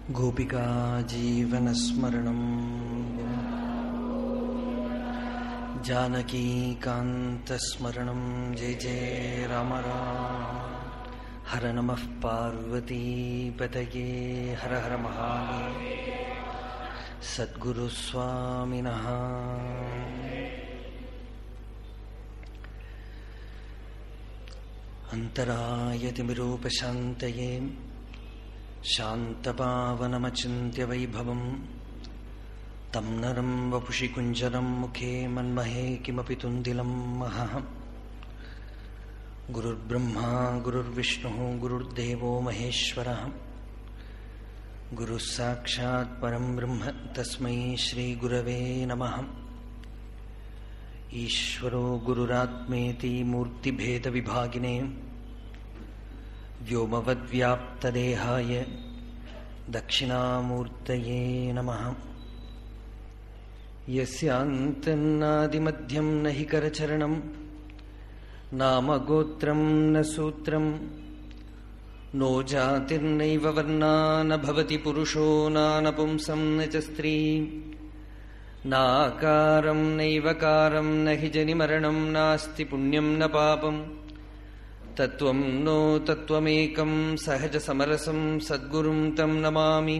गोपिका जीवनस्मरणं जानकीकान्तस्मरणं जय जय राम राम। हर नमः पार्वतीपतये हर हर महादेव। सद्गुरुस्वामिनः। अन्तरायतिमिरूपशान्तये शान्तपावनमचिन्त्य वैभवम् तं नरं वपुषि कुञ्जरं मुखे मन्महे किमपि तुन्दिलं महः। गुरुर्ब्रह्मा गुरुर्विष्णुः गुरुर्देवो महेश्वरः। गुरुः साक्षात् परं ब्रह्म तस्मै श्रीगुरवे नमः। ईश्वरो गुरुरात्मेति मूर्तिभेदविभागिने व्योमवद्व्याप्तदेहाय दक्षिणामूर्तये नमः। यस्यान्तन्नादिमध्यं न हि करचरणं नामगोत्रं न सूत्रं नो जातिर्नैव वर्णा न भवति पुरुषो नानपुंसं न च स्त्री नाकारं नैवकारं न हि जनिमरणं नास्ति पुण्यं न पापम् तत्त्वं नो तत्त्वमेकं सहजसमरसं सद्गुरुं तं नमामि।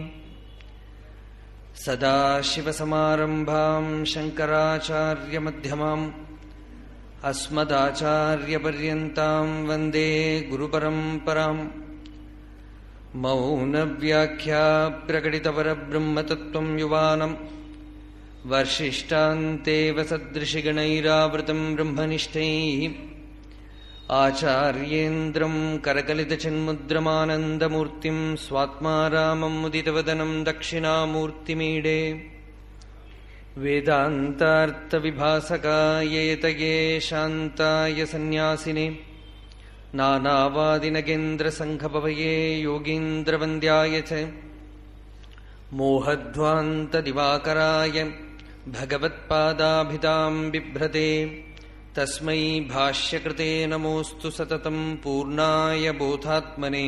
सदाशिवसमारम्भां शङ्कराचार्यमध्यमाम् अस्मदाचार्यपर्यन्तां वन्दे गुरुपरम्पराम्। मौनव्याख्या प्रकटितपरब्रह्मतत्त्वं युवानम् वर्षिष्टान्तेव सदृशिगणैरावृतं ब्रह्मनिष्ठैः आचार्येन्द्रं करकलितचिन्मुद्रमानन्दमूर्तिं स्वात्मा रामं मुदितवदनं दक्षिणामूर्तिमीडे। वेदान्तार्थविभासकाय यतये शान्ताय सन्न्यासिने नानावादिनगेन्द्रसङ्घपवये योगीन्द्रवन्द्याय च मोहध्वान्तदिवाकराय भगवत्पादाभिधां बिभ्रते तस्मै भाष्यकृते नमोऽस्तु सततं पूर्णाय बोधात्मने।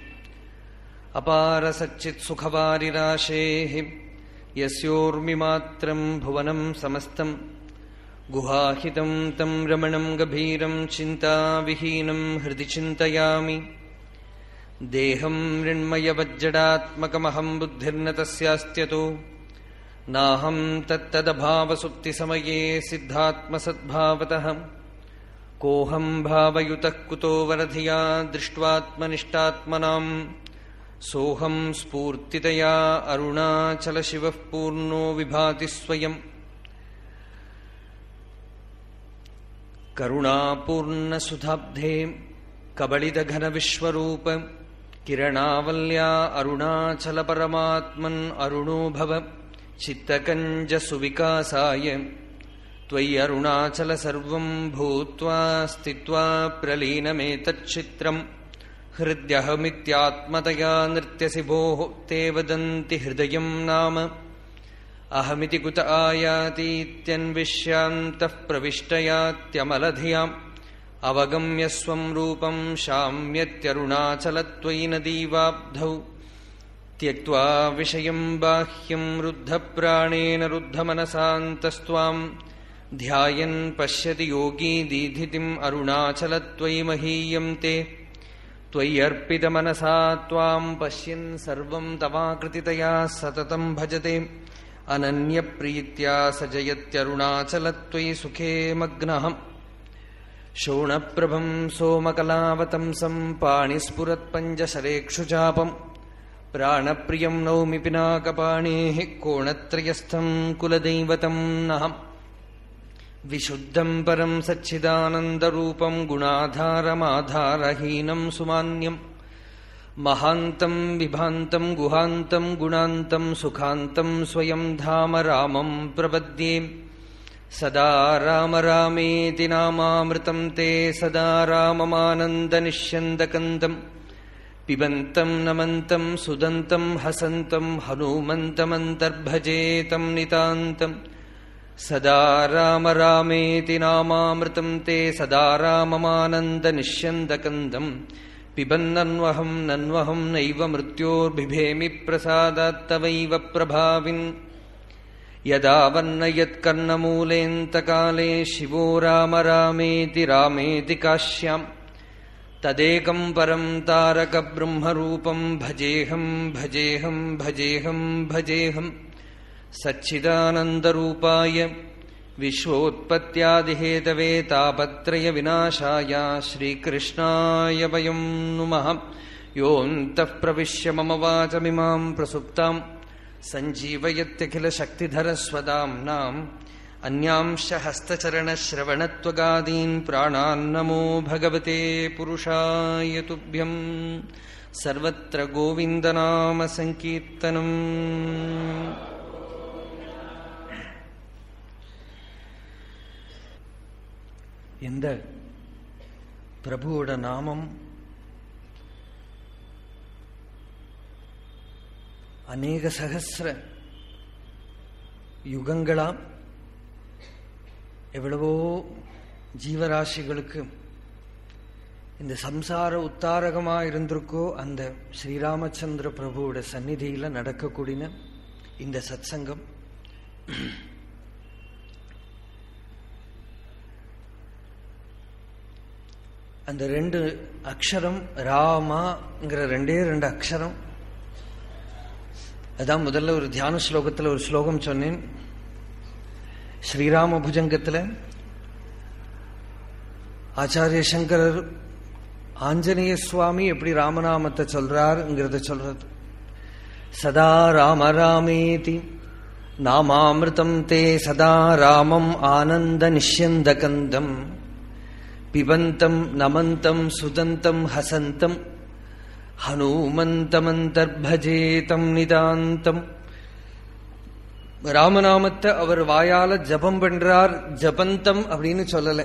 अपारसच्चित्सुखवारिराशेः यस्योर्मिमात्रं भुवनं समस्तं गुहाहितं तं रमणं गभीरं चिन्ताविहीनं हृदि चिन्तयामि। देहं मृण्मयवज्जडात्मकमहं बुद्धिर्न तस्यास्त्यतो नाहं तत्तदभावसुप्तिसमये सिद्धात्मसद्भावतः कोऽहं भावयुतः कुतो वरधिया दृष्ट्वात्मनिष्ठात्मनां सोऽहं स्फूर्तितया अरुणाचलशिवः पूर्णो विभाति स्वयम्। करुणापूर्णसुधाब्धे कबलितघनविश्वरूप किरणावल्या अरुणाचलपरमात्मन् अरुणो भव चित्तकञ्जसुविकासाय त्वयि अरुणाचल सर्वं भूत्वा स्थित्वा प्रलीनमेतच्चित्रम् हृद्यहमित्यात्मतया नृत्यसि भोः ते वदन्ति हृदयं नाम अहमिति कुत आयातीत्यन्विष्यान्तः प्रविष्टयात्यमलधियाम् अवगम्य स्वं रूपं शाम्यत्यरुणाचलत्वयि नदीवाब्धौ त्यक्त्वा विषयं बाह्यं रुद्धप्राणेन रुद्धमनसान्तस्त्वां ध्यायन् पश्यति योगी दीधितिम् अरुणाचलत्वयि महीयं ते त्वय्यर्पितमनसा त्वां पश्यन् सर्वं तवाकृतितया सततं भजते अनन्यप्रीत्या स जयत्यरुणाचलत्वयि सुखे मग्नः। शोणप्रभं सोमकलावतंसं पाणिस्फुरत्पञ्जशरेक्षुचापम् प्राणप्रियं नौमि पिनाकपाणेः कोणत्रयस्थं कुलदैवतं नः। विशुद्धं परं सच्चिदानन्दरूपं गुणाधारमाधारहीनं सुमान्यं महान्तं विभान्तं गुहान्तं गुणान्तं सुखान्तं स्वयं धाम रामं प्रपद्ये। सदा राम रामेति नामामृतं ते सदा राममानन्दनिष्यन्दकन्दम् पिबन्तं नमन्तं सुदन्तं हसन्तं हनूमन्तमन्तर्भजेतं नितान्तं सदा राम रामेति नामामृतं ते सदा राममानन्दनिष्यन्दकन्दं பிபன்னன்வஹம் நன்வஹம் நைவ மிருத்யோர்பிபேமி பிரசாதாத்தவைவ பிரபாவின் யதா வன்னயத் கர்ணமூலேந்தகாலே சிவோ ராம ராமேதி ராமேதி காஷ்யாம் ததேகம் பரம் தாரக பிரம்மரூபம் பஜேஹம் பஜேஹம் பஜேஹம் பஜேஹம் சச்சிதானந்தரூபாய விஸ்வோத்பத்யாதிஹேதவே தாபத்ரய விநாசாய ஸ்ரீகிருஷ்ணாய வயம் நுமः யோऽन्तः பிரவிஷ்ய மம வாசமிமாம் பிரசுப்தாம் சஞ்சீவயத்யகிலசக்திதரஸ்வதாம்னாம் அந்யாம்ஷ ஹஸ்தச்சரணஸ்ரவணத்வகாதீன் பிராணான் நமோ பகவதே புருஷாய துப்யம். சர்வத்ர கோவிந்தநாம சங்கீர்த்தனம். எந்த பிரபுவோட நாமம் அநேக சகஸ்ர யுகங்களாம் எவ்வளவோ ஜீவராசிகளுக்கு இந்த சம்சார உத்தாரகமா இருந்திருக்கோ அந்த ஸ்ரீராமச்சந்திர பிரபுவோட சந்நிதியில நடக்கக்கூடிய இந்த சத்சங்கம் அந்த ரெண்டு அக்ஷரம் ராமாங்கிற ரெண்டு அக்ஷரம். அதான் முதல்ல ஒரு தியான ஸ்லோகத்தில் ஒரு ஸ்லோகம் சொன்னேன். ஸ்ரீராம புஜங்கத்தில் ஆச்சாரிய சங்கரர் ஆஞ்சநேய சுவாமி எப்படி ராமநாமத்தை சொல்றாருங்கிறத சொல்றது. சதா ராம ராமேதி நாமாமிருதம் தே சதா ராமம் ஆனந்த நிஷ்யந்த கந்தம் பிபந்தம் நமந்தம் சுதந்தம் ஹசந்தம் ஹனுமந்தமந்தர்பஜேதம் நிதாந்தம். ராமநாமத்தை அவர் வாயால ஜபம் பண்றார். ஜபந்தம் அப்படின்னு சொல்லல.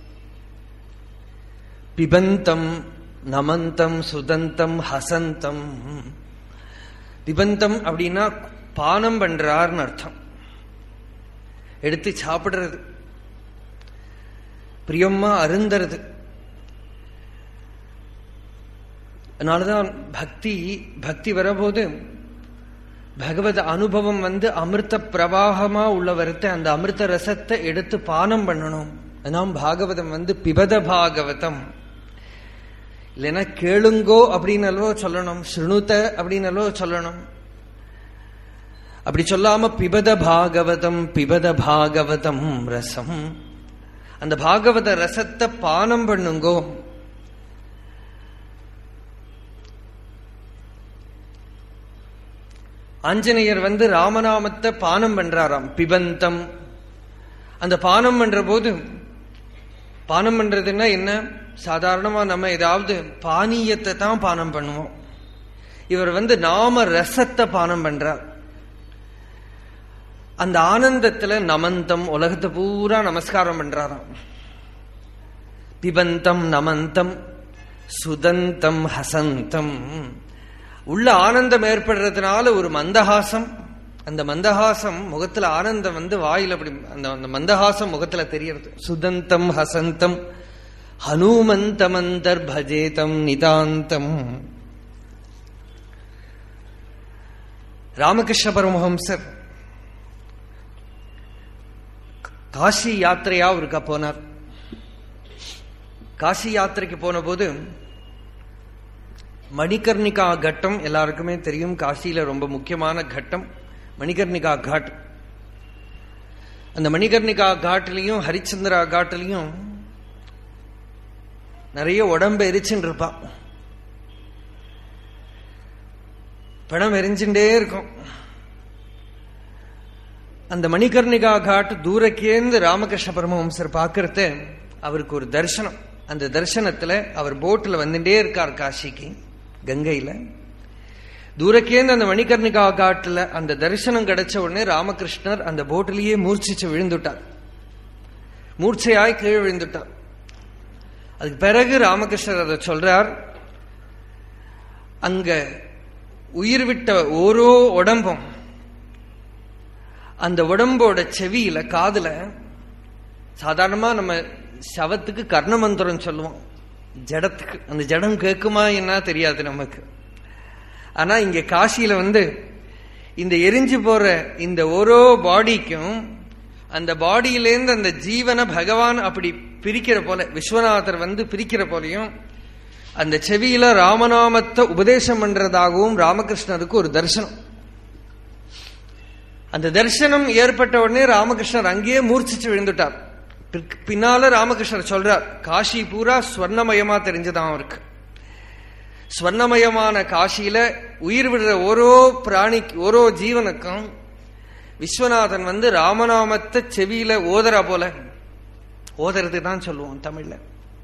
பிபந்தம் நமந்தம் சுதந்தம் ஹசந்தம். பிபந்தம் அப்படின்னா பானம் பண்றார்னு அர்த்தம். எடுத்து சாப்பிடுறது, பிரியமா அருந்தறது. அதனாலதான் பக்தி வரபோது பகவத் அனுபவம் அமிர்த பிரவாகமா உள்ள வரத்தை அந்த அமிர்த ரசத்தை எடுத்து பானம் பண்ணணும். நாம் பாகவதம் பிபத பாகவதம் இல்லைன்னா கேளுங்கோ அப்படின்னு சொல்லணும், ஸ்ருணுத அப்படின்னு சொல்லணும். அப்படி சொல்லாம பிபத பாகவதம் ரசம், அந்த பாகவத ரசத்தை பானம் பண்ணுங்கோ. ஆஞ்சநேயர் ராமநாமத்தை பானம் பண்றாராம். பிபந்தம். அந்த பானம் பண்ற போது, பானம் பண்றதுன்னா என்ன, சாதாரணமா நம்ம ஏதாவது பானீயத்தை தான் பானம் பண்ணுவோம். இவர் நாம ரசத்தை பானம் பண்றார். அந்த ஆனந்தத்துல நமந்தம், உலகத்தை பூரா நமஸ்காரம் பண்றாராம். பிபந்தம் நமந்தம் சுதந்தம் ஹசந்தம். உள்ள ஆனந்தம் ஏற்படுறதுனால ஒரு மந்தஹாசம். அந்த மந்தஹாசம் முகத்துல ஆனந்தம் வாயில அப்படி அந்த மந்தஹாசம் முகத்துல தெரியறது. சுதந்தம் ஹசந்தம் ஹனுமந்தமந்தர் பஜேதம் நிதாந்தம். ராமகிருஷ்ண பரமஹம்சர் காசி யாத்திரையா ஒருக்கா போனார். காசி யாத்திரைக்கு போன போது மணிகர்ணிகா கட்டம் எல்லாருக்குமே தெரியும். காசியில ரொம்ப முக்கியமான கட்டம் மணிகர்ணிகா காட். அந்த மணிகர்ணிகா காட்டிலையும் ஹரிச்சந்திரா காட்டிலையும் நிறைய உடம்பு எரிச்சுன்னு இருப்பா. பணம் எரிஞ்சுட்டே இருக்கும். அந்த மணிகர்ணிகா காட் தூரக்கேந்து ராமகிருஷ்ண பரமஹம்சர் பார்க்கறத அவருக்கு ஒரு தரிசனம். அந்த தரிசனத்துல அவர் போட்ல வந்துட்டே இருக்கார் காசிக்கு, கங்கையில. தூரக்கேந்து அந்த மணிகர்ணிகா காட்டுல அந்த தரிசனம் கிடைச்ச உடனே ராமகிருஷ்ணர் அந்த போட்டிலேயே மூர்ச்சிச்சு விழுந்துட்டார். மூர்ச்சையாய் கீழே விழுந்துட்டார். அதுக்கு பிறகு ராமகிருஷ்ணர் அதை சொல்றார். அங்க உயிர் விட்ட ஓரோ உடம்பும் அந்த உடம்போட செவியில காதுல, சாதாரணமா நம்ம சவத்துக்கு கர்ணமந்திரம் சொல்லுவோம். ஜடத்துக்கு. அந்த ஜடம் கேட்குமா என்ன தெரியாது நமக்கு. ஆனா இங்க காசியில இந்த எரிஞ்சு போற இந்த ஓரோ பாடிக்கும் அந்த பாடியிலேருந்து அந்த ஜீவனை பகவான் அப்படி பிரிக்கிற போல, விஸ்வநாதர் பிரிக்கிற போலையும் அந்த செவியில ராமநாமத்தை உபதேசம் பண்றதாகவும் ராமகிருஷ்ணருக்கு ஒரு தரிசனம். அந்த தரிசனம் ஏற்பட்ட உடனே ராமகிருஷ்ணர் அங்கேயே மூர்ச்சிச்சு விழுந்துட்டார். பின்னால ராமகிருஷ்ணர் சொல்றார், காஷி பூரா ஸ்வர்ணமயமா தெரிஞ்சதான் அவருக்கு. ஸ்வர்ணமயமான காசியில உயிர் விடுற ஓரோ பிராணிக்கு, ஓரோ ஜீவனுக்கும் விஸ்வநாதன் ராமநாமத்தை செவியில ஓதரா போல, ஓதறது தான் சொல்லுவோம் தமிழ்ல,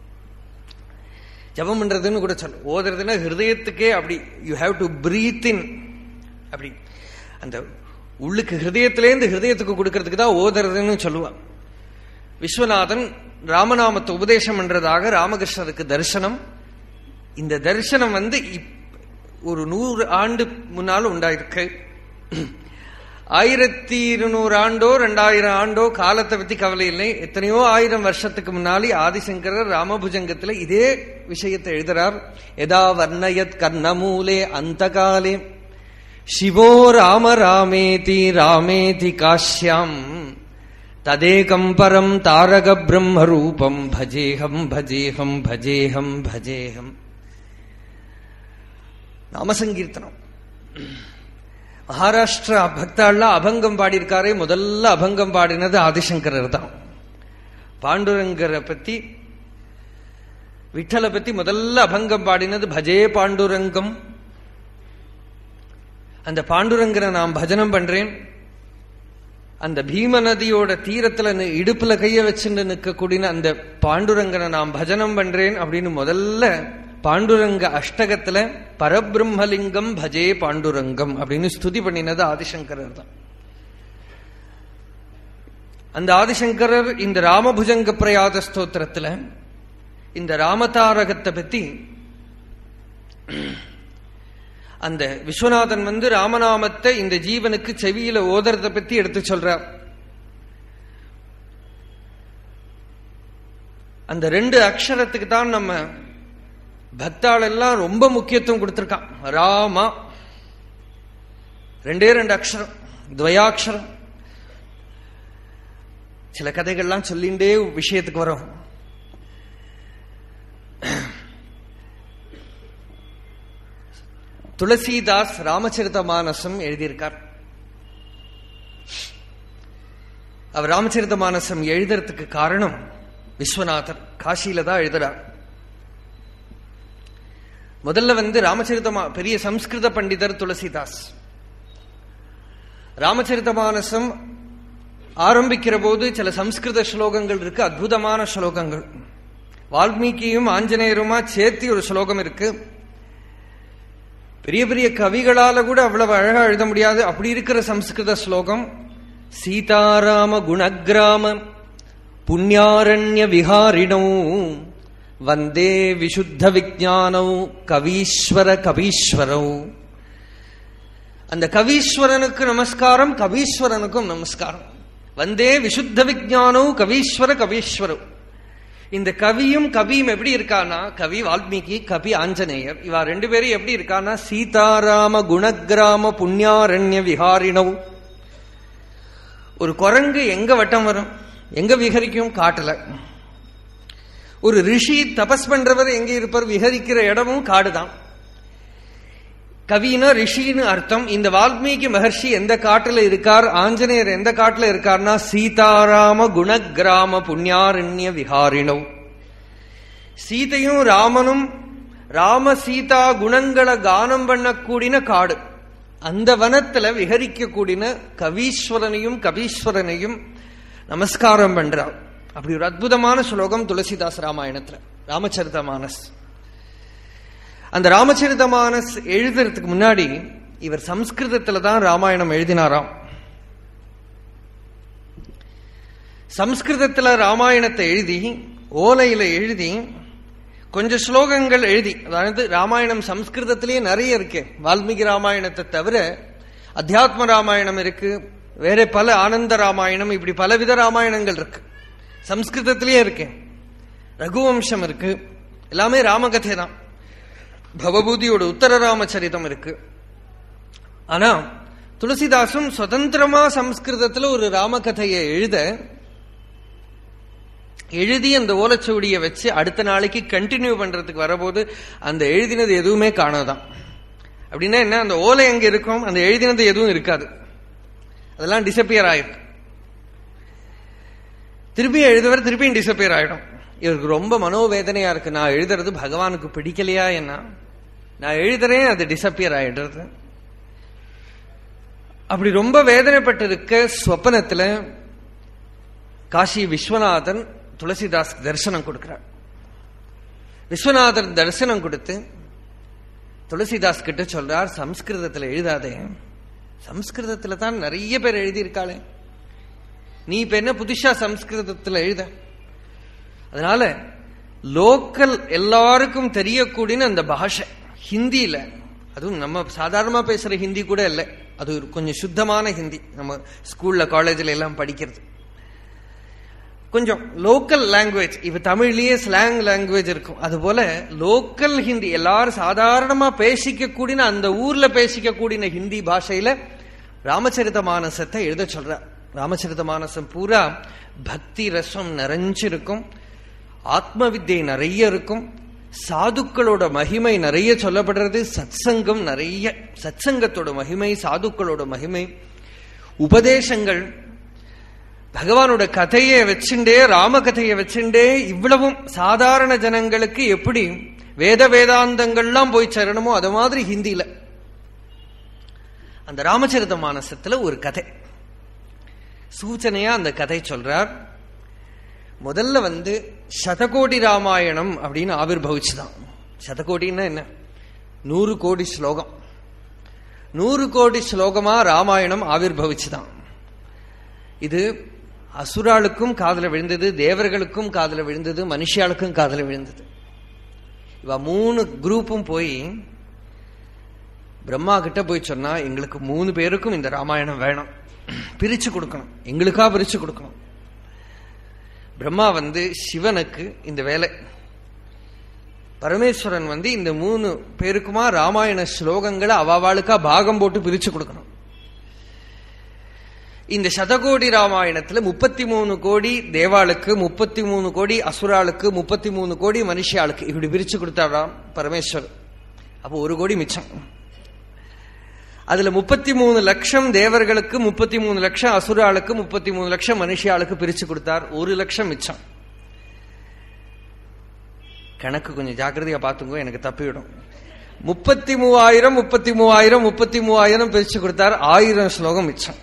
ஜபம் பண்றதுன்னு கூட சொல்லுவோம். ஓதறதுன்னா ஹிருதயத்துக்கே அப்படி you have to breathe in, அப்படி அந்த உள்ளுக்கு ஹிருதயத்திலேருந்து ஹிருதயத்துக்கு கொடுக்கறதுக்கு தான் ஓதறதுன்னு சொல்லுவான். விஸ்வநாதன் ராமநாமத்தை உபதேசம் பண்றதாக ராமகிருஷ்ணருக்கு தரிசனம். இந்த தரிசனம் ஒரு 100 ஆண்டு முன்னாலும் உண்டாயிருக்கு. 1200 ஆண்டோ 2000 ஆண்டோ காலத்தை பத்தி கவலை இல்லை. எத்தனையோ 1000 வருஷத்துக்கு முன்னாடி ஆதிசங்கரர் ராமபுஜங்கத்துல இதே விஷயத்தை எழுதுறார். எதா வர்ணயத் கர்ணமூலே அந்த காலே சிவோ ராம ராமேதி ராமேதி காஷ்யாம் ததேகம் பரம் தாரக பிரம்ம ரூபம் பஜேஹம் பஜேஹம் பஜேஹம் பஜேஹம். நாமசங்கீர்த்தனம். மகாராஷ்டிரா பக்தாள்லாம் அபங்கம் பாடியிருக்காரே, முதல்ல அபங்கம் பாடினது ஆதிசங்கரர் தான். பாண்டுரங்கரை பத்தி, விட்டலை பத்தி முதல்ல அபங்கம் பாடினது பஜே பாண்டுரங்கம். அந்த பாண்டுரங்கரை நான் பஜனம் பண்றேன், அந்த பீம நதியோட தீரத்துல இடுப்புல கைய வச்சுட்டு நிற்கக்கூடிய அந்த பாண்டுரங்கனை நான் பஜனம் பண்றேன் அப்படின்னு முதல்ல பாண்டுரங்க அஷ்டகத்துல பரபிரம்மலிங்கம் பஜே பாண்டுரங்கம் அப்படின்னு ஸ்துதி பண்ணினது ஆதிசங்கரர் தான். அந்த ஆதிசங்கரர் இந்த ராமபுஜங்க பிரயாத ஸ்தோத்திரத்துல இந்த ராமதாரகத்தை பத்தி, அந்த விஸ்வநாதன் ராமநாமத்தை இந்த ஜீவனுக்கு செவியில ஓதறதை பத்தி எடுத்து சொல்றார். அந்த 2 அக்ஷரத்துக்கு தான் நம்ம பக்தாள் எல்லாம் ரொம்ப முக்கியத்துவம் கொடுத்திருக்கான். ராமா 2 அக்ஷரம், துவயாட்சரம். சில கதைகள்லாம் சொல்லிண்டே விஷயத்துக்கு வரும். துளசிதாஸ் ராமச்சரிதமானசம் எழுதியிருக்கார். அவர் ராமச்சரிதமானசம் எழுதுறதுக்கு காரணம் விஸ்வநாதர் காசியில தான் எழுதுறார். முதல்ல ராமச்சரிதமா பெரிய சம்ஸ்கிருத பண்டிதர் துளசிதாஸ். ராமச்சரிதமானசம் ஆரம்பிக்கிற போது சில சம்ஸ்கிருத ஸ்லோகங்கள் இருக்கு, அற்புதமான ஸ்லோகங்கள். வால்மீகியும் ஆஞ்சநேயருமா சேர்த்து ஒரு ஸ்லோகம் இருக்கு. பெரிய பெரிய கவிகளால கூட அவ்வளவு அழகா எழுத முடியாது, அப்படி இருக்கிற சம்ஸ்கிருத ஸ்லோகம். சீதாராம குணகிராம புண்ணியாரண்ய விஹாரிணோ வந்தே விசுத்த விஜானோ கவீஸ்வர கவீஸ்வரோ. அந்த கவீஸ்வரனுக்கு நமஸ்காரம், கவீஸ்வரனுக்கும் நமஸ்காரம். வந்தே விசுத்த விஜானோ கவீஸ்வர கவீஸ்வரோ. இந்த கவியும் கவியும் எப்படி இருக்கானா, கவி வால்மீகி, கவி ஆஞ்சநேயர், இவா 2 பேரும் எப்படி இருக்கானா, சீதாராம குணகிராம புண்ணியாரண்ய விஹாரிணவ். ஒரு குரங்கு எங்க வட்டம் வரும், எங்க விஹரிக்கும், காட்டுல. ஒரு ரிஷி தபஸ் பண்றவர் எங்க இருப்பார், விஹரிக்கிற இடமும் காடுதான். கவினா ரிஷின்னு அர்த்தம். இந்த வால்மீகி மகர்ஷி எந்த காட்டுல இருக்கார், ஆஞ்சநேயர் எந்த காட்டுல இருக்கார்னா சீதாராம குணகிராம புண்ணியாரண்ய விஹாரிணவ். சீதையும் ராமனும் ராம சீதா குணங்களை கானம் பண்ணக்கூடின காடு, அந்த வனத்துல விஹரிக்க கூடின கவீஸ்வரனையும் கவீஸ்வரனையும் நமஸ்காரம் பண்றார். அப்படி ஒரு அற்புதமான ஸ்லோகம் துளசிதாஸ் ராமாயணத்துல, ராமச்சரிதமானஸ். அந்த ராமச்சரிதமானஸ் எழுதுறதுக்கு முன்னாடி இவர் சம்ஸ்கிருதத்துல தான் ராமாயணம் எழுதினாராம். சம்ஸ்கிருதத்துல ராமாயணத்தை எழுதி, ஓலையில எழுதி, கொஞ்சம் ஸ்லோகங்கள் எழுதி, அதாவது ராமாயணம் சம்ஸ்கிருதத்திலேயே நிறைய இருக்கு. வால்மீகி ராமாயணத்தை தவிர அத்தியாத்ம ராமாயணம் இருக்கு, வேற பல ஆனந்த ராமாயணம், இப்படி பலவித ராமாயணங்கள் இருக்கு, சம்ஸ்கிருதத்திலேயே இருக்கு. ரகுவம்சம் இருக்கு, எல்லாமே ராமகதை தான். பவபூதியோட உத்தர ராமச்சரிதம் இருக்கு. ஆனா துளசிதாசும் சுதந்திரமா சம்ஸ்கிருதத்துல ஒரு ராமகதையை எழுதி அந்த ஓலைச்சுவடியை வச்சு அடுத்த நாளைக்கு கண்டினியூ பண்றதுக்கு வரபோது அந்த எழுதினது எதுவுமே காணாதான். அப்படின்னா என்ன, அந்த ஓலை எங்க இருக்கும், அந்த எழுதினது எதுவும் இருக்காது, அதெல்லாம் டிசப்பியர் ஆயிருக்கு. திருப்பி எழுதுவர், திருப்பியும் டிசப்பியர் ஆயிடும். இவருக்கு ரொம்ப மனோவேதனையா இருக்கு. நான் எழுதுறது பகவானுக்கு பிடிக்கலையா என்ன, நான் எழுதுறேன், அது டிசப்பியர் ஆயிடுறது. அப்படி ரொம்ப வேதனைப்பட்டிருக்க ஸ்வப்னத்துல காசி விஸ்வநாதன் துளசிதாஸ் தரிசனம் கொடுக்கிறார். விஸ்வநாதன் தரிசனம் கொடுத்து துளசிதாஸ் கிட்ட சொல்றார், சம்ஸ்கிருதத்துல எழுதாதே, சம்ஸ்கிருதத்துல தான் நிறைய பேர் எழுதியிருக்காளே, நீ இப்ப என்ன புதுசா சம்ஸ்கிருதத்துல எழுத, அதனால லோக்கல் எல்லாருக்கும் தெரியக்கூடிய அந்த பாஷை ஹிந்தியில, அதுவும் நம்ம சாதாரணமா பேசுற ஹிந்தி கூட இல்லை, அது கொஞ்சம் சுத்தமான ஹிந்தி, நம்ம ஸ்கூல்ல காலேஜ்ல எல்லாம் படிக்கிறது, கொஞ்சம் லோக்கல் லாங்குவேஜ். இப்ப தமிழ்லயே ஸ்லாங் லாங்குவேஜ் இருக்கும், அது போல லோக்கல் ஹிந்தி எல்லாரும் சாதாரணமா பேசிக்க கூடின அந்த ஊர்ல பேசிக்க கூடின ஹிந்தி பாஷையில ராமச்சரித மானசத்தை எழுத சொல்ற. ராமச்சரித மானசம் பூரா பக்தி ரசம் நிறைஞ்சிருக்கும், ஆத்ம வித்யை நிறைய இருக்கும், சாதுக்களோட மகிமை நிறைய சொல்லப்படுறது, சத்சங்கம் நிறைய, சத்சங்கத்தோட மகிமை, சாதுக்களோட மகிமை, உபதேசங்கள், பகவானோட கதையை வச்சுட்டே, ராம கதையை வச்சுட்டே இவ்வளவும் சாதாரண ஜனங்களுக்கு எப்படி வேத வேதாந்தங்கள்லாம் போய் சேரணுமோ அது மாதிரி ஹிந்தியில அந்த ராமச்சரித மானசத்துல ஒரு கதை சூச்சனையா அந்த கதை சொல்றார். முதல்ல சதகோடி ராமாயணம் அப்படின்னு ஆவிர்வவிச்சுதான். சதகோடின்னா என்ன, 100 கோடி ஸ்லோகம், 100 கோடி ஸ்லோகமா ராமாயணம் ஆவிர்வவிச்சுதான். இது அசுராளுக்கும் காதல விழுந்தது, தேவர்களுக்கும் காதல விழுந்தது, மனுஷியாளுக்கும் காதல விழுந்தது. இவ 3 குரூப்பும் போய் பிரம்மா கிட்ட போய் சொன்னா, எங்களுக்கு 3 பேருக்கும் இந்த ராமாயணம் வேணும், பிரிச்சு கொடுக்கணும், எங்களுக்கா பிரிச்சு கொடுக்கணும். பிரம்மா சிவனுக்கு இந்த வேலை, பரமேஸ்வரன் இந்த 3 பேருக்குமா ராமாயண ஸ்லோகங்களை அவாளுக்கா பாகம் போட்டு பிரிச்சு கொடுக்கணும். இந்த சதகோடி ராமாயணத்துல 33 கோடி தேவாளுக்கு, 33 கோடி அசுராளுக்கு, 33 கோடி மனுஷியாளுக்கு, இப்படி பிரிச்சு கொடுத்தாராம் பரமேஸ்வரன். அப்போ 1 கோடி மிச்சம். அதுல 33 லட்சம் தேவர்களுக்கு, 33 லட்சம் அசுராளுக்கு, 33 லட்சம் மனுஷியாளுக்கு பிரிச்சு கொடுத்தார். 1 லட்சம் மிச்சம். கணக்கு கொஞ்சம் ஜாக்கிரதையா பாத்துங்க, எனக்கு தப்பிவிடும். 33,000 33,000 33,000 பிரிச்சு கொடுத்தார். 1000 ஸ்லோகம் மிச்சம்.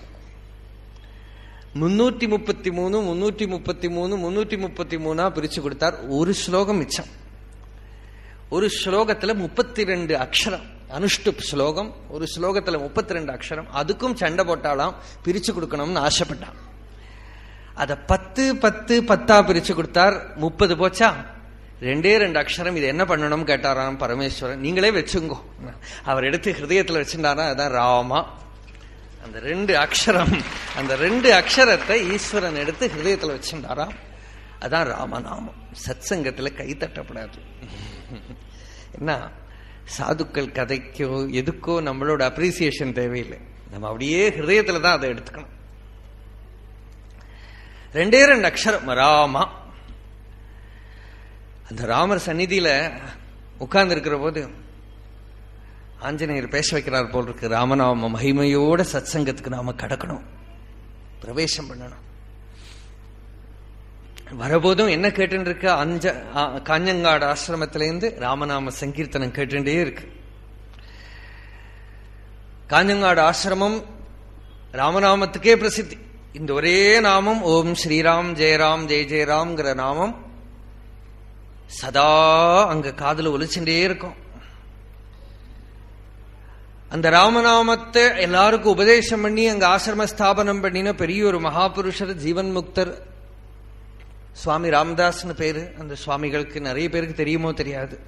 333 333 333 பிரிச்சு கொடுத்தார். 1 ஸ்லோகம் மிச்சம். ஒரு ஸ்லோகத்துல 32 அக்ஷரம், அனுஷ்டுப் ஸ்லோகம். ஒரு ஸ்லோகத்துல 32 அக்ஷரம். அதுக்கும் சண்டை போட்டாலாம், பிரிச்சு கொடுக்கணும்னு ஆசைப்பட்டான். அத 10 10 10 பிரிச்சு கொடுத்தார். 30 போச்சா? 2 அக்ஷரம். இது என்ன பண்ணணும் கேட்டாராம் பரமேஸ்வரன். நீங்களே வச்சுங்கோ. அவர் எடுத்து ஹிருதயத்துல வச்சுட்டாரா, அதான் ராமா. அந்த 2 அக்ஷரம், அந்த 2 அக்ஷரத்தை ஈஸ்வரன் எடுத்து ஹிருதயத்துல வச்சுட்டாராம், அதான் ராமநாமம். சத்சங்கத்துல கை தட்டப்படாது. என்ன, சாதுக்கள் கதைக்கோ எதுக்கோ நம்மளோட அப்ரிசியேஷன் தேவையில்லை, நம்ம அப்படியே ஹிருதயத்துல தான் அதை எடுத்துக்கணும். 2 அக்ஷரம் ராமா. அந்த ராமர் சந்நிதியில உட்கார்ந்து இருக்கிற போது ஆஞ்சநேயர் பேச வைக்கிறார் போல் இருக்கு. ராமநாம மகிமையோட சத்சங்கத்துக்கு நாம கடக்கணும், பிரவேசம் பண்ணணும். வரபோதும் என்ன கேட்டு இருக்கு, காஞ்சங்காடு ஆசிரமத்திலேருந்து ராமநாம சங்கீர்த்தனம் கேட்டுட்டே இருக்கு. காஞ்சங்காடு ஆசிரமம் ராமநாமத்துக்கே பிரசித்தி. இந்த ஒரே நாமம், ஓம் ஸ்ரீராம் ஜெயராம் ஜெய ஜெயராம்ங்கிற நாமம் சதா அங்க காதுல ஒலிச்சுட்டே இருக்கும். அந்த ராமநாமத்தை எல்லாருக்கும் உபதேசம் பண்ணி அங்க ஆசிரம ஸ்தாபனம் பண்ணின பெரிய ஒரு மகாபுருஷர், ஜீவன் முக்தர் சுவாமி ராமதாஸ்னு பேரு. அந்த சுவாமிகளுக்கு நிறைய பேருக்கு தெரியுமோ தெரியாது,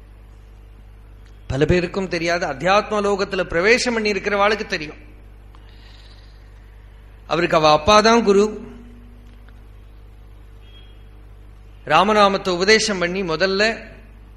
பல பேருக்கும் தெரியாது. அத்தியாத்ம லோகத்துல பிரவேசம் பண்ணி இருக்கிறவாளுக்கு தெரியும். அவருக்கு அவ அப்பாதான் குரு. ராமநாமத்தை உபதேசம் பண்ணி முதல்ல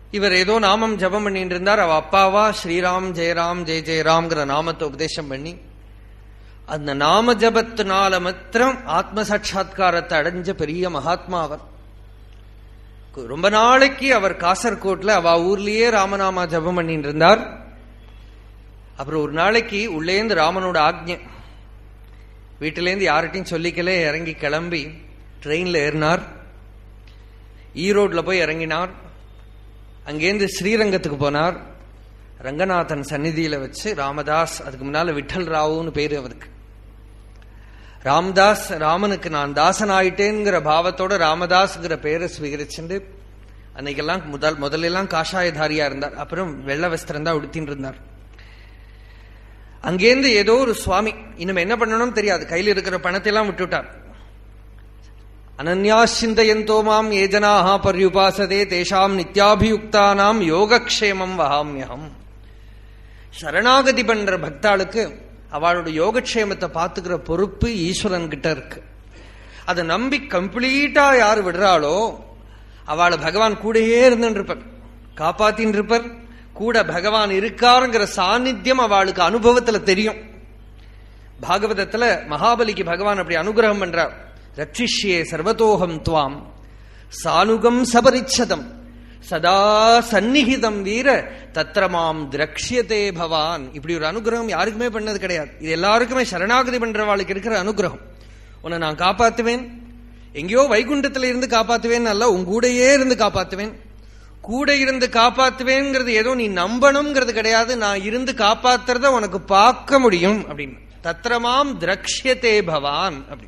இவர் ஏதோ நாமம் ஜபம் பண்ணிட்டு இருந்தார். அவ அப்பாவா ஸ்ரீராம் ஜெயராம் ஜெய ஜெயராம்ங்கிற நாமத்தை உபதேசம் பண்ணி அந்த நாம ஜபத்தினால மாத்திரம் ஆத்ம சாட்சா்காரத்தை அடைஞ்ச பெரிய மகாத்மா அவர். ரொம்ப நாளைக்கு அவர் காசர்கோட்ல அவ ஊர்லயே ராமநாமா ஜபம் பண்ணிட்டு இருந்தார். அப்புறம் ஒரு நாளைக்கு உள்ளேந்து ராமனோட ஆக்ஞை, வீட்டிலேருந்து யார்கிட்டையும் சொல்லிக்கலே இறங்கி கிளம்பி ட்ரெயின்ல ஏறினார். ஈரோட்ல போய் இறங்கினார். அங்கேருந்து ஸ்ரீரங்கத்துக்கு போனார். ரங்கநாதன் சந்நிதியில வச்சு ராமதாஸ், அதுக்கு முன்னால விட்டல் ராவுன்னு பேரு அவருக்கு, ராம்தாஸ், ராமனுக்கு நான் தாசன் ஆயிட்டேங்கிற பாவத்தோட ராமதாஸ்ங்கிற பேரை ஸ்வீகரிச்சுட்டு அன்னைக்கெல்லாம் முதலெல்லாம் காஷாயதாரியா இருந்தார். அப்புறம் வெள்ள வஸ்திரம் தான் உடுத்தின்னு இருந்தார். அங்கேருந்து ஏதோ ஒரு சுவாமி, இன்னும் என்ன பண்ணணும் தெரியாது, கையில் இருக்கிற பணத்தை எல்லாம் விட்டுட்டார். அனன்யா சிந்தயந்தோ மாம் ஏஜனாஹா பர்யுபாசதே தேஷாம் நித்யாபியுக்தானாம் யோகக்ஷேமம் வஹாம்யஹம். சரணாகதி பண்ற பக்தாளுக்கு அவளோட யோகக்ஷேமத்தை பார்த்துக்கிற பொறுப்பு ஈஸ்வரன் கிட்ட இருக்கு. அதை நம்பி கம்ப்ளீட்டா யாரு விடுறாளோ அவளை பகவான் கூடயே இருந்துருப்பார், காப்பாத்தின்னு இருப்பார். கூட பகவான் இருக்காருங்கிற சாநித்தியம் அவளுக்கு அனுபவத்துல தெரியும். பாகவதத்துல மகாபலிக்கு பகவான் அப்படி அனுகிரகம் பண்றார். ரட்சிஷ்யே சர்வதோகம் துவாம் சானுகம் சபரிச்சதம் சதா சந்நிகிதம் வீர தத்ரமாம் திரக்ஷியதே பவான். இப்படி ஒரு அனுகிரகம் யாருக்குமே பண்ணது கிடையாது. இது எல்லாருக்குமே சரணாகதி பண்றவாளுக்கு இருக்கிற அனுகிரகம். உன்னை நான் காப்பாத்துவேன், எங்கேயோ வைகுண்டத்துல இருந்து காப்பாத்துவேன் அல்ல, உங்கூடையே இருந்து காப்பாத்துவேன். கூட இருந்து காப்பாத்துவேங்கிறது ஏதோ நீ நம்பணுங்கிறது கிடையாது, நான் இருந்து காப்பாத்துறத உனக்கு பார்க்க முடியும் அப்படின்னு. தத்ரமாம் திரக்ஷியதே பவான் அப்படி.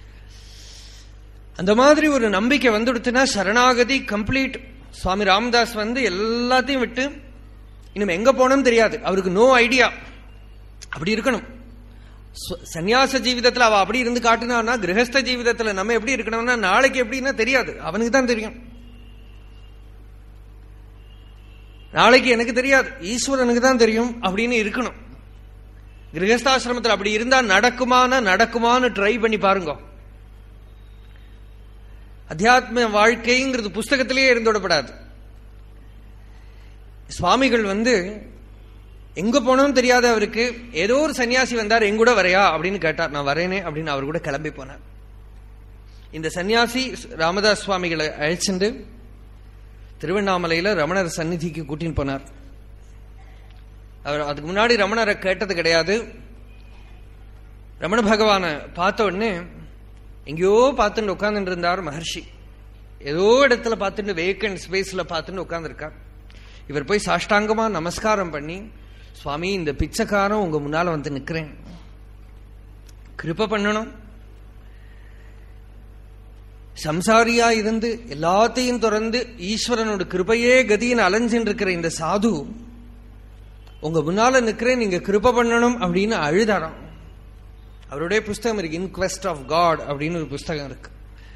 அந்த மாதிரி ஒரு நம்பிக்கை வந்துடுத்துனா சரணாகதி கம்ப்ளீட். சுவாமி ராமதாஸ் எல்லாத்தையும் விட்டு இன்னும் எங்க போனோம் தெரியாது, அவருக்கு நோ ஐடியா. அப்படி இருக்கணும். சன்னியாச ஜீவிதத்துல அவ அப்படி இருந்து காட்டினா, கிரகஸ்த ஜீவிதத்துல நம்ம எப்படி இருக்கணும்னா நாளைக்கு எப்படின்னா தெரியாது, அவனுக்கு தான் தெரியும். நாளைக்கு எனக்கு தெரியாது, ஈஸ்வரனுக்கு தான் தெரியும் அப்படின்னு இருக்கணும். கிரகஸ்தாசிரமத்தில் அப்படி இருந்தா நடக்குமான்னு ட்ரை பண்ணி பாருங்க. அத்தியாத்ம வாழ்க்கைங்கிறது புஸ்தகத்திலேயே இருந்துவிடப்படாது. சுவாமிகள் எங்க போனோம் தெரியாது அவருக்கு. ஏதோ ஒரு சன்னியாசி வந்தார், எங்கூட வரையா அப்படின்னு கேட்டார். நான் வரேனே அப்படின்னு அவர் கூட கிளம்பி போனார். இந்த சன்னியாசி ராமதாஸ் சுவாமிகளை அழைச்சிட்டு திருவண்ணாமலையில ரமணர் சந்நிதிக்கு கூட்டின்னு போனார். அவர் அதுக்கு முன்னாடி ரமணரை கேட்டது கிடையாது. ரமண பகவானை பார்த்த உடனே எங்கேயோ பார்த்துட்டு உட்கார்ந்துட்டு இருந்தார் மகர்ஷி. ஏதோ இடத்துல பார்த்துட்டு வேக்கண்ட் ஸ்பேஸ்ல பார்த்துட்டு உட்கார்ந்துருக்கார். இவர் போய் சாஷ்டாங்கமா நமஸ்காரம் பண்ணி, சுவாமி இந்த பிச்சைக்காரன் உங்க முன்னால நிக்கிறேன், கிருப பண்ணணும். சம்சாரியா இருந்து எல்லாத்தையும் திறந்து ஈஸ்வரனோட கிருபையே கதின்னு அலைஞ்சின்னு இருக்கிற இந்த சாது உங்க முன்னால நிக்கிறேன், நீங்க கிருப பண்ணணும் அப்படின்னு அழுதாராம். அவருடைய புஸ்தகம் இருக்கு, இன்குவெஸ்ட் ஆஃப் காட் அப்படின்னு ஒரு புஸ்தகம் இருக்கு.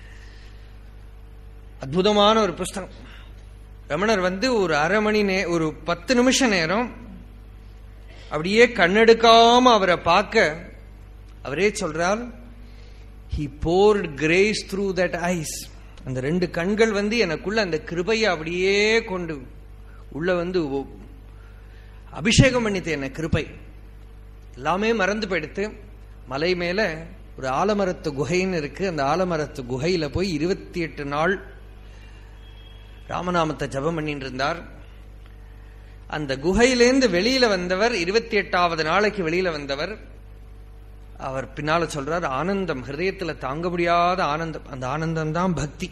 அற்புதமான ஒரு புஸ்தகம். ரமணர் ஒரு அரை மணி ஒரு 10 நிமிஷ நேரம் அப்படியே கண்ணெடுக்காம அவரை பார்க்க அவரே சொல்றார், he poured grace through that eyes. அந்த 2 கண்கள் எனக்குள்ள அந்த கிருபையை அப்படியே கொண்டு உள்ள அபிஷேகம் பண்ணிட்டு என்ன கிருபை எல்லாமே மறந்து போயிடுத்து. மலை மேல ஒரு ஆலமரத்து குகைன்னு இருக்கு. அந்த ஆலமரத்து குகையில போய் 28 நாள் ராமநாமத்தை ஜபம் பண்ணிட்டு இருந்தார். அந்த குகையிலேருந்து வெளியில வந்தவர், 28வது நாளைக்கு வெளியில வந்தவர், அவர் பின்னால சொல்றார், ஆனந்தம், ஹிருதயத்துல தாங்க முடியாத ஆனந்தம். அந்த ஆனந்தம் தான் பக்தி,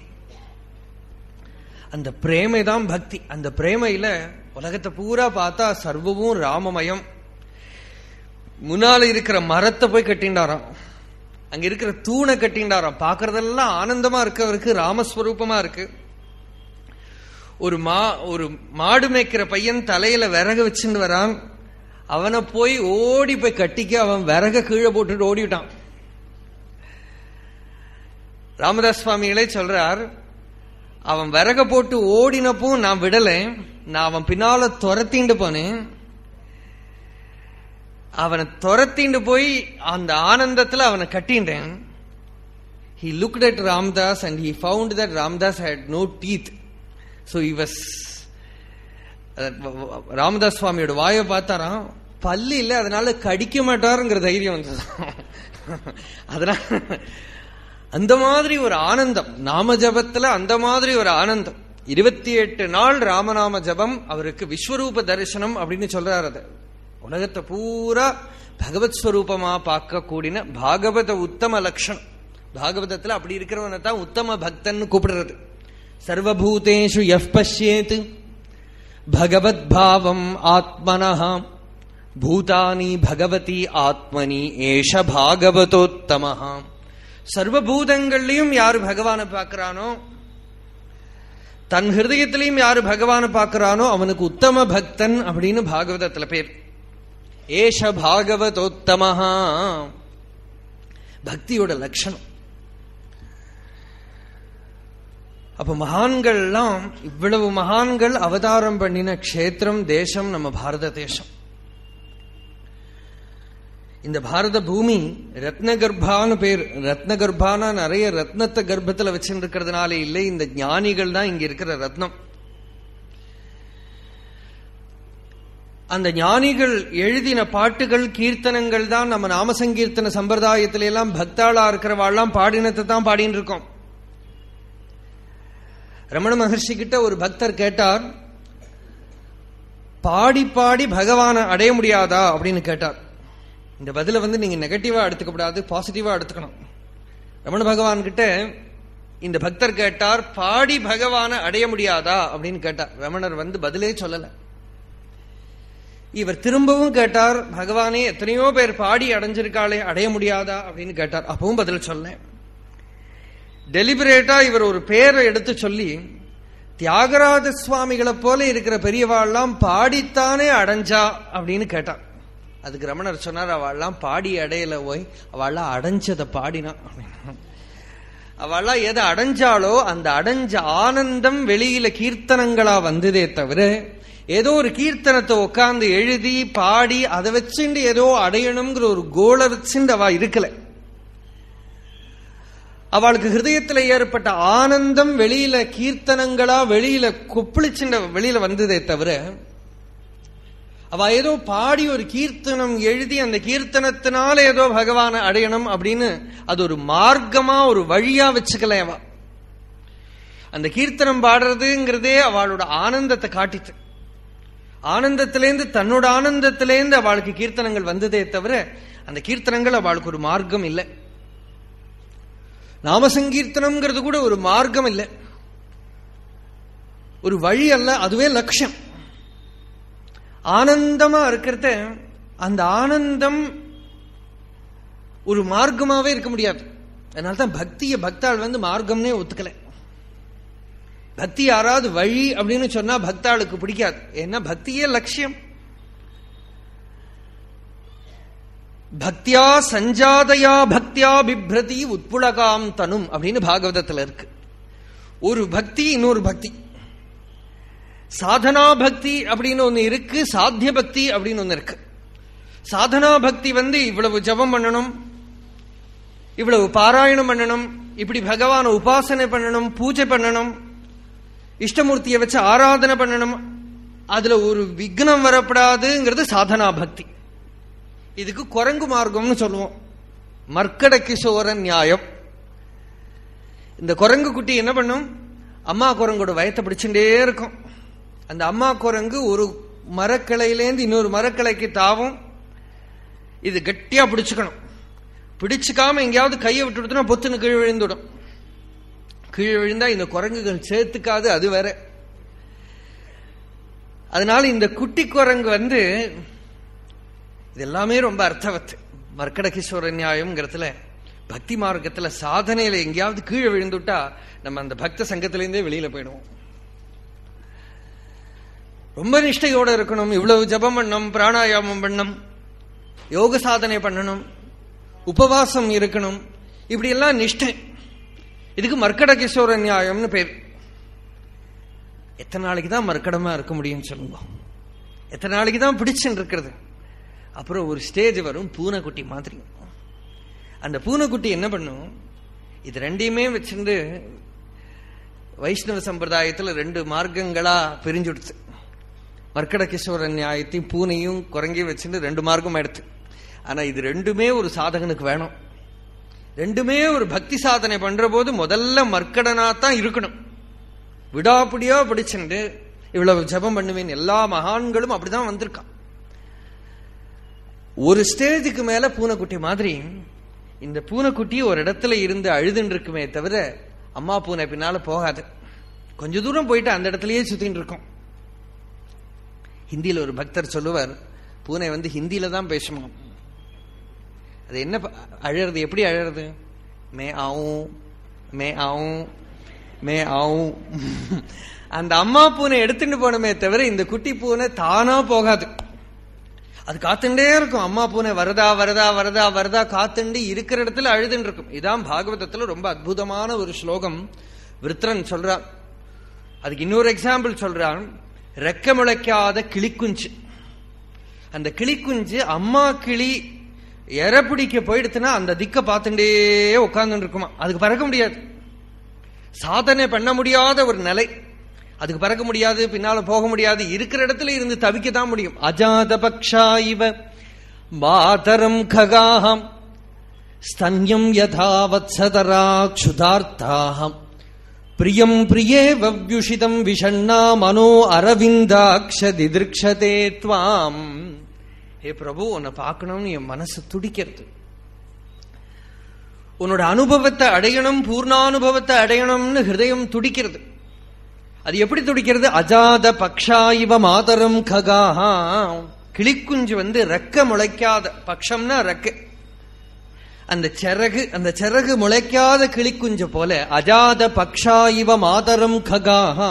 அந்த பிரேமை தான் பக்தி. அந்த பிரேமையில உலகத்தை பூரா பார்த்தா சர்வமும் ராமமயம். முன்னால இருக்கிற மரத்தை போய் கட்டிண்டாராம், அங்க இருக்கிற தூணை கட்டிண்டாராம். பாக்குறதெல்லாம் ஆனந்தமா இருக்கு, அவருக்கு ராமஸ்வரூபமா இருக்கு. ஒரு மாடு மேய்க்கிற பையன் தலையில விறகு வச்சுட்டு வரான், அவனை போய் ஓடி போய் கட்டிக்க அவன் விறக கீழே போட்டுட்டு ஓடிவிட்டான். ராமதாஸ் சுவாமிகளே சொல்றார், அவன் விறக போட்டு ஓடினப்போ நான் விடல, நான் அவன் பின்னால துரத்திண்டு போனேன். அவனை துரத்திண்டு போய் அந்த ஆனந்தத்துல அவனை கட்டின்றேன். He looked at Ramdas and he found that Ramdas had no teeth. So he was Ramadoss சுவாமியோட வாயை பார்த்தாராம், பல்லு இல்ல, அதனால கடிக்க மாட்டாருங்கிற தைரியம் வந்தது. அதனால அந்த மாதிரி ஒரு ஆனந்தம் நாம ஜபத்துல, அந்த மாதிரி ஒரு ஆனந்தம். 28 நாள் ராமநாம ஜபம் அவருக்கு விஸ்வரூப தரிசனம் அப்படின்னு சொல்றாரு. அது உலகத்தை பூரா பகவத் ஸ்வரூபமா பார்க்க கூடின பாகவத உத்தம லட்சணம். பாகவதத்துல அப்படி இருக்கிறவனை தான் உத்தம பக்தன் கூப்பிடுறது. சர்வபூதேஷு யஃப் பஷ்யேத் பகவத் பாவம் ஆத்மனஹ பூதானி பகவதி ஆத்மனி ஏஷ பாகவதோத்தமஹ. சர்வபூதங்கள்லயும் யாரு பகவானை பார்க்கிறானோ, தன் ஹிருதயத்திலையும் யாரு பகவானை பார்க்கிறானோ அவனுக்கு உத்தம பக்தன் அப்படின்னு பாகவதத்துல பேர். ஏஷ பாகவதோத்தமஹா, பக்தியோட லட்சணம். அப்ப மகான்கள்லாம், இவ்வளவு மகான்கள் அவதாரம் பண்ணின க்ஷேத்திரம், தேசம் நம்ம பாரத தேசம். இந்த பாரத பூமி ரத்னகர்பான்னு பேர். ரத்னகர்பானா நிறைய ரத்னத்தை கர்ப்பத்துல வச்சிருக்கிறதுனால இல்லை, இந்த ஞானிகள் தான் இங்க இருக்கிற ரத்னம். அந்த ஞானிகள் எழுதின பாட்டுகள், கீர்த்தனங்கள் தான் நம்ம நாமசங்கீர்த்தன சம்பிரதாயத்தில எல்லாம் பக்தாளா இருக்கிறவாள்லாம் பாடினத்தை தான் பாடின்னு இருக்கோம். ரமண மகர்ஷி கிட்ட ஒரு பக்தர் கேட்டார், பாடி பாடி பகவானை அடைய முடியாதா அப்படின்னு கேட்டார். இந்த பதில நீங்க நெகட்டிவா எடுத்துக்கப்படாது, பாசிட்டிவா எடுத்துக்கணும். ரமண பகவான் கிட்ட இந்த பக்தர் கேட்டார், பாடி பகவானை அடைய முடியாதா அப்படின்னு கேட்டார். ரமணர் பதிலே சொல்லல. இவர் திரும்பவும் கேட்டார், பகவானே எத்தனையோ பேர் பாடி அடைஞ்சிருக்காளே, அடைய முடியாதா அப்படின்னு கேட்டார். அப்பவும் பதில் சொல்ல. டெலிபரேட்டா இவர் ஒரு பேரை எடுத்து சொல்லி, தியாகராஜ சுவாமிகளை போல இருக்கிற பெரியவாள்லாம் பாடித்தானே அடைஞ்சா அப்படின்னு கேட்டார். அதுக்கு ரமணர் சொன்னார், அவள்லாம் பாடி அடையல, போய் அவள்லாம் அடைஞ்சதை பாடினா. அவள்லாம் எதை அடைஞ்சாலோ அந்த அடைஞ்ச ஆனந்தம் வெளியில கீர்த்தனங்களா வந்ததே தவிர, ஏதோ ஒரு கீர்த்தனத்தை உட்கார்ந்து எழுதி பாடி அதை வச்சுண்டு ஏதோ அடையணுங்கிற ஒரு கோலை வச்சுண்டு அவ இருக்கல. அவளுக்கு ஹிருதயத்துல ஏற்பட்ட ஆனந்தம் வெளியில கீர்த்தனங்களா வெளியில கொப்பளிச்சுண்ட வெளியில வந்ததே தவிர, அவ ஏதோ பாடி ஒரு கீர்த்தனம் எழுதி அந்த கீர்த்தனத்தினால ஏதோ பகவானை அடையணும் அப்படின்னு அது ஒரு மார்க்கமா ஒரு வழியா வச்சுக்கல. அவ அந்த கீர்த்தனம் பாடுறதுங்கிறதே அவளோட ஆனந்தத்தை காட்டித்து. ஆனந்தத்திலேருந்து, தன்னோட ஆனந்தத்திலேருந்து அவளுக்கு கீர்த்தனங்கள் வந்ததே தவிர அந்த கீர்த்தனங்கள் அவளுக்கு ஒரு மார்க்கம் இல்லை. நாமசங்கீர்த்தனம்ங்கிறது கூட ஒரு மார்க்கம் இல்லை, ஒரு வழி அல்ல, அதுவே லட்சியம். ஆனந்தமா இருக்கிறத, அந்த ஆனந்தம் ஒரு மார்க்கமாவே இருக்க முடியாது. அதனால்தான் பக்திய பக்தாள் மார்க்கம்னே ஒத்துக்கல. பக்தி யாராவது வழி அப்படின்னு சொன்னா பக்தாளுக்கு பிடிக்காது. ஏன்னா பக்தியே லட்சியம். பக்தியா சஞ்சாதயா பக்தியா பிப்ரதி உட்புலகாம் தனும் அப்படின்னு பாகவதத்துல இருக்கு. ஒரு பக்தி இன்னொரு பக்தி. சாதனா பக்தி அப்படின்னு ஒண்ணு இருக்கு, சாத்திய பக்தி அப்படின்னு ஒண்ணு இருக்கு. சாதனா பக்தி இவ்வளவு ஜபம் பண்ணணும், இவ்வளவு பாராயணம் பண்ணணும், இப்படி பகவான உபாசனை பண்ணணும், பூஜை பண்ணணும், இஷ்டமூர்த்தியை வச்சு ஆராதனை பண்ணணும், அதுல ஒரு விக்னம் வரப்படாதுங்கிறது சாதனா பக்தி. இதுக்கு குரங்கு மார்க்கம்னு சொல்லுவோம். மர்க்கட கிஷோர நியாயம். இந்த குரங்கு குட்டி என்ன பண்ணும், அம்மா குரங்கோட வயத்தை பிடிச்சுட்டே இருக்கும். அந்த அம்மா குரங்கு ஒரு மரக்கிளையிலேருந்து இன்னொரு மரக்கிளைக்கு தாவும். இது கட்டியா பிடிச்சுக்கணும். பிடிச்சுக்காம எங்கேயாவது கையை விட்டு விடுத்துனா பொத்துன்னு கீழ் விழுந்துடும். கீழ் விழுந்தா இந்த குரங்குகள் சேர்த்துக்காது, அது வேற. அதனால இந்த குட்டி குரங்கு இது எல்லாமே ரொம்ப அர்த்தவத்து. மர்க்கடகீஸ்வர நியாயம்ங்கிறதுல பக்தி மார்க்கத்துல சாதனையில எங்கேயாவது கீழே விழுந்துட்டா நம்ம அந்த பக்த சங்கத்திலேருந்தே வெளியில போயிடுவோம். ரொம்ப நிஷ்டையோட இருக்கணும். இவ்வளவு ஜபம் பண்ணணும், பிராணாயாமம் பண்ணணும், யோக சாதனை பண்ணணும், உபவாசம் இருக்கணும், இப்படி எல்லாம் நிஷ்டை. இதுக்கு மர்க்கடகீஸ்வர நியாயம்னு பேர். எத்தனை நாளைக்கு தான் மர்க்கடமா இருக்க முடியும் சொல்லுங்க? எத்தனை நாளைக்கு தான் பிடிச்சுன்னு இருக்கிறது? அப்புறம் ஒரு ஸ்டேஜ் வரும், பூனைக்குட்டி மாதிரி. அந்த பூனைக்குட்டி என்ன பண்ணும், இது ரெண்டையுமே வச்சிருந்து வைஷ்ணவ சம்பிரதாயத்தில் 2 மார்க்கங்களா பிரிஞ்சுடுச்சு. மர்க்கட கிஷோர நியாயத்தையும் பூனையும் குரங்கையும் வச்சுட்டு 2 மார்க்கம் எடுத்து. ஆனா இது ரெண்டுமே ஒரு சாதகனுக்கு வேணும். ரெண்டுமே ஒரு பக்தி சாதனை பண்ற போது முதல்ல மர்க்கடனாத்தான் இருக்கணும். விடாப்பிடியா பிடிச்சுண்டு இவ்வளவு ஜபம் பண்ணுவேன். எல்லா மகான்களும் அப்படிதான் வந்திருக்கான். ஒரு ஸ்டேஜுக்கு மேல பூனைக்குட்டி மாதிரி இந்த பூனைக்குட்டி ஒரு இடத்துல இருந்து அழுதுன்னு இருக்குமே தவிர அம்மா பூனை பின்னால போகாது. கொஞ்ச தூரம் போயிட்டு அந்த இடத்துலயே சுத்தின்னு இருக்கும். ஹிந்தியில ஒரு பக்தர் சொல்லுவார், பூனை ஹிந்தியில தான் பேசுமா. அது என்ன அழறது, எப்படி அழறது? மே ஆவும் மே ஆவும் மே ஆவும். அந்த அம்மா பூனை எடுத்துட்டு போனமே தவிர இந்த குட்டி பூனை தானா போகாது. அது காத்துட்டே இருக்கும். அம்மா பூனை வரதா வரதா வரதா வரதா காத்துண்டு இருக்கிற இடத்துல அழுதுன்னு இருக்கும். இதான் பாகவதத்துல ரொம்ப அற்புதமான ஒரு ஸ்லோகம். விருத்ரன் சொல்றான். அதுக்கு இன்னொரு எக்ஸாம்பிள் சொல்றான். ரெக்க முளைக்காத கிளிக்குஞ்சு. அந்த கிளிக்குஞ்சு அம்மா கிளி எற பிடிக்க போயிடுச்சுன்னா அந்த திக்க பார்த்துட்டே உட்கார்ந்து இருக்குமா. அதுக்கு பறக்க முடியாது. சாதனை பண்ண முடியாத ஒரு நிலை. அதுக்கு பறக்க முடியாது, பின்னால போக முடியாது. இருக்கிற இடத்துல இருந்து தவிக்கத்தான் முடியும். அஜாத பக்ஷா இவ மாதரம் ககாஹம் ஸ்தன்யம் யதா வத்சதராக்ஷுதார்த்தாஹம் பிரியம் பிரியே வவ்யுஷிதம் விஷண்ணா மனோ அரவிந்தாக்ஷ திதிருக்ஷதே த்வாம். ஹே பிரபு, உன்னை பார்க்கணும்னு என் மனசு துடிக்கிறது. உன்னோட அனுபவத்தை அடையணும், பூர்ணானுபவத்தை அடையணும்னு ஹிருதயம் துடிக்கிறது. அது எப்படி துடிக்கிறது? அஜாத பக்ஷா இவ மாதரம் ககாஹா. கிளிக்குஞ்சு ரெக்க முளைக்காத, பக்ஷம்னா ரெக்க, அந்த சிறகு முளைக்காத கிளிக்குஞ்சு போல அஜாத பக்ஷா இவ மாதரம் ககாஹா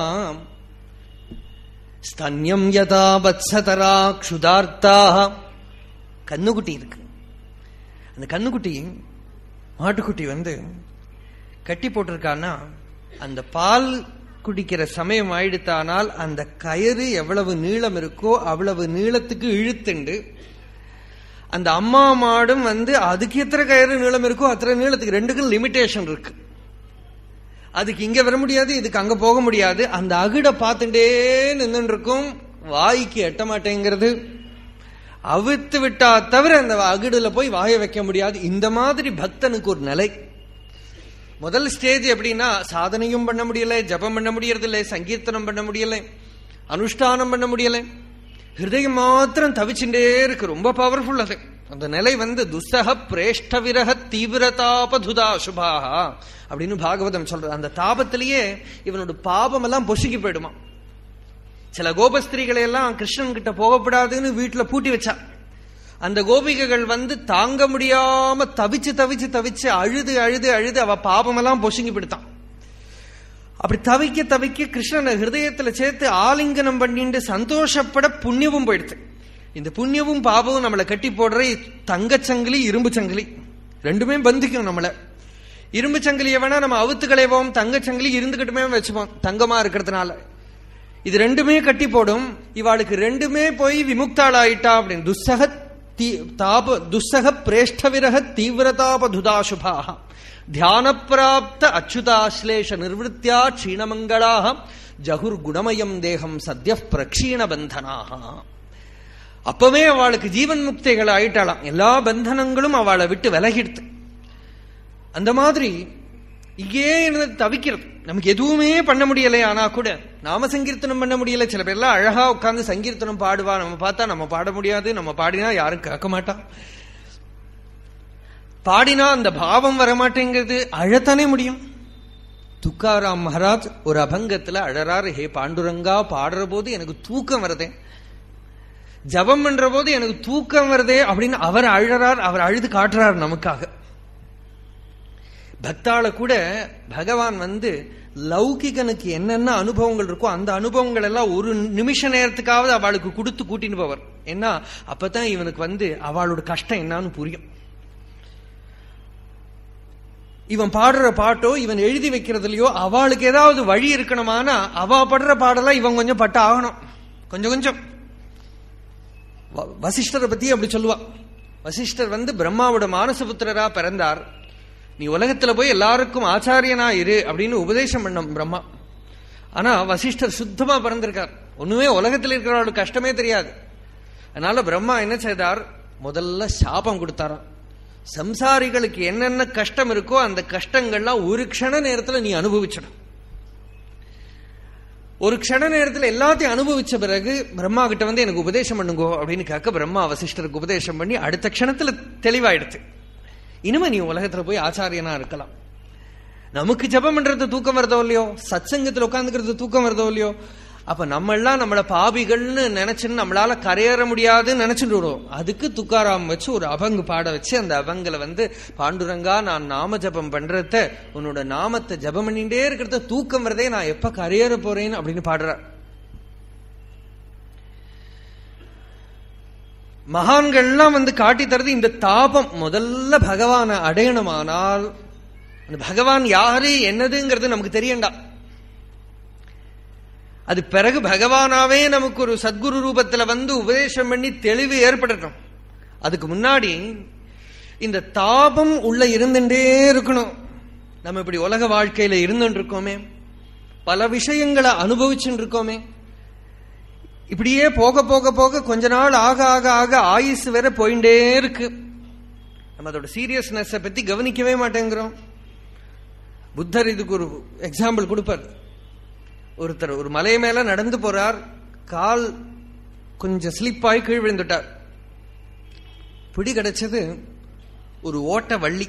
ஸ்தன்யம் யதா வத்சதரா க்ஷுதார்த்தாக. கண்ணுக்குட்டி இருக்கு. அந்த கண்ணுக்குட்டி மாட்டுக்குட்டி கட்டி போட்டிருக்கான்னா அந்த பால் குடிக்கிற சமயம் ஆயிடுத்தானால் அந்த கயிறு எவ்வளவு நீளம் இருக்கோ அவ்வளவு நீளத்துக்கு இழுத்துண்டு அந்த அம்மா மாடும் அதுக்கு எத்தனை கயிறு நீளம் இருக்கோ அத்தனை நீளத்துக்கு, ரெண்டுக்கும் லிமிடேஷன் இருக்கு. அதுக்கு இங்க வர முடியாது, இதுக்கு அங்க போக முடியாது. அந்த அகிட பார்த்துட்டே நின்று இருக்கும். வாய்க்கு எட்ட மாட்டேங்கிறது. அவித்து விட்டா தவிர அந்த அகிடுல போய் வாய வைக்க முடியாது. இந்த மாதிரி பக்தனுக்கு ஒரு நிலை. முதல் ஸ்டேஜ் எப்படின்னா, சாதனையும் பண்ண முடியல, ஜபம் பண்ண முடியறதில்லை, சங்கீர்த்தனம் பண்ண முடியல, அனுஷ்டானம் பண்ண முடியல, ஹிருதயம் மாத்திரம் தவிச்சுட்டே இருக்கு. ரொம்ப பவர்ஃபுல் அது. அந்த நிலை துஸ்ஸக பிரேஷ்ட விரக தீவிரதாபதுதா சுபாக அப்படின்னு பாகவதம் சொல்ற. அந்த தாபத்திலேயே இவனோட பாபம் எல்லாம் பொசுக்கி போயிடுமா. சில கோபஸ்திரீகளை எல்லாம் கிருஷ்ணன் கிட்ட போகப்படாதுன்னு வீட்டுல பூட்டி வச்சா. அந்த கோபிகைகள் தாங்க முடியாம தவிச்சு தவிச்சு தவிச்சு அழுது அழுது அழுது அவ பாபமெல்லாம் பொசுங்கி பிடித்தான். அப்படி தவிக்க தவிக்க கிருஷ்ணனை ஹிருதயத்துல சேர்த்து ஆலிங்கனம் பண்ணிட்டு சந்தோஷப்பட புண்ணியமும் போயிடுது. இந்த புண்ணியமும் பாபமும் நம்மளை கட்டி போடுற தங்கச்சங்கிலி இரும்பு சங்கிலி ரெண்டுமே பந்திக்கும் நம்மள. இரும்பு சங்கிலியை வேணா நம்ம அவுத்து களைவோம், தங்கச்சங்கிலி இருந்துகிட்டுமே வச்சுப்போம் தங்கமா இருக்கிறதுனால. இது ரெண்டுமே கட்டி போடும். இவாளுக்கு ரெண்டுமே போய் விமுக்தாள் ஆயிட்டா அப்படின்னு. துஸ்ஸக பிரேஷ்ட விரக தீவிரதாபதுதாசுபாக தியான பிராப்த அச்சுதாஸ்லேஷ நிர்வத்தியா க்ஷீணமங்களாக ஜகுர் குணமயம் தேகம் சத்ய பிரக்ஷீண பந்தனாக. அப்பவே அவளுக்கு ஜீவன் முக்திகள் ஆயிட்டாளாம். எல்லா பந்தனங்களும் அவளை விட்டு விலகிடுது. அந்த மாதிரி இங்கே தவிக்கிறது. நமக்கு எதுவுமே பண்ண முடியலை. ஆனா கூட நாம சங்கீர்த்தனம் பண்ண முடியல. சில பேர்லாம் அழகா உட்கார்ந்து சங்கீர்த்தனம் பாடுவா. நம்ம பார்த்தா நம்ம பாட முடியாது. நம்ம பாடினா யாரும் கேட்க மாட்டா. பாடினா அந்த பாவம் வரமாட்டேங்கிறது. அழத்தானே முடியும். துக்காராம் மகாராஜ் ஒரு அபங்கத்துல அழறாரு. ஹே பாண்டுரங்கா, பாடுற போது எனக்கு தூக்கம் வருதே, ஜபம் பண்ற போது எனக்கு தூக்கம் வருதே அப்படின்னு அவர் அழறார். அவர் அழுது காட்டுறார் நமக்காக. பக்தாள கூட பகவான் லௌகிகனுக்கு என்னென்ன அனுபவங்கள் இருக்கோ அந்த அனுபவங்கள் எல்லாம் ஒரு நிமிஷ நேரத்துக்காவது அவளுக்கு கொடுத்து கூட்டின்னு போவர். ஏன்னா அப்பதான் இவனுக்கு அவளோட கஷ்டம் என்னன்னு புரியும். இவன் பாடுற பாட்டோ இவன் எழுதி வைக்கிறதுலயோ அவளுக்கு ஏதாவது வழி இருக்கணுமானா அவ படுற பாடலாம் இவன் கொஞ்சம் பட்ட ஆகணும். கொஞ்சம் கொஞ்சம். வசிஷ்டரை பத்தி அப்படி சொல்லுவா. வசிஷ்டர் பிரம்மாவோட மானசபுத்திரரா பிறந்தார். நீ உலகத்துல போய் எல்லாருக்கும் ஆச்சாரியனா இரு அப்படின்னு உபதேசம் பண்ண பிரம்மா. ஆனா வசிஷ்டர் சுத்தமா பிறந்திருக்கார். ஒண்ணுமே உலகத்தில் இருக்கிறவங்களுக்கு கஷ்டமே தெரியாது. அதனால பிரம்மா என்ன செய்தார், முதல்ல சாபம் கொடுத்தாராம். சம்சாரிகளுக்கு என்னென்ன கஷ்டம் இருக்கோ அந்த கஷ்டங்கள்லாம் ஒரு க்ஷண நேரத்துல நீ அனுபவிச்சிடும். ஒரு க்ஷண நேரத்தில் எல்லாத்தையும் அனுபவிச்ச பிறகு பிரம்மா கிட்ட வந்து எனக்கு உபதேசம் பண்ணுங்கோ அப்படின்னு கேட்க பிரம்மா வசிஷ்டருக்கு உபதேசம் பண்ணி அடுத்த க்ஷணத்துல தெளிவாயிடுச்சு. இனிமே நீ உலகத்துல போய் ஆச்சாரியனா இருக்கலாம். நமக்கு ஜபம் பண்றது தூக்கம் வருதோ இல்லையோ, சத்சங்கத்தில் உட்காந்துக்கிறது தூக்கம் வருதோ இல்லையோ, அப்ப நம்ம எல்லாம் நம்மள பாபிகள்னு நினைச்சுன்னு நம்மளால கரையேற முடியாதுன்னு நினைச்சுட்டு விடுவோம். அதுக்கு துக்காராம் வச்சு ஒரு அபங்கு பாட வச்சு அந்த அபங்களை வந்து பாண்டுரங்கா நான் நாம ஜபம் பண்றத, உன்னோட நாமத்தை ஜபம் பண்ணிட்டே இருக்கிறத தூக்கம் வரதே, நான் எப்ப கரையேற போறேன்னு அப்படின்னு பாடுற. மகான்கள்லாம் வந்து காட்டி தரது இந்த தாபம். முதல்ல பகவானை அடையணுமானால் அந்த பகவான் யாரு என்னதுங்கிறது நமக்கு தெரியண்டா. அது பிறகு பகவானாவே நமக்கு ஒரு சத்குரு ரூபத்துல வந்து உபதேசம் பண்ணி தெளிவு ஏற்படட்டும். அதுக்கு முன்னாடி இந்த தாபம் உள்ள இருந்துட்டே இருக்கணும். நம்ம இப்படி உலக வாழ்க்கையில இருந்துட்டு இருக்கோமே, பல விஷயங்களை அனுபவிச்சுட்டு இருக்கோமே, இப்படியே போக போக போக கொஞ்ச நாள் ஆக ஆக ஆக ஆயுசு வேற போயிட்டே இருக்கு. நம்ம அதோட சீரியஸ்னஸ் பத்தி கவனிக்கவே மாட்டேங்கிறோம். புத்தர் இதுக்கு ஒரு எக்ஸாம்பிள் கொடுப்பார். ஒருத்தர் ஒரு மலை மேல நடந்து போறார், கால் கொஞ்சம் ஸ்லிப்பாய் கீழ் விழுந்துட்டார். பிடி கிடைச்சது ஒரு ஓட்ட வள்ளி.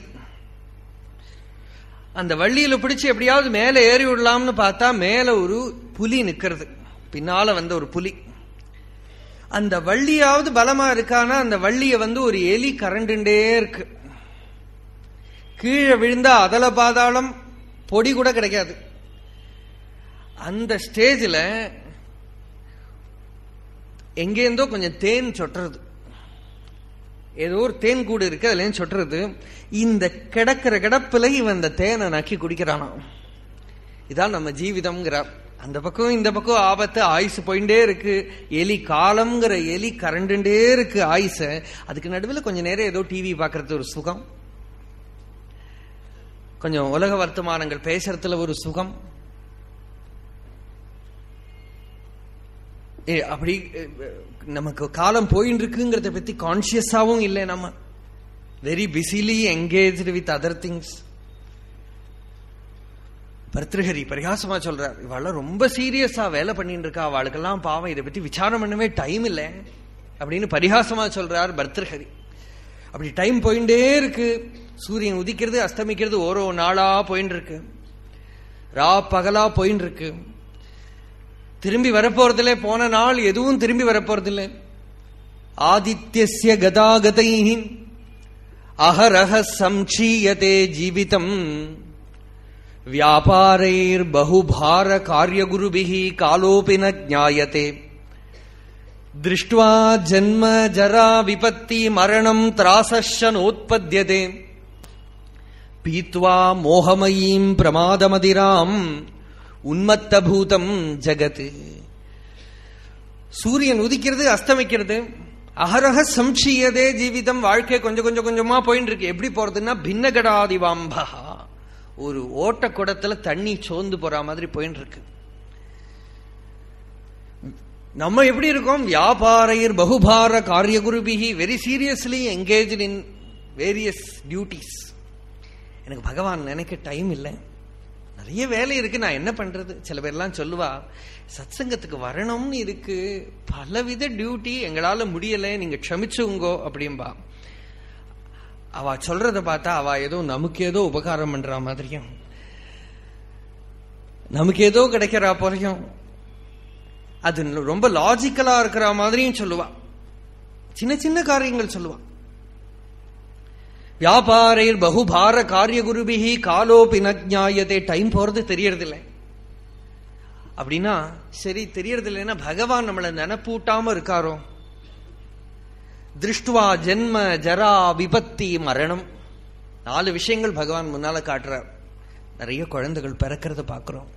அந்த வள்ளியில பிடிச்சு எப்படியாவது மேல ஏறி விடலாம்னு பார்த்தா மேல ஒரு புலி நிக்கிறது, பின்னால வந்த ஒரு புலி. அந்த வள்ளியாவது பலமா இருக்கானா, அந்த வள்ளிய வந்து ஒரு எலி கரண்டுண்டே இருக்கு. கீழே விழுந்தா அதல பாதாளம் பொடி கூட கிடைக்காது. அந்த ஸ்டேஜில் எங்கேருந்தோ கொஞ்சம் தேன் சொட்டுறது, ஏதோ ஒரு தேன் கூடு இருக்கு, அதுல சொட்டுறது. இந்த கிடக்கிற கிடப்புல இவன் இந்த தேனை நக்கி குடிக்கிறானா. இதான் நம்ம ஜீவிதம்ங்கிறார். அந்த பக்கம் இந்த பக்கம் ஆபத்து, ஆயுசு போயிட்டே இருக்கு. எலி காலம்ங்கிற எலி கரண்டுண்டே இருக்கு ஆயுச. அதுக்கு நடுவில் கொஞ்ச நேரம் ஏதோ டிவி பார்க்கறது ஒரு சுகம், கொஞ்சம் உலக வர்த்தமானங்கள் பேசுறதுல ஒரு சுகம். அப்படி நமக்கு காலம் போயின்னு இருக்குங்கிறத பத்தி கான்சியஸாவும் இல்லை. நம்ம very busily engaged with other things. Bhartrihari பரிகாசமா சொல்றார், இவாள் ரொம்ப சீரியஸா வேலை பண்ணிட்டு இருக்கா, அவளுக்கெல்லாம் பாவம் இதை பத்தி விசாரம் பண்ணவே டைம் இல்லை அப்படின்னு பரிகாசமா சொல்றார் பர்திருஹரி. அப்படி டைம் போயிட்டே இருக்கு. சூரியன் உதிக்கிறது அஸ்தமிக்கிறது ஓரோ நாளா போயின்னு இருக்கு, ரா பகலா போயின்னு இருக்கு. திரும்பி வரப்போறதில்லை, போன நாள் எதுவும் திரும்பி வரப்போறதில்லை. ஆதித்யஸ்ய கதாகதைஹி அஹரஹ சம்சீயதே ஜீவிதம் வியாபாரைர் பகுபார காரியகுருபிஹி காலோபி ந ஞாயதே திருஷ்ட்வா ஜன்ம ஜரா விபத்தி மரணம் த்ராசஸ்ய நோத்பத்யதே பீத்வா மோகமயீம் பிரமாதமதிராம் உன்மத்த பூதம் ஜகத். சூரியன் உதிக்கிறது அஸ்தமிக்கிறது, அஹரஹ சம்சீயதே ஜீவிதம். வாழ்க்கை கொஞ்சம் கொஞ்சம் கொஞ்சமா போயிட்டு இருக்கு. எப்படி போறதுன்னா பின்னகடாதிவாம்பா, ஒரு ஓட்ட குடத்துல தண்ணி சோர்ந்து போற மாதிரி போயிட்டு இருக்கு. நம்ம எப்படி இருக்கோம்? வியாபாரையர் பகுபார காரியகுருபிஹி, very seriously engaged in various duties. எனக்கு பகவான் நினைக்க டைம் இல்லை, நிறைய வேலை இருக்கு, நான் என்ன பண்றது? சில பேர்லாம் சொல்லுவா, சத்சங்கத்துக்கு வரணும்னு இருக்கு, பலவித டியூட்டி, எங்களால முடியல, நீங்க க்ஷமிச்சுங்கோ அப்படின்பா. அவ சொல்றத பார்த்தா அவ ஏதோ நமக்கு ஏதோ உபகாரம் பண்ற மாதிரியும், நமக்கு ஏதோ கிடைக்கிறா போலையும், அது ரொம்ப லாஜிக்கலா இருக்கிற மாதிரியும் சொல்லுவா. சின்ன சின்ன காரியங்கள் சொல்லுவா. வியாபாரைர் பகுபார காரியகுருபிஹி காலோபி ந ஞாயதே. டைம் போறது தெரியறதில்லை அப்படின்னா சரி, தெரியறதில்லைன்னா பகவான் நம்மளை நினைப்பூட்டாம இருக்காரோ? திருஷ்டுவா ஜென்ம ஜரா விபத்தி மரணம், 4 விஷயங்கள் பகவான் முன்னால காட்டுறார். நிறைய குழந்தைகள் பிறக்கிறத பாக்குறோம்.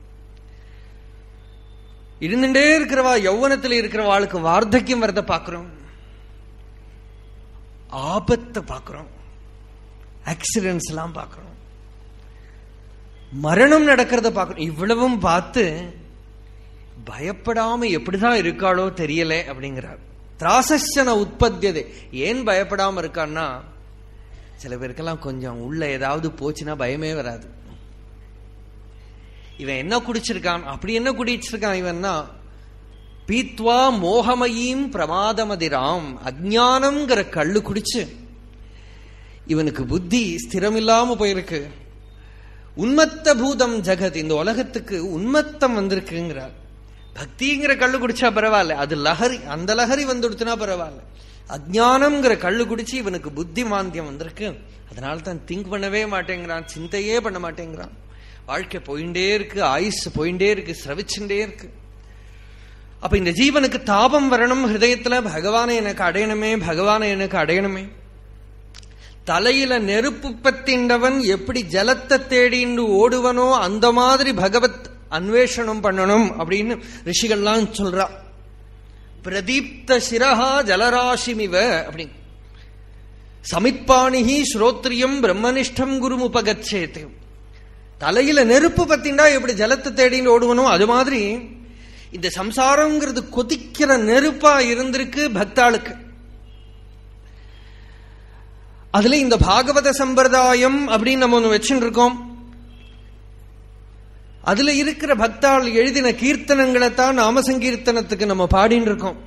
இருந்துட்டே இருக்கிறவா, யௌவனத்தில் இருக்கிறவாளுக்கு வார்த்தக்கியம் வரத பாக்குறோம், ஆபத்தை பாக்குறோம், ஆக்சிடென்ட்ஸ் எல்லாம் பார்க்கிறோம், மரணம் நடக்கிறத பார்க்கிறோம். இவ்வளவும் பார்த்து பயப்படாம எப்படிதான் இருக்காளோ தெரியல அப்படிங்கிறார். திராசன உற்பத்தியதே. ஏன் பயப்படாம இருக்கான்னா, சில பேருக்கெல்லாம் கொஞ்சம் உள்ள ஏதாவது போச்சுன்னா பயமே வராது. இவன் என்ன குடிச்சிருக்கான், அப்படி என்ன குடிச்சிருக்கான் இவன்னா, பீத்வா மோகமயீம் பிரமாதமதிராம், அஜ்ஞானம்ங்கிற கள்ளு குடிச்சு இவனுக்கு புத்தி ஸ்திரமில்லாம போயிருக்கு. உன்மத்த பூதம் ஜெகத், இந்த உலகத்துக்கு உன்மத்தம் வந்திருக்குங்கிறார். பக்திங்கிற கள்ளு குடிச்சா பரவாயில்ல, அது லஹரி, அந்த லஹரி வந்துடுத்துனா பரவாயில்ல. அஜ்ஞானம்ங்கிற கள்ளு குடிச்சு இவனுக்கு புத்தி மாந்தியம் வந்திருக்கு. அதனால தான் திங்க் பண்ணவே மாட்டேங்கிறான், சிந்தையே பண்ண மாட்டேங்கிறான். வாழ்க்கை போயிண்டே இருக்கு, ஆயுஸ் போயிண்டே இருக்கு, சிரவிச்சுட்டே இருக்கு. அப்ப இந்த ஜீவனுக்கு தாபம் வரணும் ஹிருதயத்துல, பகவானை எனக்கு அடையணுமே, பகவானை எனக்கு அடையணுமே. தலையில நெருப்பு பத்தின்றவன் எப்படி ஜலத்தை தேடிண்டு ஓடுவனோ அந்த மாதிரி பகவத் அன்வேஷணம் பண்ணணும் அப்படின்னு ரிஷிகள்லாம் சொல்றா. பிரதீப்த சிரஹா ஜலராசிமிவ அப்படி சமித்பாணிஹி ஸ்ரோத்ரியம் பிரம்மனிஷ்டம் குரும் உபகச்சேத்து. தலையில நெருப்பு பத்திண்டா எப்படி ஜலத்தை தேடின்னு ஓடுவனோ அது மாதிரி இந்த சம்சாரம்ங்கிறது கொதிக்கிற நெருப்பா இருந்திருக்கு பக்தாளுக்கு. அதுல இந்த பாகவத சம்பிரதாயம் அப்படின்னு நம்ம ஒண்ணு வச்சுட்டு இருக்கோம். அதுல இருக்கிற பக்தாள் எழுதின கீர்த்தனங்களை தான் நாம சங்கீர்த்தனத்துக்கு நம்ம பாடின்னு இருக்கோம்.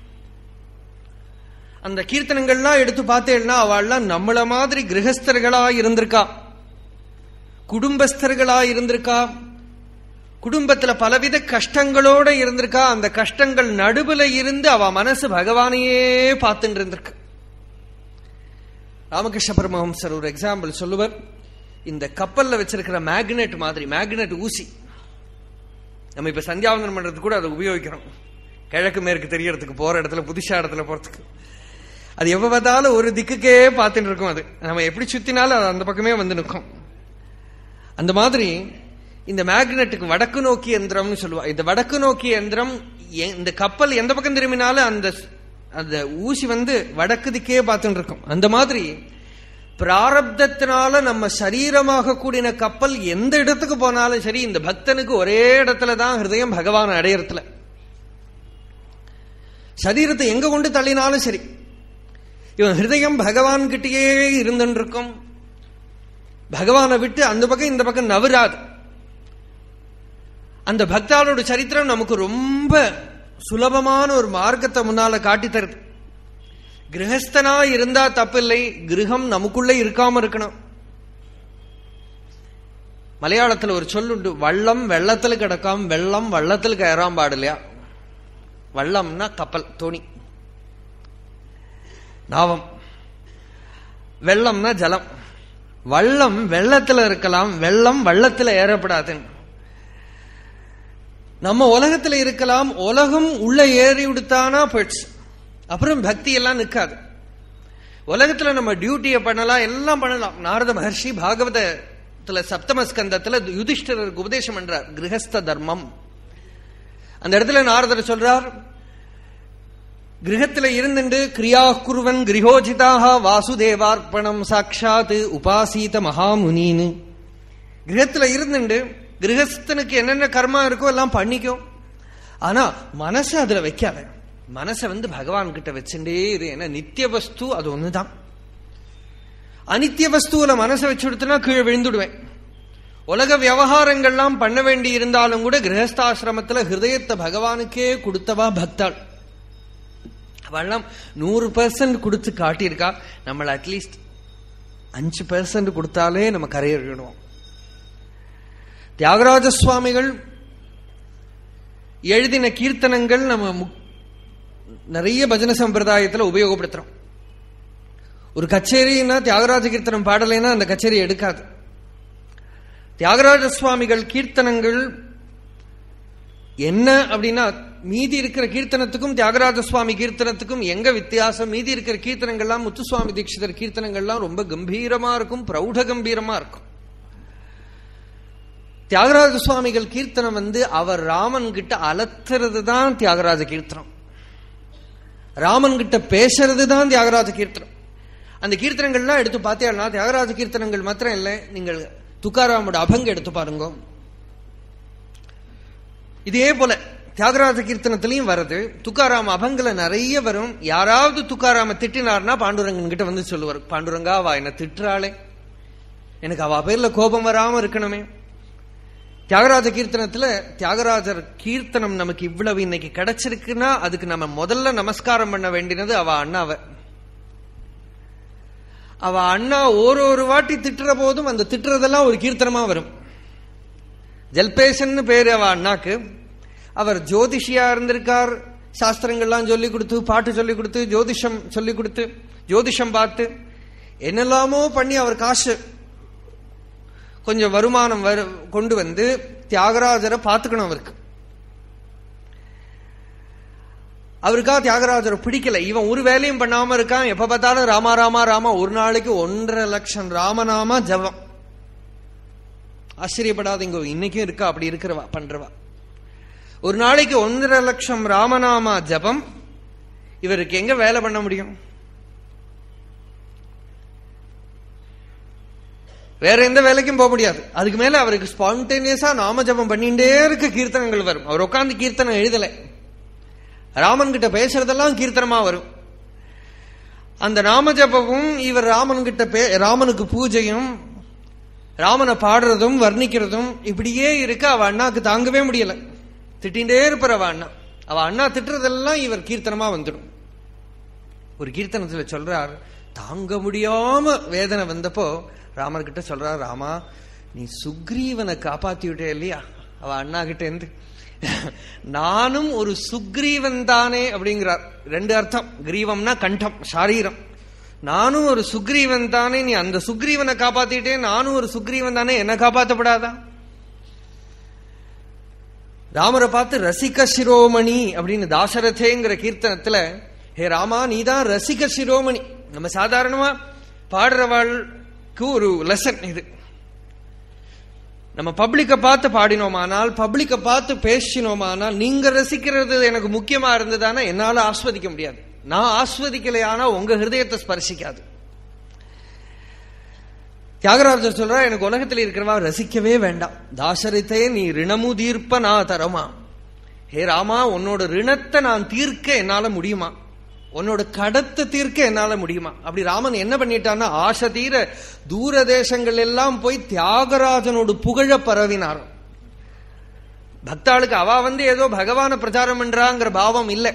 அந்த கீர்த்தனங்கள்லாம் எடுத்து பார்த்தேன்னா அவள்லாம் நம்மள மாதிரி கிரகஸ்தர்களா இருந்திருக்கா, குடும்பஸ்தர்களா இருந்திருக்கா, குடும்பத்துல பலவித கஷ்டங்களோட இருந்திருக்கா. அந்த கஷ்டங்கள் நடுவுல இருந்து அவ மனசு பகவானையே பார்த்துட்டு இருந்திருக்கு. ராமகிருஷ்ண பரமஹம்சர் ஒரு எக்ஸாம்பிள் சொல்லுவர். இந்த கப்பல்ல வச்சிருக்கிற மேக்னெட் மாதிரி, மேக்னெட் ஊசி, நம்ம இப்ப சந்தியாவந்தனம் பண்றதுக்கு கூட அதை உபயோகிக்கிறோம். கிழக்கு மேற்கு தெரியறதுக்கு, போற இடத்துல, புதுசா இடத்துல போறதுக்கு. அது எப்ப பார்த்தாலும் ஒரு திக்குக்கே பார்த்துட்டு இருக்கும். அது நம்ம எப்படி சுத்தினாலும் அது அந்த பக்கமே வந்து நிற்கும். அந்த மாதிரி இந்த மேக்னெட்டுக்கு வடக்கு நோக்கி எந்திரம்னு சொல்லுவா. இந்த வடக்கு நோக்கி எந்திரம், இந்த கப்பல் எந்த பக்கம் திரும்பினாலும் அந்த ஊசி வந்து வடக்கு திக்கே பார்த்துட்டு இருக்கும். அந்த மாதிரி பிராரப்தத்தினால நம்ம சரீரமாக கூடின கப்பல் எந்த இடத்துக்கு போனாலும் சரி, இந்த பக்தனுக்கு ஒரே இடத்துலதான் ஹிருதயம் பகவான் அடையறதுல. சரீரத்தை எங்க கொண்டு தள்ளினாலும் சரி, இவன் ஹிருதயம் பகவான் கிட்டேயே இருந்துட்டு இருக்கும். பகவானை விட்டு அந்த பக்கம் இந்த பக்கம் நவராது. அந்த பக்தாளோட சரித்திரம் நமக்கு ரொம்ப சுலபமான ஒரு மார்க்கத்தை முன்னால காட்டி தருது. கிரகஸ்தனா இருந்தா தப்பில்லை, கிரகம் நமக்குள்ள இருக்காம இருக்கணும். மலையாளத்துல ஒரு சொல்லுண்டு, வள்ளம் வெள்ளத்துல கிடக்காம வெள்ளம் வள்ளத்துல கயறாம் பாடலையா. வள்ளம்னா கப்பல், தோணி, நாவம். வெள்ளம்னா ஜலம். வள்ளம் வெள்ளத்துல இருக்கலாம், வெள்ளம் வள்ளத்துல ஏறப்படாதுன்னு. நம்ம உலகத்துல இருக்கலாம், உலகம் உள்ள ஏறி விடுத்தானா போயிடுச்சு, அப்புறம் பக்தி எல்லாம் நிற்காது. உலகத்துல நம்ம டியூட்டியை பண்ணலாம், எல்லாம் பண்ணலாம். நாரத மகர்ஷி பாகவதத்துல சப்தம ஸ்கந்தத்துல யுதிஷ்டருக்கு உபதேசம் பண்றார் கிரகஸ்த தர்மம். அந்த இடத்துல நாரதர் சொல்றார், கிரகத்துல இருந்துண்டு கிரியா குருவன் கிரகோஜிதாக வாசுதேவார்ப்பணம் சாட்சாத் உபாசீத மகாமுனின்னு. கிரகத்துல இருந்துண்டு கிரகஸ்தனுக்கு என்னென்ன கர்மா இருக்கோ எல்லாம் பண்ணிக்கும். ஆனா மனசு அதுல வைக்காத, மனசை வந்து பகவான் கிட்ட வச்சுட்டே இரு. ஏன்னா நித்திய வஸ்து அது ஒண்ணுதான். அனித்திய வஸ்துவில மனசை வச்சு கொடுத்தனா கீழே விழுந்துடுவேன். உலக விவகாரங்கள்லாம் பண்ண வேண்டி இருந்தாலும் கூட கிரகஸ்தாசிரமத்துல ஹிருதயத்தை பகவானுக்கே கொடுத்தவா பக்தாள். அவெல்லாம் 100% கொடுத்து காட்டியிருக்கா. நம்மள அட்லீஸ்ட் 5% கொடுத்தாலே நம்ம கரையேறிடுவோம். தியாகராஜ சுவாமிகள் எழுதின கீர்த்தனங்கள் நம்ம நிறைய பஜன சம்பிரதாயத்துல உபயோகப்படுத்துறோம். ஒரு கச்சேரின்னா தியாகராஜ கீர்த்தனம் பாடலைன்னா அந்த கச்சேரி எடுக்காது. தியாகராஜ சுவாமிகள் கீர்த்தனங்கள் என்ன அப்படின்னா, மீதி இருக்கிற கீர்த்தனத்துக்கும் தியாகராஜ சுவாமி கீர்த்தனத்துக்கும் எங்க வித்தியாசம்? மீதி இருக்கிற கீர்த்தனங்கள்லாம், முத்துசுவாமி தீட்சிதர் கீர்த்தனங்கள்லாம் ரொம்ப கம்பீரமா இருக்கும், பிரௌட கம்பீரமா இருக்கும். தியாகராஜ சுவாமிகள் கீர்த்தனம் வந்து அவர் ராமன் கிட்ட அலத்துறது தான் தியாகராஜ கீர்த்தனம், ராமன் கிட்ட பேசுறது தான் தியாகராஜ கீர்த்தனம். அந்த கீர்த்தனங்கள்லாம் எடுத்து பார்த்தீங்கன்னா தியாகராஜ கீர்த்தனங்கள் மாத்திரம் இல்லை, நீங்கள் துக்காராமோட அபங்க எடுத்து பாருங்க. இதே போல தியாகராஜ கீர்த்தனத்திலையும் வருது. துக்காராம அபங்கல நிறைய வரும். யாராவது துக்காராம திட்டினார்னா பாண்டுரங்கன் கிட்ட வந்து சொல்லுவார், பாண்டுரங்கா அவ என்ன திட்டுறாளே, எனக்கு அவ பேர்ல கோபம் வராம இருக்கணுமே. தியாகராஜ கீர்த்தனத்துல தியாகராஜர் கீர்த்தனம் நமக்கு இவ்வளவு இன்னைக்கு கிடைச்சிருக்குன்னா அதுக்கு நம்ம முதல்ல நமஸ்காரம் பண்ண வேண்டியது அவ அண்ணாவை. அவ அண்ணா ஒரு வாட்டி திட்டுற போதும் அந்த திட்டுறதெல்லாம் ஒரு கீர்த்தனமா வரும். ஜல்பேசன் பேரு அவ அண்ணாக்கு. அவர் ஜோதிஷியா இருந்திருக்கார். சாஸ்திரங்கள்லாம் சொல்லி கொடுத்து, பாட்டு சொல்லி கொடுத்து, ஜோதிஷம் சொல்லி கொடுத்து, ஜோதிஷம் பார்த்து என்னெல்லாமோ பண்ணி அவர் காசு கொஞ்சம் வருமானம் கொண்டு வந்து தியாகராஜரை பார்த்துக்கணும். அவருக்கா தியாகராஜரை பிடிக்கல. இவன் ஒரு வேலையும் பண்ணாம இருக்கான். எப்ப பார்த்தாலும் ராமா ராமா ராமா. ஒரு நாளைக்கு 1.5 லட்சம் ராமநாமா ஜபம். ஆச்சரியப்படாதீங்க, இன்னைக்கும் இருக்கா அப்படி இருக்கிறவா பண்றவா. ஒரு நாளைக்கு 1.5 லட்சம் ராமநாமா ஜபம். இவருக்கு எங்க வேலை பண்ண முடியும்? வேற எந்த வேலைக்கும் போக முடியாது. அதுக்கு மேல அவருக்கு ஸ்பான்டேனியஸா நாம ஜபம் பண்ணிட்டே இருக்க கீர்த்தனங்கள் வரும். அவர் உட்கார்ந்து கீர்த்தனம் எழுதல, ராமன் கிட்ட பேசுறதெல்லாம் கீர்த்தனமா வரும். அந்த நாம ஜபமும் இவர் ராமன் கிட்ட ராமனுக்கு பூஜையும் ராமனை பாடுறதும் வர்ணிக்கிறதும் இப்படியே இருக்க அவ அண்ணாக்கு தாங்கவே முடியல. திட்டின்டே இருப்பார் அவ அண்ணா. அவ அண்ணா திட்டுறதெல்லாம் இவர் கீர்த்தனமா வந்துடும். ஒரு கீர்த்தனத்துல சொல்றார், தாங்க முடியாம வேதனை வந்தப்போ ராமர்கிட்ட சொல்றார், ராமா நீ சுக்ரீவனை காப்பாத்தி விட்டே இல்லையா? அவ அண்ணா கிட்ட இருந்து நானும் ஒரு சுக்ரீவன் தானே அப்படிங்கிறார். 2 அர்த்தம். கிரீவம்னா கண்டம், சாரீரம். நானும் ஒரு சுக்ரீவன் தானே, நீ அந்த சுக்ரீவனை காப்பாத்திட்டே, நானும் ஒரு சுக்ரீவன் தானே, என்ன காப்பாற்றப்படாதா? ராமரை பார்த்து ரசிக சிரோமணி அப்படின்னு தாசரதேங்கிற கீர்த்தனத்துல, ஹே ராமா நீதான் ரசிக சிரோமணி. நம்ம சாதாரணமா பாடுறவாளுக்கு ஒரு லெசன் இது. நம்ம பப்ளிக்க பார்த்து பாடினோமானால், பப்ளிக்க பார்த்து பேசினோமானால், நீங்க ரசிக்கிறது எனக்கு முக்கியமா இருந்ததானா என்னால ஆஸ்வதிக்க முடியாது. நான் ஆஸ்வதிக்கலையானா உங்க ஹிருதயத்தை ஸ்பர்சிக்காது. தியாகராஜர் சொல்றா, எனக்கு உலகத்தில் இருக்கிறவா ரசிக்கவே வேண்டாம். தாசரித்தே நீ ரிணமு தீர்ப்ப நான் தரமா. ஹே ராமா, உன்னோட ரிணத்தை நான் தீர்க்க என்னால முடியுமா? உன்னோட கடத்தை தீர்க்க என்னால முடியுமா? அப்படி ராமன் என்ன பண்ணிட்டான்னா, ஆசை தீர தூர தேசங்கள் எல்லாம் போய் தியாகராஜனோடு புகழ பரவினார். பக்தாளுக்கு அவ வந்து ஏதோ பகவான பிரச்சாரம் பண்றாங்கிற பாவம் இல்லை.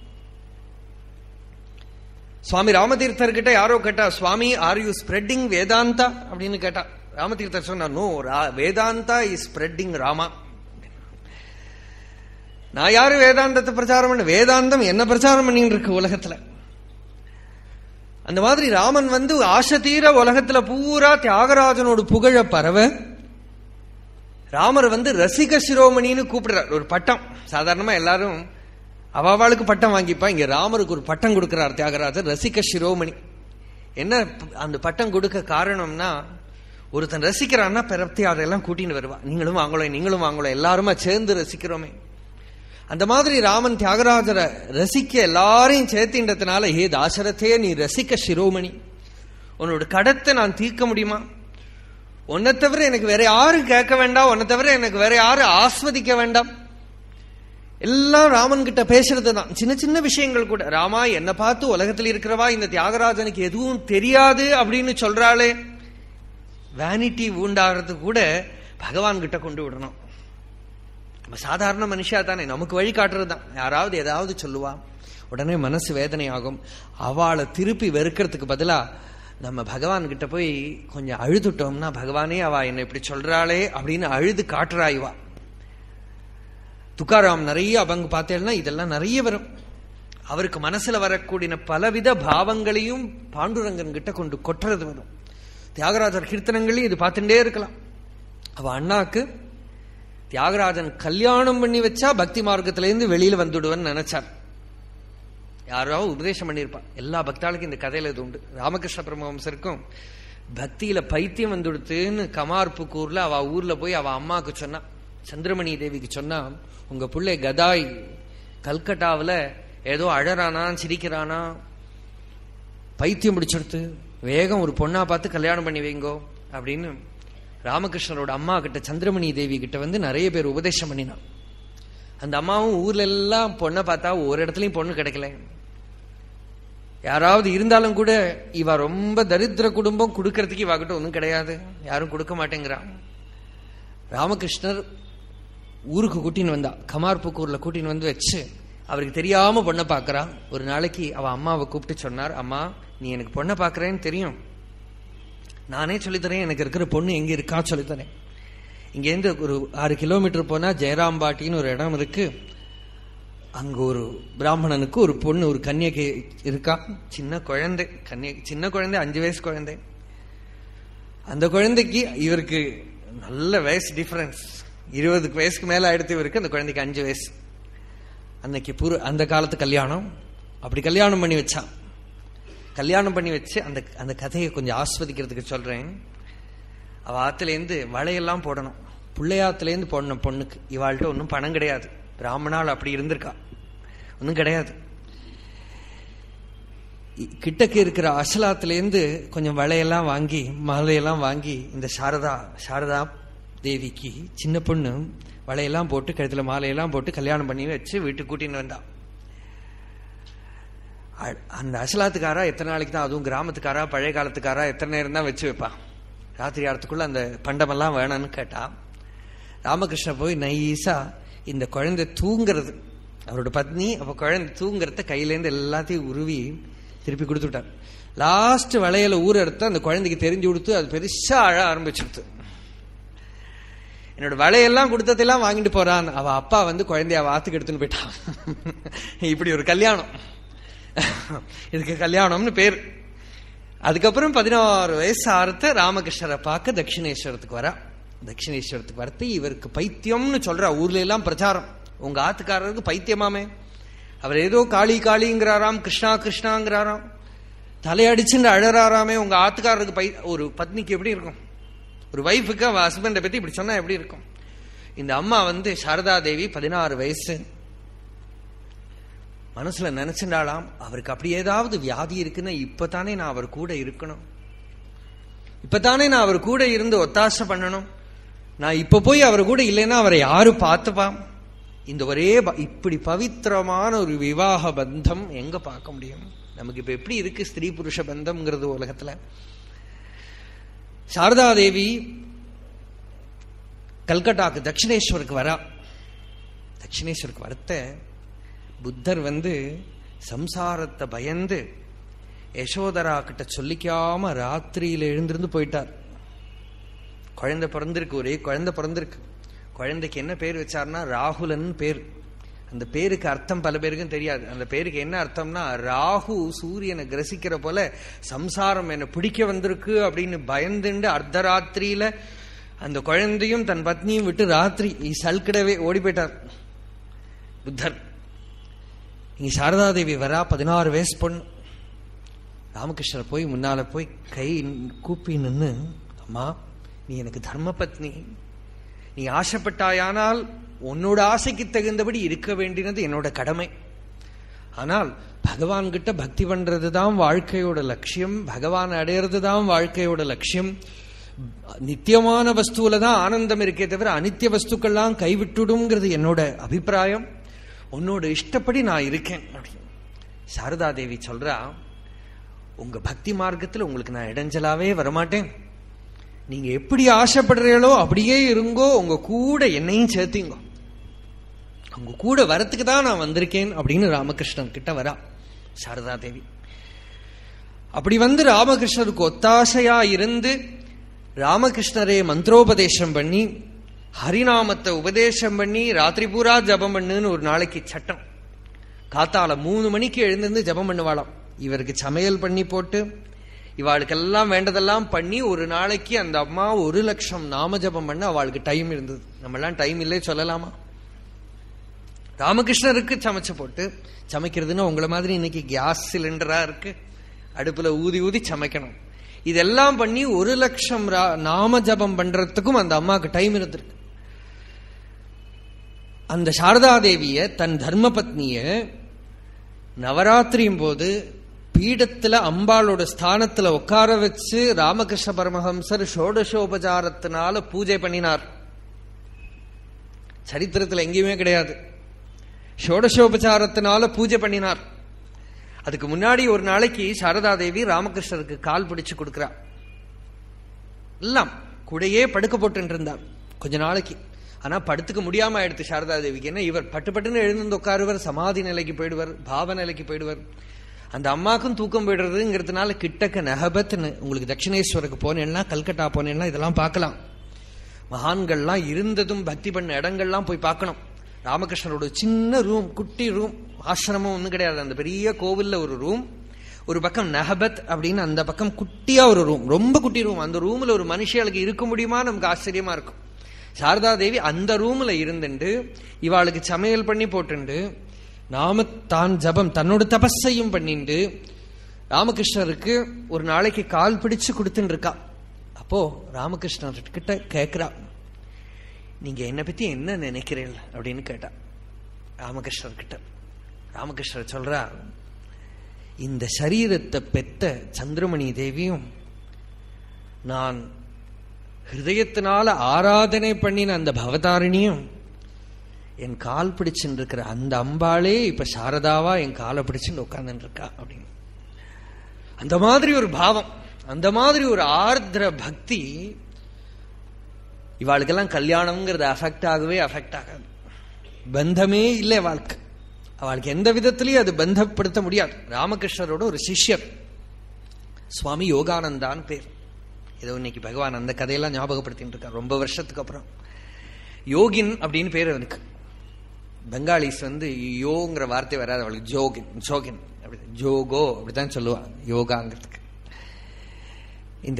சுவாமி ராமதீர்த்தர்கிட்ட யாரோ கேட்டா, Swami are you spreading Vedanta அப்படின்னு கேட்டா, ராமதீர்த்தர் சொன்னா, no, Vedanta is spreading Rama. நான் யாரு வேதாந்தத்தை பிரச்சாரம் பண்ண? வேதாந்தம் என்ன பிரச்சாரம் பண்ணிட்டு இருக்கு உலகத்துல. அந்த மாதிரி ராமன் வந்து ஆசை தீர உலகத்துல பூரா தியாகராஜனோடு புகழ பரவ, ராமர் வந்து ரசிக சிரோமணின்னு கூப்பிடுறார். ஒரு பட்டம். சாதாரணமா எல்லாரும் அவாளுக்கு பட்டம் வாங்கிப்பா. இங்க ராமருக்கு ஒரு பட்டம் கொடுக்கிறார் தியாகராஜர், ரசிக சிரோமணி. என்ன அந்த பட்டம் கொடுக்க காரணம்னா, ஒருத்தன் ரசிக்கிறான்னா பிரத்தியாரெல்லாம் கூட்டின்னு வருவா. நீங்களும் வாங்கலாம், நீங்களும் வாங்கலாம், எல்லாருமா சேர்ந்து ரசிக்கிறோமே. அந்த மாதிரி ராமன் தியாகராஜரை ரசிக்க எல்லாரையும் சேர்த்தின்றதுனால, ஹே தாசரதே நீ ரசிக்க சிரோமணி, உன்னோட கடத்தை நான் தீர்க்க முடியுமா? உன்னை தவிர எனக்கு வேற யாரும் கேட்க வேண்டாம், உன்னை தவிர எனக்கு வேற யாரும் ஆஸ்வதிக்க வேண்டாம். எல்லாம் ராமன் கிட்ட பேசுறதுதான். சின்ன சின்ன விஷயங்கள் கூட. ராமா, என்னை பார்த்து உலகத்தில் இருக்கிறவா இந்த தியாகராஜனுக்கு எதுவும் தெரியாது அப்படின்னு சொல்றாளே, வேனிட்டி ஊண்டாகிறது கூட பகவான் கிட்ட கொண்டு விடணும். நம்ம சாதாரண மனுஷா தானே, நமக்கு வழி காட்டுறது தான். யாராவது ஏதாவது சொல்லுவா, உடனே மனசு வேதனை ஆகும். அவளை திருப்பி வெறுக்கிறதுக்கு பதிலா நம்ம பகவான் கிட்ட போய் கொஞ்சம் அழுதுட்டோம்னா, பகவானே அவ என்ன இப்படி சொல்றாளே அப்படின்னு அழுது காட்டுறாய்வா. துக்காராம் நிறைய அவங்க பார்த்தேன்னா இதெல்லாம் நிறைய வரும். அவருக்கு மனசுல வரக்கூடிய பலவித பாவங்களையும் பாண்டுரங்கன் கிட்ட கொண்டு கொட்டுறது வரும். தியாகராஜர் கீர்த்தனங்களையும் இது பார்த்துட்டே இருக்கலாம். அவ அண்ணாக்கு தியாகராஜன் கல்யாணம் பண்ணி வச்சா பக்தி மார்க்கத்திலேருந்து வெளியில வந்துடுவன்னு நினைச்சார். யாராவது உபதேசம் பண்ணியிருப்பான். எல்லா பக்தாளுக்கும் இந்த கதையில இது உண்டு. ராமகிருஷ்ண பரமஹம்சருக்கும் பக்தியில பைத்தியம் வந்துடுத்துன்னு கமார்புக்கூர்ல அவ ஊர்ல போய் அவ அம்மாவுக்கு சொன்னா, சந்திரமணி தேவிக்கு சொன்னா, உங்க பிள்ளை கதாய் கல்கட்டாவில ஏதோ அழறானா சிரிக்கிறானா, பைத்தியம் பிடிச்சிடுத்து, வேகம் ஒரு பொண்ணா பார்த்து கல்யாணம் பண்ணி வைங்கோ அப்படின்னு ராமகிருஷ்ணரோட அம்மா கிட்ட சந்திரமணி தேவி கிட்ட வந்து நிறைய பேர் உபதேசம் பண்ணினான். அந்த அம்மாவும் ஊர்ல எல்லாம் பொண்ணை பார்த்தா ஒரு இடத்துலயும் பொண்ணு கிடைக்கல. யாராவது இருந்தாலும் கூட இவ ரொம்ப தரித்திர குடும்பம், கொடுக்கறதுக்கு இவாகிட்ட ஒன்றும் கிடையாது, யாரும் கொடுக்க மாட்டேங்கிறான். ராமகிருஷ்ணர் ஊருக்கு கூட்டின்னு வந்தா, கமார்புக்கூர்ல கூட்டின்னு வந்து வச்சு அவருக்கு தெரியாம பொண்ணை பாக்குறான். ஒரு நாளைக்கு அவ அம்மாவை கூப்பிட்டு சொன்னார், அம்மா நீ எனக்கு பொண்ணை பாக்குறேன்னு தெரியும், நானே சொல்லித்தரேன், எனக்கு இருக்கிற பொண்ணு எங்க இருக்கா சொல்லித்தரேன். இங்கேருந்து ஒரு 6 கிலோமீட்டர் போனா ஜெயராம்பாட்டின்னு ஒரு இடம் இருக்கு. அங்க ஒரு பிராமணனுக்கு ஒரு பொண்ணு, ஒரு கன்னியகை இருக்கா, சின்ன குழந்தை, சின்ன குழந்தை, 5 வயசு குழந்தை. அந்த குழந்தைக்கு இவருக்கு நல்ல வயசு டிஃபரன்ஸ், 20 வயசுக்கு மேல ஆயிடுத்து இவருக்கு, அந்த குழந்தைக்கு 5 வயசு. அன்னைக்கு அந்த காலத்து கல்யாணம். அப்படி கல்யாணம் பண்ணி வச்சான். கல்யாணம் பண்ணி வச்சு அந்த கதையை கொஞ்சம் ஆஸ்வதிக்கிறதுக்கு சொல்றேன். அவ ஆத்துலேருந்து வளையெல்லாம் போடணும், பிள்ளையாத்துலேருந்து போடணும் பொண்ணுக்கு. இவாள்கிட்ட ஒன்றும் பணம் கிடையாது, பிராமணால் அப்படி இருந்திருக்கா, ஒன்றும் கிடையாது. கிட்டக்கு இருக்கிற அசலாத்திலேருந்து கொஞ்சம் வளையெல்லாம் வாங்கி மாலையெல்லாம் வாங்கி இந்த சாரதா தேவிக்கு சின்ன பொண்ணு வளையெல்லாம் போட்டு கழுத்துல மாலையெல்லாம் போட்டு கல்யாணம் பண்ணி வச்சு வீட்டுக்கு கூட்டின்னு வந்தா. அந்த அசலாத்துக்காரா எத்தனை நாளைக்கு தான், அதுவும் கிராமத்துக்காரா பழைய காலத்துக்காரா எத்தனை நேரம் தான் வச்சு வைப்பான். ராத்திரி ஆரத்துக்குள்ள அந்த பண்டமெல்லாம் வேணும்னு கேட்டா, ராமகிருஷ்ணர் போய் நைஸா இந்த குழந்தை தூங்குறது, அவரோட பத்னி அப்ப குழந்தை தூங்குறத கையிலேருந்து எல்லாத்தையும் உருவி திருப்பி கொடுத்துட்டார். லாஸ்ட் வளையல ஊர் எடுத்து அந்த குழந்தைக்கு தெரிஞ்சு கொடுத்து அது பெருசா அழ ஆரம்பிச்சுடுது. என்னோட வளையெல்லாம் கொடுத்ததெல்லாம் வாங்கிட்டு போறான். அவ அப்பா வந்து குழந்தைய வாத்துக்கு எடுத்துன்னு போயிட்டான். இப்படி ஒரு கல்யாணம், இதுக்கு கல்யாணம்னு பேர். அதுக்கப்புறம் 16 வயசு ஆறுத்த ராமகிருஷ்ணரை பார்க்க தட்சிணேஸ்வரத்துக்கு வரா. தட்சிணேஸ்வரத்துக்கு வரத்து இவருக்கு பைத்தியம்னு சொல்றா. ஊர்ல எல்லாம் பிரச்சாரம், உங்க ஆத்துக்காரருக்கு பைத்தியமாமே, அவர் ஏதோ காளி காளிங்கிறாராம், கிருஷ்ணா கிருஷ்ணாங்கிறாராம், தலையடிச்சுன்னு அழறாராமே. உங்க ஆத்துக்காரருக்கு ஒரு பத்னிக்கு எப்படி இருக்கும், ஒரு வைஃபுக்கு அவ ஹஸ்பண்டை பத்தி இப்படி சொன்னா எப்படி இருக்கும்? இந்த அம்மா வந்து சாரதா தேவி 16 வயசு, மனசுல நினைச்சுட்டாலாம், அவருக்கு அப்படி ஏதாவது வியாதி இருக்குன்னா இப்பதானே நான் அவர் கூட இருக்கணும், இப்பதானே நான் அவர் கூட இருந்து ஒத்தாசை பண்ணணும், நான் இப்ப போய் அவர் கூட இல்லைன்னா அவரை யாரு பார்த்துப்பான்? இந்த ஒரே இப்படி பவித்திரமான ஒரு விவாக பந்தம் எங்க பார்க்க முடியும்? நமக்கு இப்ப எப்படி இருக்கு ஸ்திரீ புருஷ பந்தம்ங்கிறது உலகத்துல. சாரதா தேவி கல்கட்டாக்கு தட்சிணேஸ்வருக்கு வரா. தட்சிணேஸ்வருக்கு வரத்த புத்தர் வந்து சம்சாரத்தை பயந்து யசோதரா கிட்ட சொல்லிக்காம ராத்திரியில எழுந்திருந்து போயிட்டார். குழந்தை பிறந்திருக்கு, ஒரே குழந்தை பிறந்திருக்கு. குழந்தைக்கு என்ன பேர் வச்சார்னா ராகுலன் பேர். அந்த பேருக்கு அர்த்தம் பல பேருக்கும் தெரியாது. அந்த பேருக்கு என்ன அர்த்தம்னா, ராகு சூரியனை கிரசிக்கிற போல சம்சாரம் என்ன பிடிக்க வந்திருக்கு அப்படின்னு பயந்துண்டு அர்த்தராத்திரியில அந்த குழந்தையும் தன் பத்னியும் விட்டு ராத்திரி சல்கிடவே ஓடி போயிட்டார் புத்தர். இங்க சாரதாதேவி வரா, 16 வயசு பொண்ணு. ராமகிருஷ்ணர் போய் முன்னால போய் கை கூப்பி நின்னு, அம்மா நீ எனக்கு தர்ம பத்னி, நீ ஆசைப்பட்டாயானால் உன்னோட ஆசைக்கு தகுந்தபடி இருக்க வேண்டியது என்னோட கடமை. ஆனால் பகவான் கிட்ட பக்தி பண்றதுதான் வாழ்க்கையோட லட்சியம், பகவான் அடையிறதுதான் வாழ்க்கையோட லட்சியம். நித்தியமான வஸ்துவில தான் ஆனந்தம் இருக்கே தவிர அனித்திய வஸ்துக்கள்லாம் கைவிட்டுடுங்கிறது என்னோட அபிப்பிராயம். உன்னோட இஷ்டப்படி நான் இருக்கேன். சாரதா தேவி சொல்றா, உங்க பக்தி மார்க்கத்துல உங்களுக்கு நான் இடைஞ்சலாவே வரமாட்டேன், நீங்க எப்படி ஆசைப்படுறீங்களோ அப்படியே இருங்கோ, உங்க கூட என்னையும் சேர்த்தீங்க, உங்க கூட வரத்துக்கு தான் நான் வந்திருக்கேன் அப்படின்னு ராமகிருஷ்ணன் கிட்ட வரா சாரதா தேவி. அப்படி வந்து ராமகிருஷ்ணருக்கு ஒத்தாசையா இருந்து ராமகிருஷ்ணரே மந்திரோபதேசம் பண்ணி ஹரிநாமத்தை உபதேசம் பண்ணி ராத்திரி பூரா ஜபம் பண்ணுன்னு ஒரு நாளைக்கு சட்டம். காத்தால 3 மணிக்கு எழுந்திருந்து ஜபம் பண்ணுவாளாம். இவருக்கு சமையல் பண்ணி போட்டு இவாளுக்கெல்லாம் வேண்டதெல்லாம் பண்ணி ஒரு நாளைக்கு அந்த அம்மா 1,00,000 நாம ஜபம் பண்ண அவளுக்கு டைம் இருந்தது. நம்மெல்லாம் டைம் இல்லை சொல்லலாமா? ராமகிருஷ்ணருக்கு சமைச்சு போட்டு, சமைக்கிறதுன்னா உங்களை மாதிரி இன்னைக்கு கேஸ் சிலிண்டரா இருக்கு, அடுப்புல ஊதி ஊதி சமைக்கணும். இதெல்லாம் பண்ணி 1,00,000 நாம ஜபம் பண்றதுக்கும் அந்த அம்மாவுக்கு டைம் இருந்திருக்கு. அந்த சாரதா தேவிய தன் தர்ம பத்னிய நவராத்திரியும் போது பீடத்துல அம்பாளோட ஸ்தானத்துல உட்கார வச்சு ராமகிருஷ்ண பரமஹம்சர் ஷோடசோபசாரத்தினால பூஜை பண்ணினார். சரித்திரத்துல எங்கேயுமே கிடையாது. ஷோடசோபச்சாரத்தினால பூஜை பண்ணினார். அதுக்கு முன்னாடி ஒரு நாளைக்கு சாரதா தேவி ராமகிருஷ்ணருக்கு கால் பிடிச்சு கொடுக்கிறா. எல்லாம் கூடையே படுக்க போட்டு இருந்தார் கொஞ்ச நாளைக்கு. ஆனா படுத்துக்க முடியாம ஆயிடுத்து சாரதா தேவிக்கு. ஏன்னா இவர் பட்டுன்னு எழுந்து உட்காருவர், சமாதி நிலைக்கு போயிடுவார், பாவ நிலைக்கு போயிடுவார். அந்த அம்மாக்கும் தூக்கம் போயிடுறதுங்கிறதுனால கிட்டக்க நகபத்னு, உங்களுக்கு தட்சிணேஸ்வருக்கு போனேன்னா, கல்கட்டா போனேன்னா இதெல்லாம் பார்க்கலாம். மகான்கள்லாம் இருந்ததும் பக்தி பண்ண இடங்கள்லாம் போய் பார்க்கணும். ராமகிருஷ்ணரோட சின்ன ரூம், குட்டி ரூம், ஆசிரமம் ஒன்றும் கிடையாது. அந்த பெரிய கோவில்ல ஒரு ரூம், ஒரு பக்கம் நஹபத் அப்படின்னு அந்த பக்கம் குட்டியா ஒரு ரூம், ரொம்ப குட்டி ரூம். அந்த ரூம்ல ஒரு மனுஷியாளுக்கு இருக்க முடியுமா நமக்கு ஆச்சரியமா இருக்கும். சாரதா தேவி அந்த ரூம்ல இருந்துட்டு இவாளுக்கு சமையல் பண்ணி போட்டுண்டு தான் ஜபம் தன்னோட தபஸையும் பண்ணிட்டு ராமகிருஷ்ணருக்கு ஒரு நாளைக்கு கால் பிடிச்சு கொடுத்துட்டு இருக்கா. அப்போ ராமகிருஷ்ணர் கிட்ட கேட்கிறா, நீங்க என்ன பத்தி என்ன நினைக்கிறீர்கள் அப்படின்னு கேட்டா ராமகிருஷ்ணர் கிட்ட. ராமகிருஷ்ணர் சொல்றா, இந்த சரீரத்தை பெத்த சந்திரமணி தேவியும் நான் ஹிருதயத்தினால ஆராதனை பண்ணின அந்த பவதாரிணியும் என் கால் பிடிச்சுட்டு இருக்கிற அந்த அம்பாளே இப்ப சாரதாவா என் காலை பிடிச்சுட்டு உட்கார்ந்துட்டு இருக்கா அப்படின்னு. அந்த மாதிரி ஒரு பாவம், அந்த மாதிரி ஒரு ஆர்திர பக்தி. இவாளுக்கெல்லாம் கல்யாணம்ங்கிறது அஃபெக்ட் ஆகவே அஃபெக்ட் ஆகாது. பந்தமே இல்லை வாழ்க்கை. அவளுக்கு எந்த விதத்திலையும் அது பந்தப்படுத்த முடியாது. ராமகிருஷ்ணரோட ஒரு சிஷ்யர் சுவாமி யோகானந்தான்னு பேர். ஏதோ இன்னைக்கு பகவான் அந்த கதையெல்லாம் ஞாபகப்படுத்திட்டு இருக்கார் ரொம்ப வருஷத்துக்கு அப்புறம். யோகின் அப்படின்னு பேர் அவனுக்கு. பெங்காலிஸ் யோங்கிற வார்த்தை வராது அவளுக்கு, ஜோகின், ஜோகின் அப்படி, ஜோகோ அப்படித்தான் சொல்லுவான் யோகாங்கிறதுக்கு. இந்த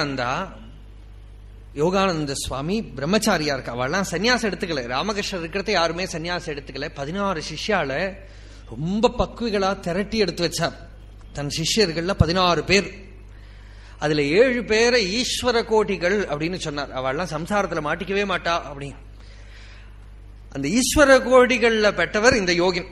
யோகானந்த சுவாமி பிரம்மச்சாரியா இருக்கா. அவள்லாம் சன்னியாசம் எடுத்துக்கல. ராமகிருஷ்ணர் இருக்கிறத யாருமே சன்னியாசம் எடுத்துக்கல. 16 சிஷ்யால ரொம்ப பக்குவிகளா திரட்டி எடுத்து வச்சார். தன் சிஷ்யர்கள்ல 16 பேர். அதுல 7 பேரை ஈஸ்வர கோட்டிகள் அப்படின்னு சொன்னார். அவள்லாம் சம்சாரத்துல மாட்டிக்கவே மாட்டா அப்படின்னு. அந்த ஈஸ்வர கோட்டிகள்ல பெற்றவர் இந்த யோகின்.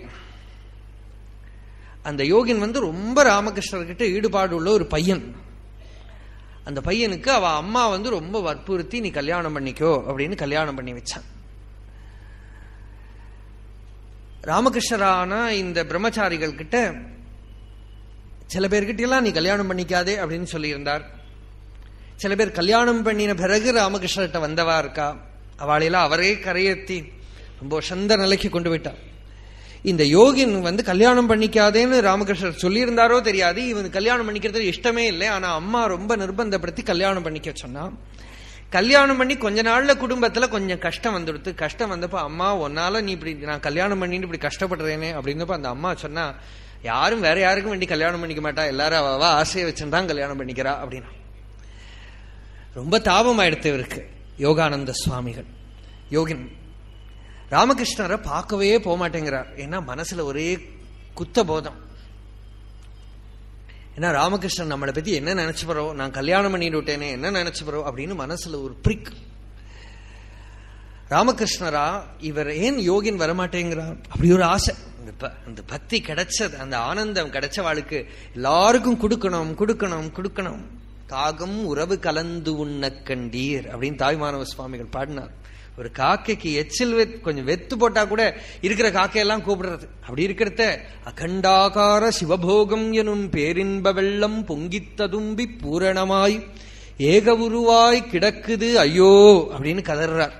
அந்த யோகின் ரொம்ப ராமகிருஷ்ணர்கிட்ட ஈடுபாடு உள்ள ஒரு பையன். அந்த பையனுக்கு அவ அம்மா ரொம்ப வற்புறுத்தி நீ கல்யாணம் பண்ணிக்கோ அப்படின்னு கல்யாணம் பண்ணி வச்சான். ராமகிருஷ்ணரான இந்த பிரம்மச்சாரிகள் கிட்ட சில பேர்கிட்ட எல்லாம் நீ கல்யாணம் பண்ணிக்காதே அப்படின்னு சொல்லி இருந்தார். சில பேர் கல்யாணம் பண்ணின பிறகு ராமகிருஷ்ணர்கிட்ட வந்தவா இருக்கா. அவளையெல்லாம் அவரே கரையேற்றி ரொம்ப சந்த நிலைக்கு கொண்டு விட்டார். இந்த யோகின் கல்யாணம் பண்ணிக்காதேன்னு ராமகிருஷ்ணர் சொல்லியிருந்தாரோ தெரியாது. இவன் கல்யாணம் பண்ணிக்கிறது இஷ்டமே இல்லை. ஆனா அம்மா ரொம்ப நிர்பந்தப்படுத்தி கல்யாணம் பண்ணிக்க சொன்னா. கல்யாணம் பண்ணி கொஞ்ச நாள்ல குடும்பத்துல கொஞ்சம் கஷ்டம் வந்துடுத்து. கஷ்டம் வந்தப்ப அம்மா ஒன்னால நீ இப்படி நான் கல்யாணம் பண்ணிட்டு இப்படி கஷ்டப்படுறேனே அப்படின்னப்ப அந்த அம்மா சொன்னா, யாரும் வேற யாருக்கும் வேண்டி கல்யாணம் பண்ணிக்க மாட்டா, எல்லாரும் அவ ஆசையை வச்சுதான் கல்யாணம் பண்ணிக்கிறா அப்படின்னா. ரொம்ப தாபம் ஆயிடுத்து இவருக்கு. யோகானந்த சுவாமிகள் யோகின் ராமகிருஷ்ணரை பார்க்கவே போக மாட்டேங்கிறார். ஏன்னா மனசுல ஒரே குத்த போதம். ஏன்னா ராமகிருஷ்ணன் நம்மளை பத்தி என்ன நினைச்சு போறோம், நான் கல்யாணம் பண்ணிட்டு விட்டேனே என்ன நினைச்சு போறோம் அப்படின்னு மனசுல ஒரு பிரிக். ராமகிருஷ்ணரா இவர் ஏன் யோகின் வரமாட்டேங்கிறார் அப்படி ஒரு ஆசை. அந்த பக்தி கிடைச்சது, அந்த ஆனந்தம் கிடைச்சவாளுக்கு எல்லாருக்கும் கொடுக்கணும் கொடுக்கணும் கொடுக்கணும். காகம் உறவு கலந்து உண்ண கண்டீர் அப்படின்னு தாய்மானவ சுவாமிகள் பாடினார். ஒரு காக்கைக்கு எச்சில் கொஞ்சம் வெத்து போட்டா கூட இருக்கிற காக்கையெல்லாம் கூப்பிடுறது. அப்படி இருக்கிறத அகண்டாகார சிவபோகம் எனும் பேரின்ப வெள்ளம் பொங்கித்ததும்பி பூரணமாய் ஏக உருவாய் கிடக்குது ஐயோ அப்படின்னு கதறார்.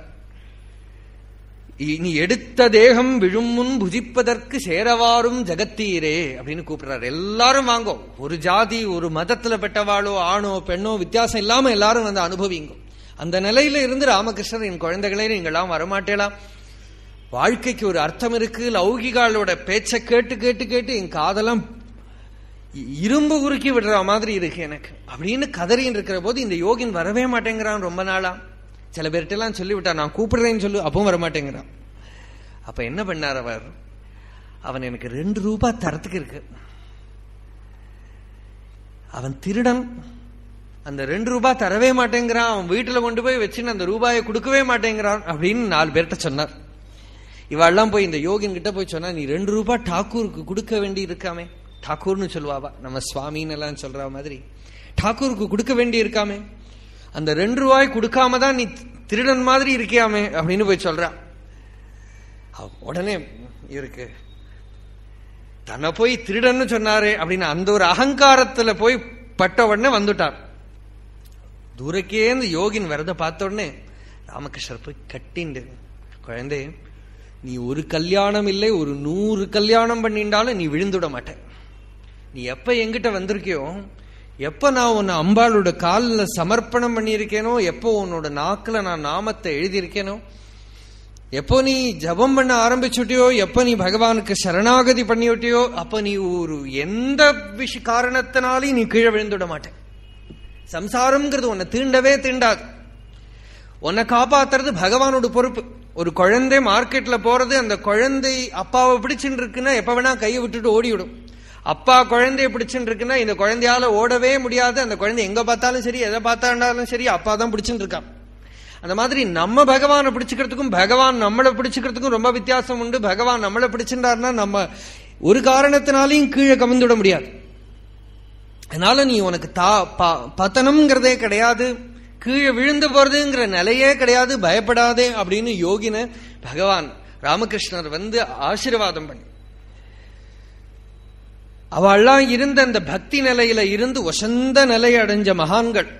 நீ எடுத்த தேகம் விழும் முன் புஜிப்பதற்கு சேரவாரும் ஜகத்தீரே அப்படின்னு கூப்பிடுறாரு. எல்லாரும் வாங்கோ, ஒரு ஜாதி ஒரு மதத்துல பெற்றவாளோ ஆணோ பெண்ணோ வித்தியாசம் இல்லாம எல்லாரும் அனுபவிங்கோ. அந்த நிலையில இருந்து ராமகிருஷ்ணர், என் குழந்தைகளே நீங்களாம் வரமாட்டேலாம், வாழ்க்கைக்கு ஒரு அர்த்தம் இருக்கு, லௌகிகாலோட பேச்சை கேட்டு கேட்டு கேட்டு என் காதெல்லாம் இரும்பு உருக்கி விடுற மாதிரி இருக்கு எனக்கு அப்படின்னு கதறின்னு இருக்கிற போது இந்த யோகின் வரவே மாட்டேங்கிறான் ரொம்ப நாளா. சில பேர்கிட்ட எல்லாம் சொல்லிவிட்டா நான் கூப்பிடுறேன்னு சொல்லு, அப்பவும் வரமாட்டேங்கிறான். அப்ப என்ன பண்ணார் அவர், அவன் எனக்கு 2 ரூபாய் தரத்துக்கு இருக்கு, அவன் திருடன், அந்த 2 ரூபாய் தரவே மாட்டேங்கிறான், அவன் வீட்டுல கொண்டு போய் வச்சுன்னு அந்த ரூபாயை கொடுக்கவே மாட்டேங்கிறான் அப்படின்னு 4 பேர்கிட்ட சொன்னார். இவெல்லாம் போய் இந்த யோகின் கிட்ட போய் சொன்னா, நீ 2 ரூபாய் டாக்கூருக்கு கொடுக்க வேண்டி இருக்காமே, டாக்கூர்னு சொல்லுவாவா நம்ம சுவாமின்னு எல்லாம் சொல்ற மாதிரி, டாக்கூருக்கு கொடுக்க வேண்டி இருக்காமே, அந்த 2 ரூபாய் கொடுக்காம தான் நீ திருடன் மாதிரி இருக்கியாமே அப்படின்னு போய் சொல்றான். உடனே இவருக்கு தன்னை போய் திருடன்னு சொன்னாரு அப்படின்னு அந்த ஒரு அகங்காரத்துல போய் பட்ட உடனே வந்துட்டார். தூரக்கேந்து யோகின் வரத பார்த்த உடனே ராமகிருஷ்ணர் போய் கட்டிண்டு, குழந்தை நீ ஒரு கல்யாணம் இல்லை, ஒரு 100 கல்யாணம் பண்ணிண்டாலும் நீ விழுந்துட மாட்ட. நீ எப்ப எங்கிட்ட வந்திருக்கியோ, எப்ப நான் உன்னை அம்பாளோட காலில் சமர்ப்பணம் பண்ணியிருக்கேனோ, எப்போ உன்னோட நாக்குல நான் நாமத்தை எழுதியிருக்கேனோ, எப்போ நீ ஜபம் பண்ண ஆரம்பிச்சுட்டியோ, எப்ப நீ பகவானுக்கு சரணாகதி பண்ணிவிட்டியோ, அப்ப நீ ஒரு எந்த காரணத்தினாலையும் நீ கீழே விழுந்துட மாட்டேன். சம்சாரம்ங்கிறது உன்னை தீண்டவே தீண்டாது. உன்னை காப்பாத்துறது பகவானோட பொறுப்பு. ஒரு குழந்தை மார்க்கெட்ல போறது, அந்த குழந்தை அப்பாவை பிடிச்சுட்டு இருக்குன்னா எப்ப வேணா கையை விட்டுட்டு ஓடிவிடும். அப்பா குழந்தைய பிடிச்சுட்டு இருக்குன்னா இந்த குழந்தையால ஓடவே முடியாது. அந்த குழந்தை எங்க பார்த்தாலும் சரி, எதை பார்த்தாலும் சரி, அப்பா தான் பிடிச்சுட்டு இருக்கான். அந்த மாதிரி நம்ம பகவானை பிடிச்சுக்கிறதுக்கும் பகவான் நம்மளை பிடிச்சுக்கிறதுக்கும் ரொம்ப வித்தியாசம் உண்டு. பகவான் நம்மளை பிடிச்சிருந்தாருன்னா நம்ம ஒரு காரணத்தினாலையும் கீழே கவிழ்ந்துட முடியாது. அதனால நீ உனக்கு பத்தனம்ங்கிறதே கிடையாது, கீழே விழுந்து போறதுங்கிற நிலையே கிடையாது, பயப்படாதே அப்படின்னு யோகின பகவான் ராமகிருஷ்ணர் ஆசீர்வாதம் பண்ணி, அவெல்லாம் இருந்த அந்த பக்தி நிலையில இருந்து வசந்த நிலையை அடைஞ்ச மகான்கள்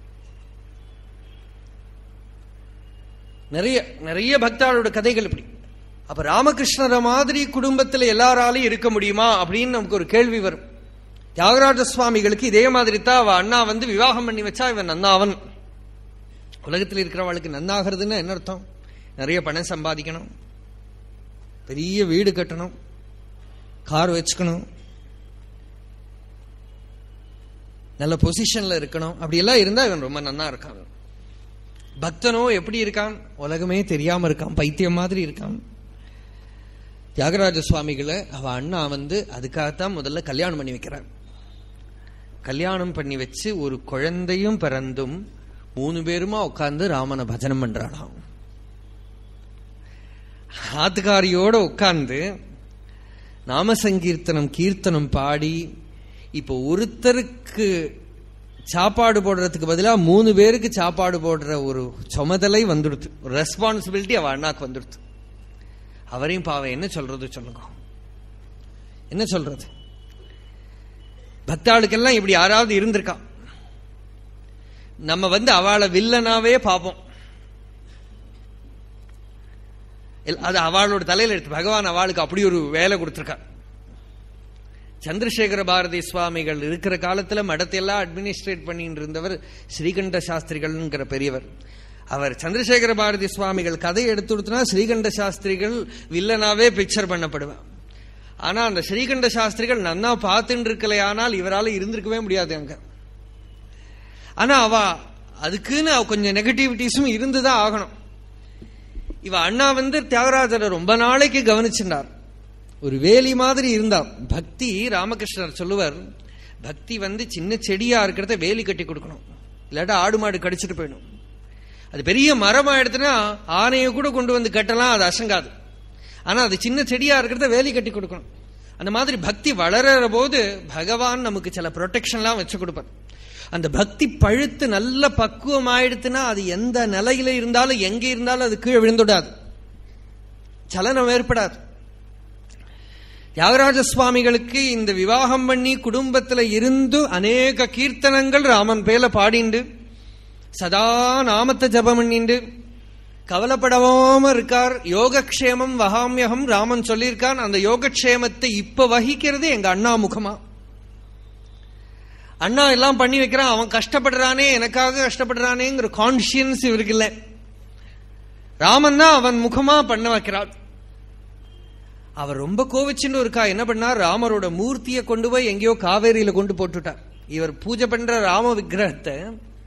நிறைய நிறைய பக்தாளோட கதைகள் இப்படி. அப்ப ராமகிருஷ்ணரை மாதிரி குடும்பத்தில் எல்லாராலையும் இருக்க முடியுமா அப்படின்னு நமக்கு ஒரு கேள்வி வரும். தியாகராஜ சுவாமிகளுக்கு இதே மாதிரி தான் அவ அண்ணா விவாகம் பண்ணி வச்சா இவன் நன்னாவன். உலகத்தில் இருக்கிறவளுக்கு நன்னாகிறதுன்னு என்ன அர்த்தம்? நிறைய பணம் சம்பாதிக்கணும், பெரிய வீடு கட்டணும், கார் வச்சுக்கணும், நல்ல பொசிஷன்ல இருக்கணும். அப்படி எல்லாம் இருந்தா இவன் ரொம்ப நன்னா இருக்கான். பக்தனோ எப்படி இருக்கான்? உலகமே தெரியாம இருக்கான், பைத்தியம் மாதிரி இருக்கான். தியாகராஜ சுவாமிகளை அவ அண்ணா அதுக்காகத்தான் முதல்ல கல்யாணம் பண்ணி வைக்கிறார். கல்யாணம் பண்ணி வச்சு ஒரு குழந்தையும் பிறந்தும் 3 பேருமா உட்கார்ந்து ராமனை பஜனம் பண்றாளாம். ஆத்துக்காரியோட உட்கார்ந்து நாம சங்கீர்த்தனம் கீர்த்தனம் பாடி, இப்போ ஒருத்தருக்கு சாப்பாடு போடுறதுக்கு பதிலாக 3 பேருக்கு சாப்பாடு போடுற ஒரு சுமதலை வந்துடுது, ஒரு ரெஸ்பான்சிபிலிட்டி அவ அண்ணாக்கு வந்துடுது. அவரையும் பாவம் என்ன சொல்றது சொல்லுங்க, என்ன சொல்றது? பக்தாளுக்கெல்லாம் இப்படி யாராவது இருந்திருக்கா? நம்ம அவளை வில்லனாவே பார்ப்போம். அது அவளோட தலையில எடுத்து பகவான் அவளுக்கு அப்படி ஒரு வேலை கொடுத்திருக்கா. சந்திரசேகர பாரதி சுவாமிகள் இருக்கிற காலத்துல மடத்தையெல்லாம் அட்மினிஸ்ட்ரேட் பண்ணிட்டு இருந்தவர் ஸ்ரீகண்ட சாஸ்திரிகள்ங்கிற பெரியவர். அவர் சந்திரசேகர பாரதி சுவாமிகள் கதையை எடுத்து கொடுத்தனா ஸ்ரீகண்ட சாஸ்திரிகள் வில்லனாவே பிக்சர் பண்ணப்படுவார். ஆனா அந்த ஸ்ரீகண்ட சாஸ்திரிகள் நன்னா பார்த்துட்டு இருக்கலையானால் இவரால் இருந்திருக்கவே முடியாது அங்க. ஆனா அதுக்குன்னு கொஞ்சம் நெகட்டிவிட்டிஸும் இருந்துதான் ஆகணும். இவ அண்ணா தியாகராஜரை ரொம்ப நாளைக்கு கவனிச்சிருந்தார், ஒரு வேலி மாதிரி இருந்தார். பக்தி ராமகிருஷ்ணர் சொல்லுவார், பக்தி சின்ன செடியா இருக்கிறத வேலி கட்டி கொடுக்கணும், இல்லாட்டா ஆடு மாடு கடிச்சிட்டு போயிடும். அது பெரிய மரமா எடுத்துனா ஆனையை கூட கொண்டு கட்டலாம், அது அசங்காது. ஆனா அது சின்ன செடியா இருக்கிறத வேலி கட்டி கொடுக்கணும். அந்த மாதிரி பக்தி வளர்ற போது பகவான் நமக்கு சில ப்ரொடெக்ஷன்லாம் வச்சு கொடுப்பார். அந்த பக்தி பழுத்து நல்ல பக்குவம் ஆயிடுத்துன்னா அது எந்த நிலையில இருந்தாலும் எங்க இருந்தாலும் அது கீழே விழுந்துடாது, சலனம் ஏற்படாது. தியாகராஜ சுவாமிகளுக்கு இந்த விவாகம் பண்ணி குடும்பத்துல இருந்து அநேக கீர்த்தனங்கள் ராமன் பேல பாடிண்டு சதா நாமத்தை ஜபம் பண்ணிண்டு கவலைப்படாம இருக்கார். யோகக்ஷேமம் வகாமியகம் ராமன் சொல்லியிருக்கான். அந்த யோகக்ஷேமத்தை இப்ப வகிக்கிறது எங்க அண்ணா முகமா. அண்ணா எல்லாம் பண்ணி வைக்கிறான், அவன் கஷ்டப்படுறானே, எனக்காக கஷ்டப்படுறானேங்கிற கான்சியன்ஸ் இவருக்கு இல்லை. ராமன் தான் அவன் முகமா பண்ண வைக்கிறார். அவர் ரொம்ப கோவிச்சுன்னு இருக்கா. என்ன பண்ணார், ராமரோட மூர்த்தியை கொண்டு போய் எங்கேயோ காவேரியில கொண்டு போட்டுட்டார். இவர் பூஜை பண்ற ராம விக்கிரகத்தை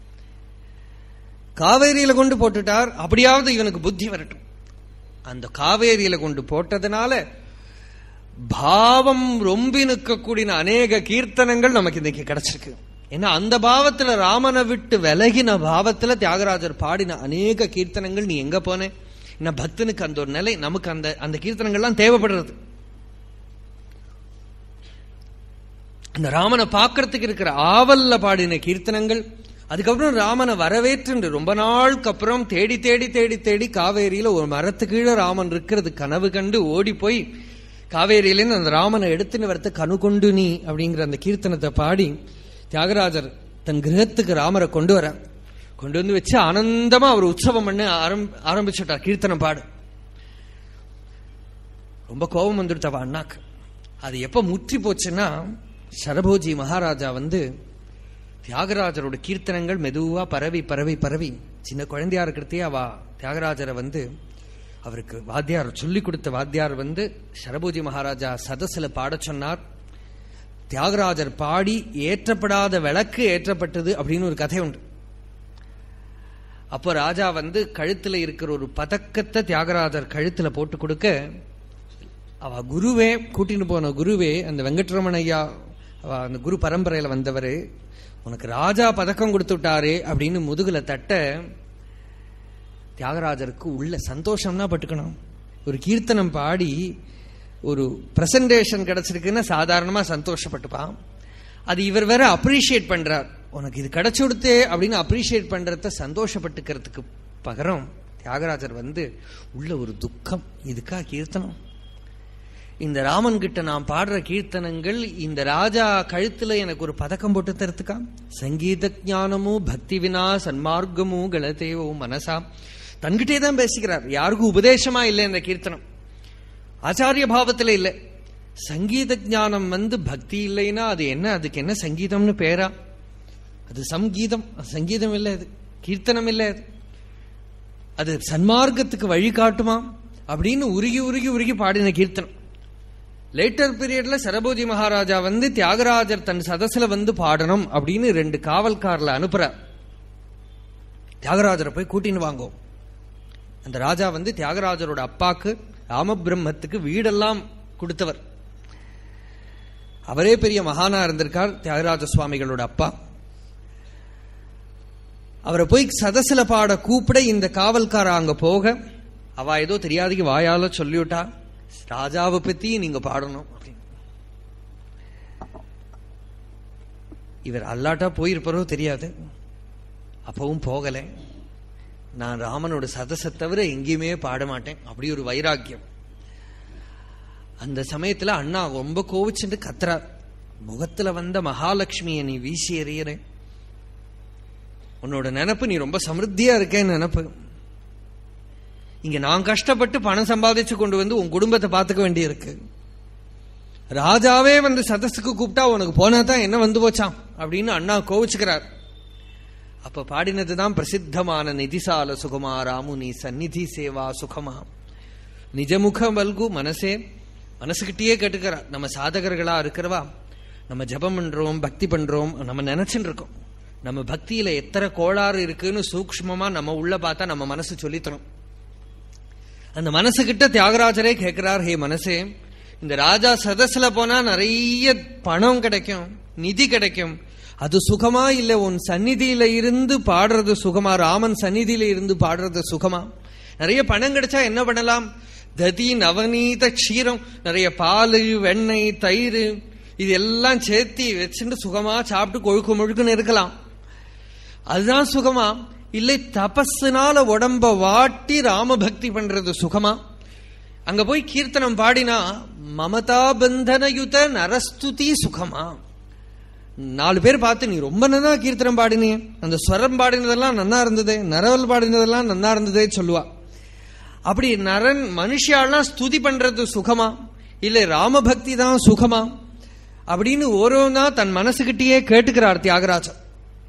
காவேரியில கொண்டு போட்டுட்டார். அப்படியாவது இவனுக்கு புத்தி வரட்டும். அந்த காவேரியில கொண்டு போட்டதுனால பாவம் ரொம்பி நிற்கக்கூடிய அநேக கீர்த்தனங்கள் நமக்கு இன்னைக்கு கிடைச்சிருக்கு. ஏன்னா அந்த பாவத்துல ராமனை விட்டு விலகின பாவத்துல தியாகராஜர் பாடின அநேக கீர்த்தனங்கள் நீ எங்க போனே. இன்னும் பக்தனுக்கு அந்த ஒரு நிலை, நமக்கு அந்த அந்த கீர்த்தனங்கள்லாம் தேவைப்படுறது. அந்த ராமனை பார்க்கறதுக்கு இருக்கிற ஆவல்ல பாடின கீர்த்தனங்கள். அதுக்கப்புறம் ராமனை வரவேற்று ரொம்ப நாளுக்கு அப்புறம் தேடி தேடி தேடி தேடி காவேரியில ஒரு மரத்து கீழே ராமன் இருக்கிறது கனவு கண்டு ஓடி போய் காவேரியிலேருந்து அந்த ராமனை எடுத்துன்னு வரத்து கணுகொண்டு நீ அப்படிங்கிற அந்த கீர்த்தனத்தை பாடி தியாகராஜர் தன் கிரகத்துக்கு ராமரை கொண்டு வந்து வச்சு ஆனந்தமா அவர் உற்சவம் பண்ண ஆரம்பிச்சுட்டார். கீர்த்தனம் பாடு. ரொம்ப கோபம் வந்துடுத்தவா அண்ணாக்கு. அது எப்ப முற்றி போச்சுன்னா, சரபோஜி மகாராஜா தியாகராஜரோட கீர்த்தனங்கள் மெதுவா பரவி பரவி பரவி சின்ன குழந்தையா இருக்கிறதே அவ தியாகராஜரை அவருக்கு வாத்தியார் சொல்லிக் கொடுத்த வாத்தியார் சரபோஜி மகாராஜா சதசுல பாட சொன்னார். தியாகராஜர் பாடி ஏற்றப்படாத விளக்கு ஏற்றப்பட்டது அப்படின்னு ஒரு கதை உண்டு. அப்போ ராஜா கழுத்துல இருக்கிற ஒரு பதக்கத்தை தியாகராஜர் கழுத்துல போட்டு கொடுக்க, அவ குருவே கூட்டின்னு போன குருவே அந்த வெங்கட்ரமன் ஐயா, அந்த குரு பரம்பரையில வந்தவரு, உனக்கு ராஜா பதக்கம் கொடுத்து விட்டாரே அப்படின்னு முதுகுல தட்ட, தியாகராஜருக்கு உள்ள சந்தோஷம்னா பட்டுக்கணும். ஒரு கீர்த்தனம் பாடி ஒரு பிரசன்டேஷன் கிடைச்சிருக்குன்னா சாதாரணமா சந்தோஷப்பட்டுப்பான். அது இவர் வேற அப்ரிஷியேட் பண்றார். உனக்கு இது கிடைச்சு கொடுத்தே அப்படின்னு அப்ரிஷியேட் பண்றத சந்தோஷப்பட்டுக்கிறதுக்கு பகரம் தியாகராஜர் உள்ள ஒரு துக்கம். இதுக்கா கீர்த்தனம்? இந்த ராமன் கிட்ட நான் பாடுற கீர்த்தனங்கள் இந்த ராஜா கழுத்துல எனக்கு ஒரு பதக்கம் போட்டு தரத்துக்கா? சங்கீத ஞானமோ பக்தி வினா சன்மார்க்கமோ கலதேவோ மனசா. தன்கிட்டே தான் பேசிக்கிறார், யாருக்கும் உபதேசமா இல்லை. இந்த கீர்த்தனம் ஆச்சாரிய பாவத்துல இல்லை. சங்கீத ஞானம் பக்தி இல்லைன்னா அது என்ன? அதுக்கு என்ன சங்கீதம்னு பேரா? அது சங்கீதம், சங்கீதம் இல்லை. அது கீர்த்தனம் இல்லை. அது சன்மார்க்கத்துக்கு வழிகாட்டுமா அப்படின்னு உருகி உருகி உருகி பாடின கீர்த்தனம். லேட்டர் பீரியட்ல சரபோஜி மகாராஜா தியாகராஜர் தன் சதசுல பாடணும் அப்படின்னு 2 காவல்காரல அனுப்புறார். தியாகராஜரை போய் கூட்டின்னு வாங்கோ. அந்த ராஜா தியாகராஜரோட அப்பாக்கு ராமபிரம்மத்துக்கு வீடெல்லாம் கொடுத்தவர். அவரே பெரிய மகானா இருந்திருக்கார், தியாகராஜ சுவாமிகளோட அப்பா. அவரை போய் சதசுல பாட கூப்பிட இந்த காவல்கார அங்க போக, அவ ஏதோ தெரியாதுக்கு வாயால சொல்லிவிட்டா, ராஜாவை பத்தி நீங்க பாடணும் அப்படின்னு. இவர் அல்லாட்டா போயிருப்பாரோ தெரியாது. அப்பவும் போகல. நான் ராமனோட சதசை தவிர எங்கேயுமே பாட மாட்டேன், அப்படி ஒரு வைராக்கியம். அந்த சமயத்துல அண்ணா ரொம்ப கோவிச்சுட்டு கத்துறார். முகத்துல மகாலட்சுமியை நீ வீசி எறியற, உன்னோட நினைப்பு நீ ரொம்ப சமிருத்தியா இருக்கேன்னு நினைப்பு. இங்க நான் கஷ்டப்பட்டு பணம் சம்பாதிச்சு கொண்டு உன் குடும்பத்தை பார்த்துக்க வேண்டி இருக்கு. ராஜாவே சதஸுக்கு கூப்பிட்டா உனக்கு போனாதான் என்ன போச்சான் அப்படின்னு அண்ணா கோவிச்சுக்கிறார். அப்ப பாடினதுதான் பிரசித்தமான நிதிசால சுகமா ராமு நீ சந்நிதி சேவா சுகமா நிஜமுக வல்கு மனசே. மனசுகிட்டயே கேட்டுக்கிறார். நம்ம சாதகர்களா இருக்கிறவா நம்ம ஜபம் பண்றோம், பக்தி பண்றோம், நம்ம நினைச்சுட்டு இருக்கோம். நம்ம பக்தியில எத்தனை கோளாறு இருக்குன்னு சூக்ஷ்மமா நம்ம உள்ள பார்த்தா நம்ம மனசு சொல்லித்தரும். அந்த மனசுகிட்ட தியாகராஜரே கேட்கிறார், ஹே மனசே, இந்த ராஜா சதஸ்ல போனா நிறைய பணம் கிடைக்கும், நிதி கிடைக்கும், அது சுகமா இல்ல உன் சந்நிதியில இருந்து பாடுறது சுகமா, ராமன் சந்நிதியில இருந்து பாடுறது சுகமா? நிறைய பணம் கிடைச்சா என்ன பண்ணலாம்? ததி நவநீத க்ஷீரம், நிறைய பால் வெண்ணெய் தயிர் இது எல்லாம் சேர்த்தி வச்சுட்டு சுகமா சாப்பிட்டு கொழுக்கு முழுக்குன்னு இருக்கலாம். அதுதான் சுகமா? இல்லை தபஸ்னால உடம்ப வாட்டி ராம பக்தி பண்றது சுகமா? அங்க போய் கீர்த்தனம் பாடினா மமதா பந்தனயுத நரஸ்துதி சுகமா? 4 பேர் பார்த்து நீ ரொம்ப நல்லா கீர்த்தனம் பாடினே, அந்த ஸ்வரம் பாடினதெல்லாம் நன்னா இருந்ததே, நரவல் பாடினதெல்லாம் நன்னா இருந்ததே சொல்லுவா. அப்படி நரன் மனுஷாலாம் ஸ்துதி பண்றது சுகமா இல்லை ராமபக்தி தான் சுகமா அப்படின்னு ஓரோனா தன் மனசுகிட்டயே கேட்டுக்கிறார் தியாகராஜர்.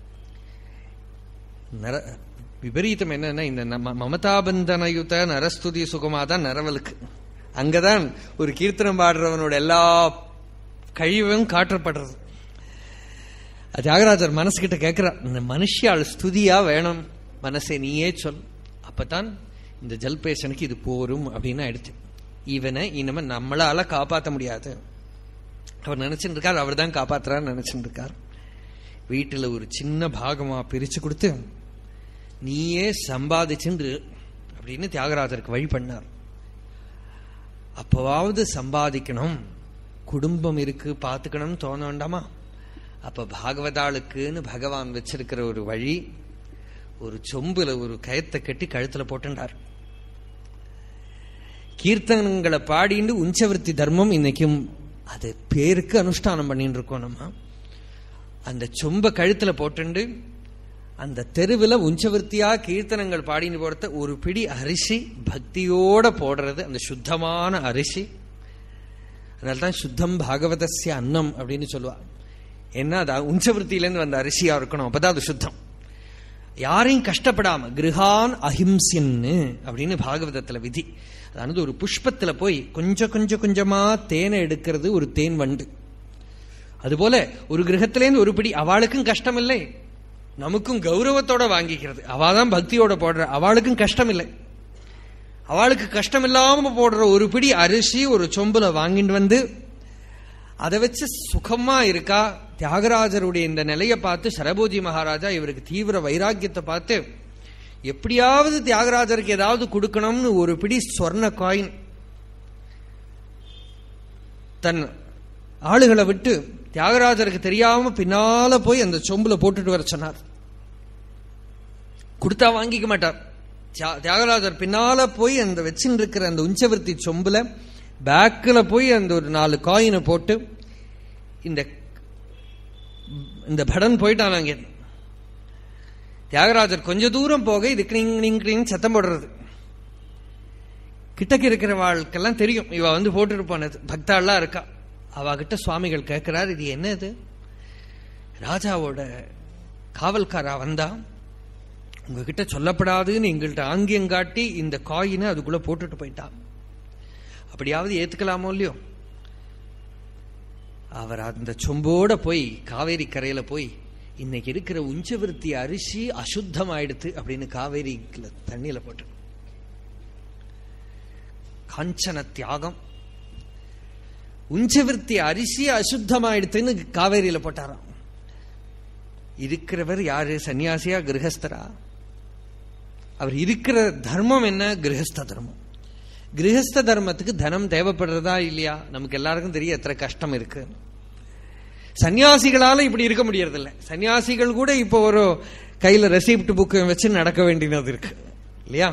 விபரீதம் என்னன்னா, இந்த மமதாபந்தனயுத நரஸ்துதி சுகமா தான் நரவலுக்கு. அங்கதான் ஒரு கீர்த்தனம் பாடுறவனோட எல்லா கழிவும் காட்டப்படுறது. தியாகராஜர் மனசுகிட்ட கேட்கிறார், இந்த மனுஷியால் ஸ்துதியா வேணும் மனசே, நீயே சொல், அப்பதான் இந்த ஜல்பேஷனுக்கு இது போரும் அப்படின்னு ஆயிடுச்சு. இவனை இனிமே நம்மளால காப்பாற்ற முடியாது அவர் நினைச்சுட்டு இருக்கார். அவர் தான் காப்பாத்துறாரு நினைச்சுட்டு இருக்கார். வீட்டுல ஒரு சின்ன பாகமா பிரிச்சு கொடுத்து நீயே சம்பாதிச்சுன்று அப்படின்னு தியாகராஜருக்கு வழி பண்ணார். அப்பவாவது சம்பாதிக்கணும், குடும்பம் இருக்கு பாத்துக்கணும் தோண வேண்டாமா? அப்ப பாகவதாளுக்குன்னு பகவான் வச்சிருக்கிற ஒரு வழி, ஒரு சொம்புல ஒரு கயத்தை கட்டி கழுத்துல போட்டுண்டார். கீர்த்தனங்களை பாடிண்டு உஞ்சவர்த்தி தர்மம் இன்னைக்கும் அது பேருக்கு அனுஷ்டானம் பண்ணிட்டு இருக்கோம். நம்ம அந்த சொம்ப கழுத்துல போட்டுண்டு அந்த தெருவில் உஞ்சவர்த்தியா கீர்த்தனங்கள் பாடின்னு போறத ஒரு பிடி அரிசி பக்தியோட போடுறது, அந்த சுத்தமான அரிசி. அதனால்தான் சுத்தம் பாகவதஸ்ய அன்னம் அப்படின்னு சொல்லுவா. ஏன்னா அது உஞ்சவர்த்தியிலேருந்து வந்த அரிசியா இருக்கணும், அப்பதான் அது சுத்தம். யாரையும் கஷ்டப்படாம கிருஹான் அஹிம்சின்னு அப்படின்னு பாகவதத்துல விதி. அதாவது ஒரு புஷ்பத்துல போய் கொஞ்சம் கொஞ்சம் கொஞ்சமா தேனை எடுக்கிறது ஒரு தேன் வண்டு. அதுபோல ஒரு கிரகத்திலேருந்து ஒரு பிடி, அவளுக்கும் கஷ்டம் இல்லை, நமக்கும் கௌரவத்தோட வாங்கிக்கிறது. அவதான் பக்தியோட போடுற, அவளுக்கும் கஷ்டம் இல்லை. அவளுக்கு கஷ்டம் இல்லாம போடுற ஒரு பிடி அரிசி ஒரு சொம்புல வாங்கிட்டு வந்து அதை வச்சு சுகமா இருக்கா. தியாகராஜருடைய இந்த நிலையை பார்த்து சரபோஜி மகாராஜா இவருக்கு தீவிர வைராக்கியத்தை பார்த்து எப்படியாவது தியாகராஜருக்கு ஏதாவது கொடுக்கணும்னு ஒரு பிடி சொர்ண காயின் தன் ஆளுகளை விட்டு தியாகராஜருக்கு தெரியாம பின்னால போய் அந்த சொம்புல போட்டுட்டு வர சொன்னார். கொடுத்தா வாங்கிக்க மாட்டார். தியாகராஜர் பின்னால போய் அந்த வச்சுட்டு இருக்கிற அந்த உஞ்சவர்த்தி சொம்புல பேக்கில் போய் அந்த ஒரு 4 காயினை போட்டு இந்த படன் போயிட்டான். அங்கே தியாகராஜர் கொஞ்ச தூரம் போக இது கிளிங் சத்தம் போடுறது. கிட்டக்கு இருக்கிற வாழ்க்கெல்லாம் தெரியும் இவ வந்து போட்டுட்டு போனது. பக்தாள்லாம் இருக்கா. அவகிட்ட சுவாமிகள் கேட்கிறார், இது என்னது? ராஜாவோட காவல்காரா வந்தா உங்ககிட்ட சொல்லப்படாதுன்னு எங்கள்கிட்ட ஆங்கியம் காட்டி இந்த காயினை அதுக்குள்ள போட்டுட்டு போயிட்டான். அப்படியாவது ஏத்துக்கலாமோ இல்லையோ? அவர் அந்த சொம்போட போய் காவேரி கரையில போய் இன்னைக்கு இருக்கிற உஞ்சவர்த்தி அரிசி அசுத்தம் ஆயிடுத்து அப்படின்னு காவேரி தண்ணியில போட்டு காஞ்சன தியாகம். உஞ்சவர்த்தி அரிசி அசுத்தமாயிடுத்துன்னு காவேரியில போட்டாராம். இருக்கிறவர் யாரு? சன்னியாசியா கிரகஸ்தரா? அவர் இருக்கிற தர்மம் என்ன? கிரகஸ்த தர்மம். கிரகஸ்த தர்மத்துக்கு தனம் தேவைப்படுறதா இல்லையா? நமக்கு எல்லாருக்கும் தெரியும் எத்தனை கஷ்டம் இருக்கு. சன்னியாசிகளால இப்படி இருக்க முடியறதில்ல. சன்னியாசிகள் கூட இப்போ ஒரு கையில ரெசிப்ட் புக் வச்சு நடக்க வேண்டியது இருக்கு இல்லையா?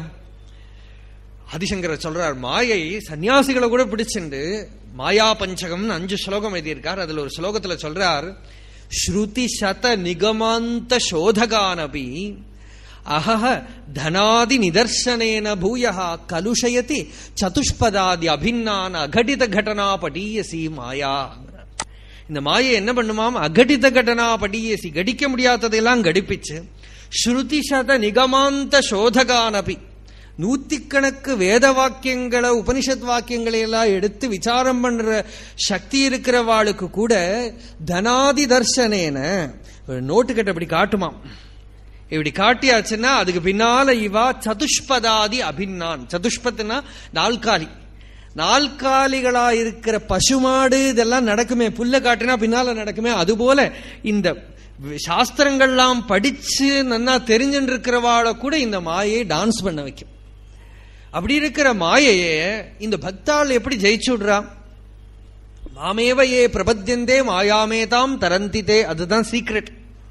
ஆதிசங்கர சொல்றார், மாயை சன்னியாசிகளை கூட பிடிச்சுண்டு மாயா பஞ்சகம்னு 5 ஸ்லோகம் எழுதியிருக்கார். அதுல ஒரு ஸ்லோகத்துல சொல்றார், ஸ்ருதி சத நிகமாந்த சோதகானபி அஹஹ தனாதி நிதர்சனேன பூயஹ கலுஷயதி சதுஷ்பதாதி அபின்னான் அகடித கடனா படீயசி மாயா. இந்த மாயை என்ன பண்ணுமாம்? அகடித கடனா படீயசி, கடிக்க முடியாததையெல்லாம் கடிப்பிச்சு ஸ்ருதி சத நிகமாந்த சோதகானபி, 100கணக்கு வேத வாக்கியங்களை உபனிஷத் வாக்கியங்களை எல்லாம் எடுத்து விசாரம் பண்ற சக்தி இருக்கிறவாளுக்கு கூட தனாதி தர்சனேன நோட்டுக்கட்டை இப்படி காட்டுமாம். இப்படி காட்டியாச்சுன்னா அதுக்கு பின்னால இவா சதுஷ்பதாதி அபின்னான். சதுஷ்பத்துனா நால்காலி. நால்காலிகளா இருக்கிற பசுமாடு இதெல்லாம் நடக்குமே, புல்ல காட்டினா பின்னால நடக்குமே. அதுபோல இந்த சாஸ்திரங்கள்லாம் படிச்சு நன்னா தெரிஞ்சுட்டு இருக்கிறவாளை கூட இந்த மாயை டான்ஸ் பண்ண வைக்கும். அப்படி இருக்கிற மாயையே இந்த பக்தாள் எப்படி ஜெயிச்சு விடுறா? மாமேவையே பிரபத்தியந்தே மாயாமேதாம் தரந்திதே. அதுதான் சீக்ரெட்.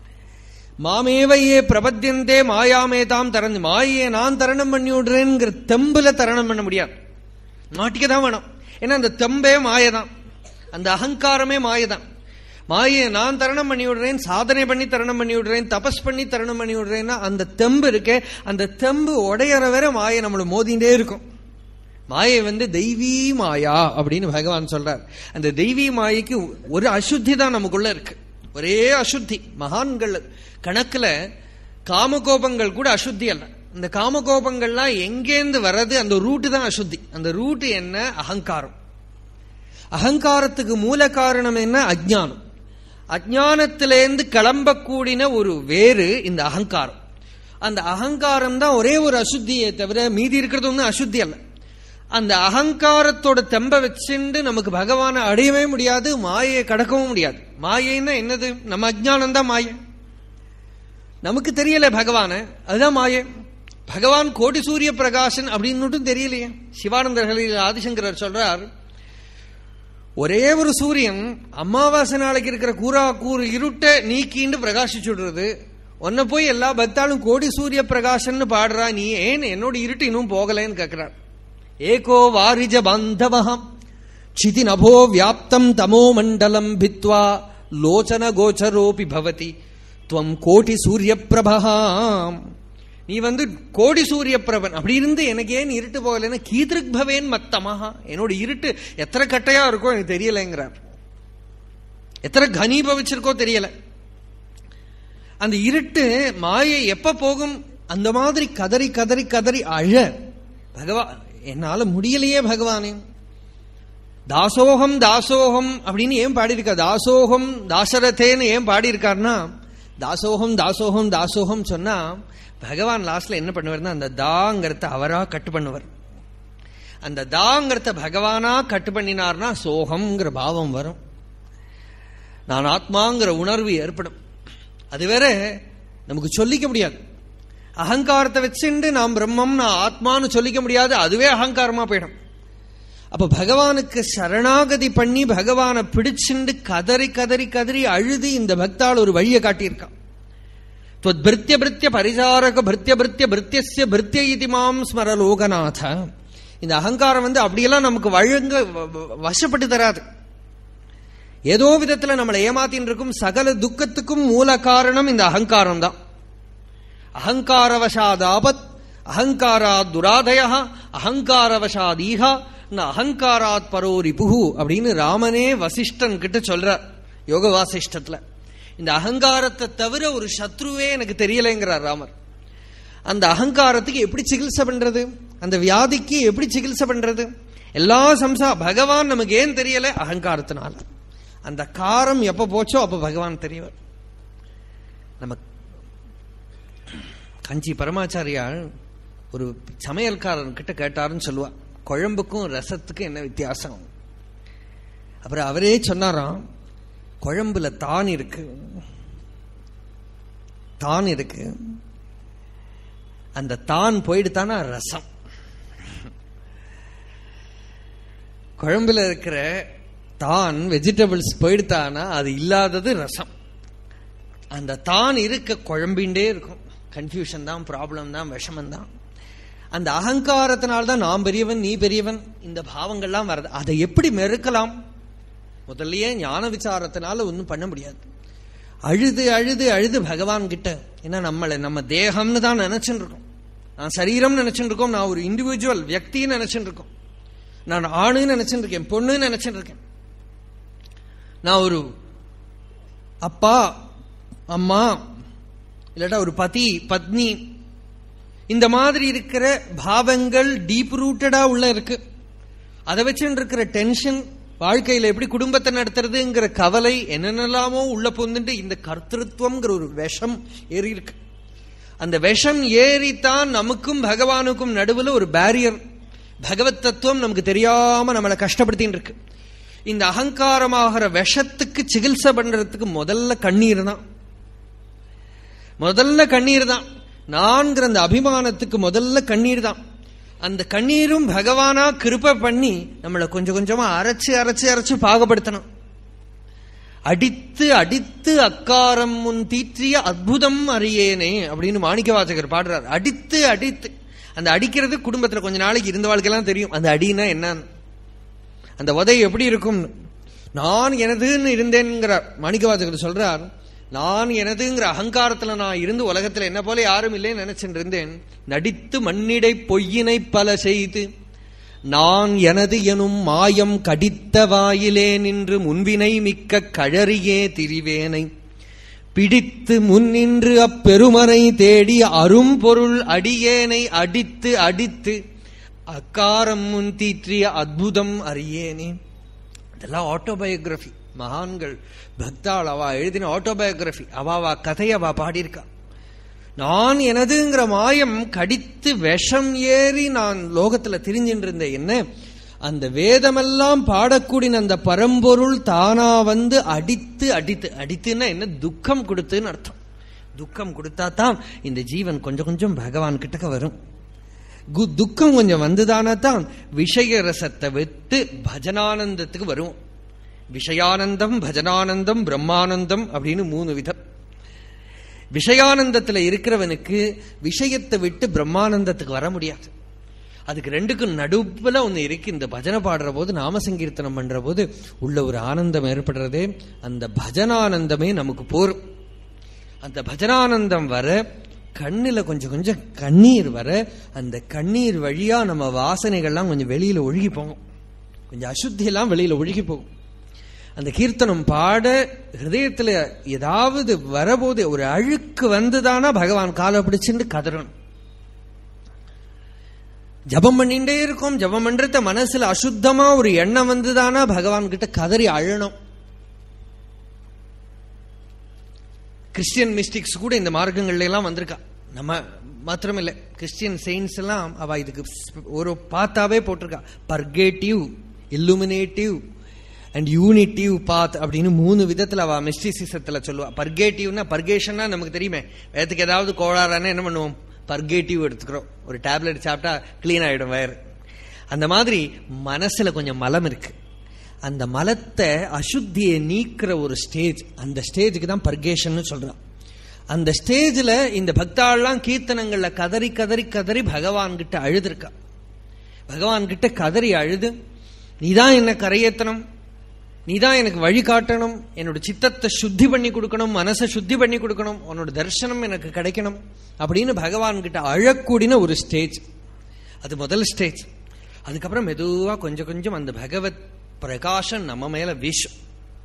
மாமேவையே பிரபத்தியந்தே மாயாமேதாம் தரந்தி. மாயையை நான் தரணம் பண்ணி விடுறேங்கிற தெம்புல தரணம் பண்ண முடியாது, மாட்டிக்க தான் வேணும். ஏன்னா அந்த தெம்பே மாயதான், அந்த அகங்காரமே மாயதான். மாயை நான் தரணம் பண்ணி விடுறேன், சாதனை பண்ணி தரணம் பண்ணி விடுறேன், தபஸ் பண்ணி தரணம் பண்ணி விடுறேன்னா அந்த தெம்பு இருக்கே, அந்த தெம்பு உடையற வரை மாயை நம்மளை மோதிண்டே இருக்கும். மாயை தெய்வீ மாயா அப்படின்னு பகவான் சொல்றார். அந்த தெய்வீ மாயைக்கு ஒரு அசுத்தி தான் நமக்குள்ள இருக்கு, ஒரே அசுத்தி. மகான்கள் கணக்குல காமகோபங்கள் கூட அசுத்தி அல்ல. இந்த காமகோபங்கள்லாம் எங்கேந்து வர்றது? அந்த ரூட்டு தான் அசுத்தி. அந்த ரூட்டு என்ன? அகங்காரம். அகங்காரத்துக்கு மூல காரணம் என்ன? அஜ்ஞானம். அஜ்ஞானத்திலேருந்து கிளம்பக்கூடின ஒரு வேறு இந்த அகங்காரம். அந்த அகங்காரம் தான் ஒரே ஒரு அசுத்தியை தவிர மீதி இருக்கிறது ஒன்றும் அசுத்தி அல்ல. அந்த அகங்காரத்தோட தெம்ப வச்சுண்டு நமக்கு பகவானை அடையவே முடியாது, மாயையை கடக்கவும் முடியாது. மாயைன்னா என்னது? நம்ம அஜ்ஞானம் தான் மாயை. நமக்கு தெரியல பகவான, அதுதான் மாயை. பகவான் கோடி சூரிய பிரகாசன் அப்படின்னு தெரியலையே. சிவானந்தர்களில் ஆதிசங்கரர் சொல்றார், ஒரே ஒரு சூரியன் அமாவாசை நாளைக்கு இருக்கிற கூறு இருட்டை நீக்கிண்டு பிரகாசிச்சுடுறது. உன்னை போய் எல்லா பக்தாலும் கோடி சூரிய பிரகாசன் பாடுறா, நீ ஏன் என்னோட இருட்டு இன்னும் போகலன்னு கேட்கிறார். ஏகோ வாரிஜ பாந்தவஹ சிதி நபோ வியாப்தம் தமோ மண்டலம் பித்வா லோச்சன கோச்சரோபி பவதி துவம் கோடி சூரிய பிரபா. நீ கோடி சூரிய பிரபன் அப்படி இருந்து எனக்கு ஏன் இருட்டு போகலன்னா கீதிருக் பவேன் மத்தமஹா, என்னோட இருட்டு எத்தனை கட்டையா இருக்கோ எனக்கு தெரியலைங்கிறார். எத்தனை கனீபவிச்சிருக்கோ தெரியல. அந்த இருட்டு மாயை எப்ப போகும்? அந்த மாதிரி கதறி கதறி கதறி அழ, பகவான் என்னால முடியலையே பகவானே, தாசோகம் தாசோகம் அப்படின்னு ஏன் பாடியிருக்கா? தாசோகம் தாசரதேன்னு ஏன் பாடியிருக்காருன்னா, தாசோகம் தாசோகம் தாசோகம் சொன்னா பகவான் லாஸ்ட்ல என்ன பண்ணுவார்னா அந்த தாங்கிறத அவரா கட்டு பண்ணுவார். அந்த தாங்கிறத பகவானா கட்டு பண்ணினார்னா சோகம்ங்கிற பாவம் வரும், நான் ஆத்மாங்கிற உணர்வு ஏற்படும். அது வேற நமக்கு சொல்லிக்க முடியாது. அகங்காரத்தை வச்சுண்டு நாம் பிரம்மம் நான் ஆத்மான்னு சொல்லிக்க முடியாது, அதுவே அகங்காரமா போயிடும். அப்ப பகவானுக்கு சரணாகதி பண்ணி பகவானை பிடிச்சுண்டு கதறி கதறி கதறி அழுதி இந்த பக்தாள் ஒரு வழியை காட்டியிருக்கான். பிருத்திய பிருத்திய பரிசாரக பிருத்திய பிருத்திய பிருத்திய பிருத்திய இதி மாம் ஸ்மர லோகநாத. இந்த அகங்காரம் அப்படியெல்லாம் நமக்கு வசப்பட்டு தராது. ஏதோ விதத்துல நம்மளை ஏமாத்தின் இருக்கும். சகல துக்கத்துக்கும் மூல காரணம் இந்த அகங்காரம் தான். அகங்காரவசாதாபத் அகங்காராத் துராதய அகங்காரவசாதீஹா அகங்காராத் பரோரிபுகு அப்படின்னு ராமனே வசிஷ்டன் கிட்ட சொல்றார் யோக வாசிஷ்டத்துல. இந்த அகங்காரத்தை தவிர ஒரு சத்ருவே எனக்கு தெரியலைங்கிறார் ராமர். அந்த அகங்காரத்துக்கு எப்படி சிகிச்சை பண்றது? அந்த வியாதிக்கு எப்படி சிகிச்சை பண்றது? எல்லா பகவான் நமக்கு ஏன் தெரியல? அகங்காரத்தினால. அந்த காரம் எப்ப போச்சோ அப்ப பகவான் தெரியவர். நம்ம கஞ்சி பரமாச்சாரியால் ஒரு சமையல்காரன் கிட்ட கேட்டாருன்னு சொல்லுவா, குழம்புக்கும் ரசத்துக்கும் என்ன வித்தியாசம்? அப்புறம் அவரே சொன்னாராம், குழம்புல தான் இருக்கு, தான் இருக்கு, அந்த தான் போயிடுத்தானா ரசம். குழம்புல இருக்கிற தான் வெஜிடபிள்ஸ் போயிடுத்தானா அது இல்லாதது ரசம். அந்த தான் இருக்க குழம்பின்றே இருக்கும். கன்ஃபியூஷன் தான், ப்ராப்ளம் தான், விஷமம் தான். அந்த அகங்காரத்தினால்தான் நான் பெரியவன் நீ பெரியவன் இந்த பாவங்கள்லாம் வருது. அதை எப்படி மெருக்கலாம்? முதல்லயே ஞான விசாரத்தினால ஒன்னும் பண்ண முடியாது. அழுது அழுது அழுது பகவான் கிட்ட, ஏன்னா நம்ம தேகம்னு தான் நினைச்சுட்டு இருக்கோம், நான் சரீரம் நினைச்சுட்டு இருக்கோம், நான் ஒரு இண்டிவிஜுவல் வியக்தின்னு நினைச்சுட்டு இருக்கோம், நான் ஆணுன்னு நினைச்சுட்டு இருக்கேன், பொண்ணுன்னு நினைச்சுட்டு இருக்கேன், நான் ஒரு அப்பா அம்மா இல்லாட்டா ஒரு பதி பத்னி, இந்த மாதிரி இருக்கிற பாவங்கள் டீப் ரூட்டடா உள்ள இருக்கு. அதை வச்சுட்டு இருக்கிற டென்ஷன், வாழ்க்கையில எப்படி குடும்பத்தை நடத்துறதுங்கிற கவலை, என்னென்னலாமோ உள்ள பொந்துட்டு இந்த கர்த்திருவம்ங்கிற ஒரு விஷம் ஏறி இருக்கு. அந்த விஷம் ஏறித்தான் நமக்கும் பகவானுக்கும் நடுவில் ஒரு பேரியர். பகவத் தத்துவம் நமக்கு தெரியாம நம்மளை கஷ்டப்படுத்தின்னு இருக்கு. இந்த அகங்காரமாகிற விஷத்துக்கு சிகிச்சை பண்றதுக்கு முதல்ல கண்ணீர் தான். முதல்ல கண்ணீர் தான். நான்கிற அந்த அபிமானத்துக்கு முதல்ல கண்ணீர் தான். அந்த கண்ணீரும் பகவானா கிருபை பண்ணி நம்மளை கொஞ்சம் கொஞ்சமா அரைச்சு அரைச்சு அரைச்சு பாகப்படுத்தணும். அடித்து அடித்து அக்காரம் முன் தீற்றிய அற்புதம் அறியேனே அப்படின்னு மாணிக்க வாசகர் பாடுறார். அடித்து அடித்து, அந்த அடிக்கிறது குடும்பத்துல கொஞ்ச நாளைக்கு இருந்த வாழ்க்கையெல்லாம் தெரியும் அந்த அடினா என்னன்னு, அந்த உதை எப்படி இருக்கும். நான் எனதுன்னு இருந்தேன்கிறார் மாணிக்க வாசகர் சொல்றார். நான் எனதுங்கிற அகங்காரத்துல நான் இருந்து உலகத்துல என்ன போல யாரும் இல்லைன்னு நினைச்சுட்டு இருந்தேன். நடித்து மண்ணிடை பொய்யினை பல செய்து நான் எனது எனும் மாயம் கடித்த வாயிலே நின்று முன்வினை மிக்க கழறியே திரிவேனை பிடித்து முன்னின்று அப்பெருமனை தேடி அரும்பொருள் அடியேனை அடித்து அடித்து அக்காரம் முன் தீற்றிய அற்புதம் அறியேனே. இதெல்லாம் ஆட்டோபயோகிராபி. மகான்கள் பக்தாள் அவா எழுதின ஆட்டோபயோகிராபி. அவா கதையை அவா பாடியிருக்கா. நான் எனதுங்கிற மாயம் கடித்து விஷம் ஏறி நான் லோகத்துல திரிஞ்சின்று இருந்தேன். என்ன அந்த வேதமெல்லாம் பாடக்கூடிய அந்த பரம்பொருள் தானா வந்து அடித்து அடித்து, அடித்துன்னா என்ன, துக்கம் கொடுத்துன்னு அர்த்தம். துக்கம் கொடுத்தா தான் இந்த ஜீவன் கொஞ்சம் கொஞ்சம் பகவான் கிட்டக்க வரும். துக்கம் கொஞ்சம் வந்துதானா தான் விஷய ரசத்தை விட்டு பஜனானந்தத்துக்கு வரும். விஷயானந்தம், பஜனானந்தம், பிரம்மானந்தம் அப்படின்னு 3 விதம். விஷயானந்தத்துல இருக்கிறவனுக்கு விஷயத்தை விட்டு பிரம்மானந்தத்துக்கு வர முடியாது. அதுக்கு ரெண்டுக்கும் நடுப்புல ஒண்ணு இருக்கு. இந்த பஜனை பாடுற போது, நாம சங்கீர்த்தனம் பண்ற போது உள்ள ஒரு ஆனந்தம் ஏற்படுறதே, அந்த பஜனானந்தமே நமக்கு போரும். அந்த பஜனானந்தம் வர கண்ணுல கொஞ்சம் கொஞ்சம் கண்ணீர் வர, அந்த கண்ணீர் வழியா நம்ம வாசனைகள்லாம் கொஞ்சம் வெளியில ஒழுகி போகும், கொஞ்சம் அசுத்தி எல்லாம் வெளியில ஒழுகி போகும். அந்த கீர்த்தனம் பாட ஹிருதயத்துல ஏதாவது வரபோது ஒரு அழுக்கு வந்துதானா பகவான் காலை பிடிச்சுட்டு கதறணும். ஜபம் பண்ணிட்டே இருக்கும், ஜபம் பண்றத மனசுல அசுத்தமா ஒரு எண்ணம் வந்துதானா பகவான் கிட்ட கதறி அழணும். கிறிஸ்டியன் மிஸ்டிக்ஸ் கூட இந்த மார்க்கங்கள்ல எல்லாம் வந்திருக்கா. நம்ம மாத்திரம் இல்ல, கிறிஸ்டியன் செயின்ஸ் எல்லாம் அவ இதுக்கு ஒரு பாத்தாவே போட்டிருக்கா. பர்கேட்டிவ், இல்லுமினேட்டிவ் அண்ட் யூனிட்டிவ் பாத் அப்படின்னு 3 விதத்துல அவ மிஸ்டிசிசத்துல சொல்லுவா. பர்கேட்டிவ்னா, பர்கேஷன்னா நமக்கு தெரியுமே, வேதத்துக்கு ஏதாவது கோளாறான என்ன பண்ணுவோம், பர்கேட்டிவ் எடுத்துக்கிறோம். ஒரு டேப்லெட் சாப்பிட்டா கிளீன் ஆயிடும் வயிறு. அந்த மாதிரி மனசுல கொஞ்சம் மலம் இருக்கு, அந்த மலத்தை அசுத்தியை நீக்கிற ஒரு ஸ்டேஜ், அந்த ஸ்டேஜுக்கு தான் பர்கேஷன் சொல்றான். அந்த ஸ்டேஜ்ல இந்த பக்தாள்லாம் கீர்த்தனங்கள்ல கதறி கதறி கதறி பகவான் கிட்ட அழுதுருக்கா. பகவான் கிட்ட கதறி அழுது, நீதான் என்ன கரையேத்தனம், நீதான் எனக்கு வழி காட்டணும், என்னோட சித்தத்தை சுத்தி பண்ணி கொடுக்கணும், மனசை சுத்தி பண்ணி கொடுக்கணும், உன்னோட தரிசனம் எனக்கு கிடைக்கணும் அப்படின்னு பகவான் கிட்ட அழக்கூடின ஒரு ஸ்டேஜ். அது முதல் ஸ்டேஜ். அதுக்கப்புறம் மெதுவா கொஞ்சம் கொஞ்சம் அந்த பகவத் பிரகாசம் நம்ம மேல வீசும்,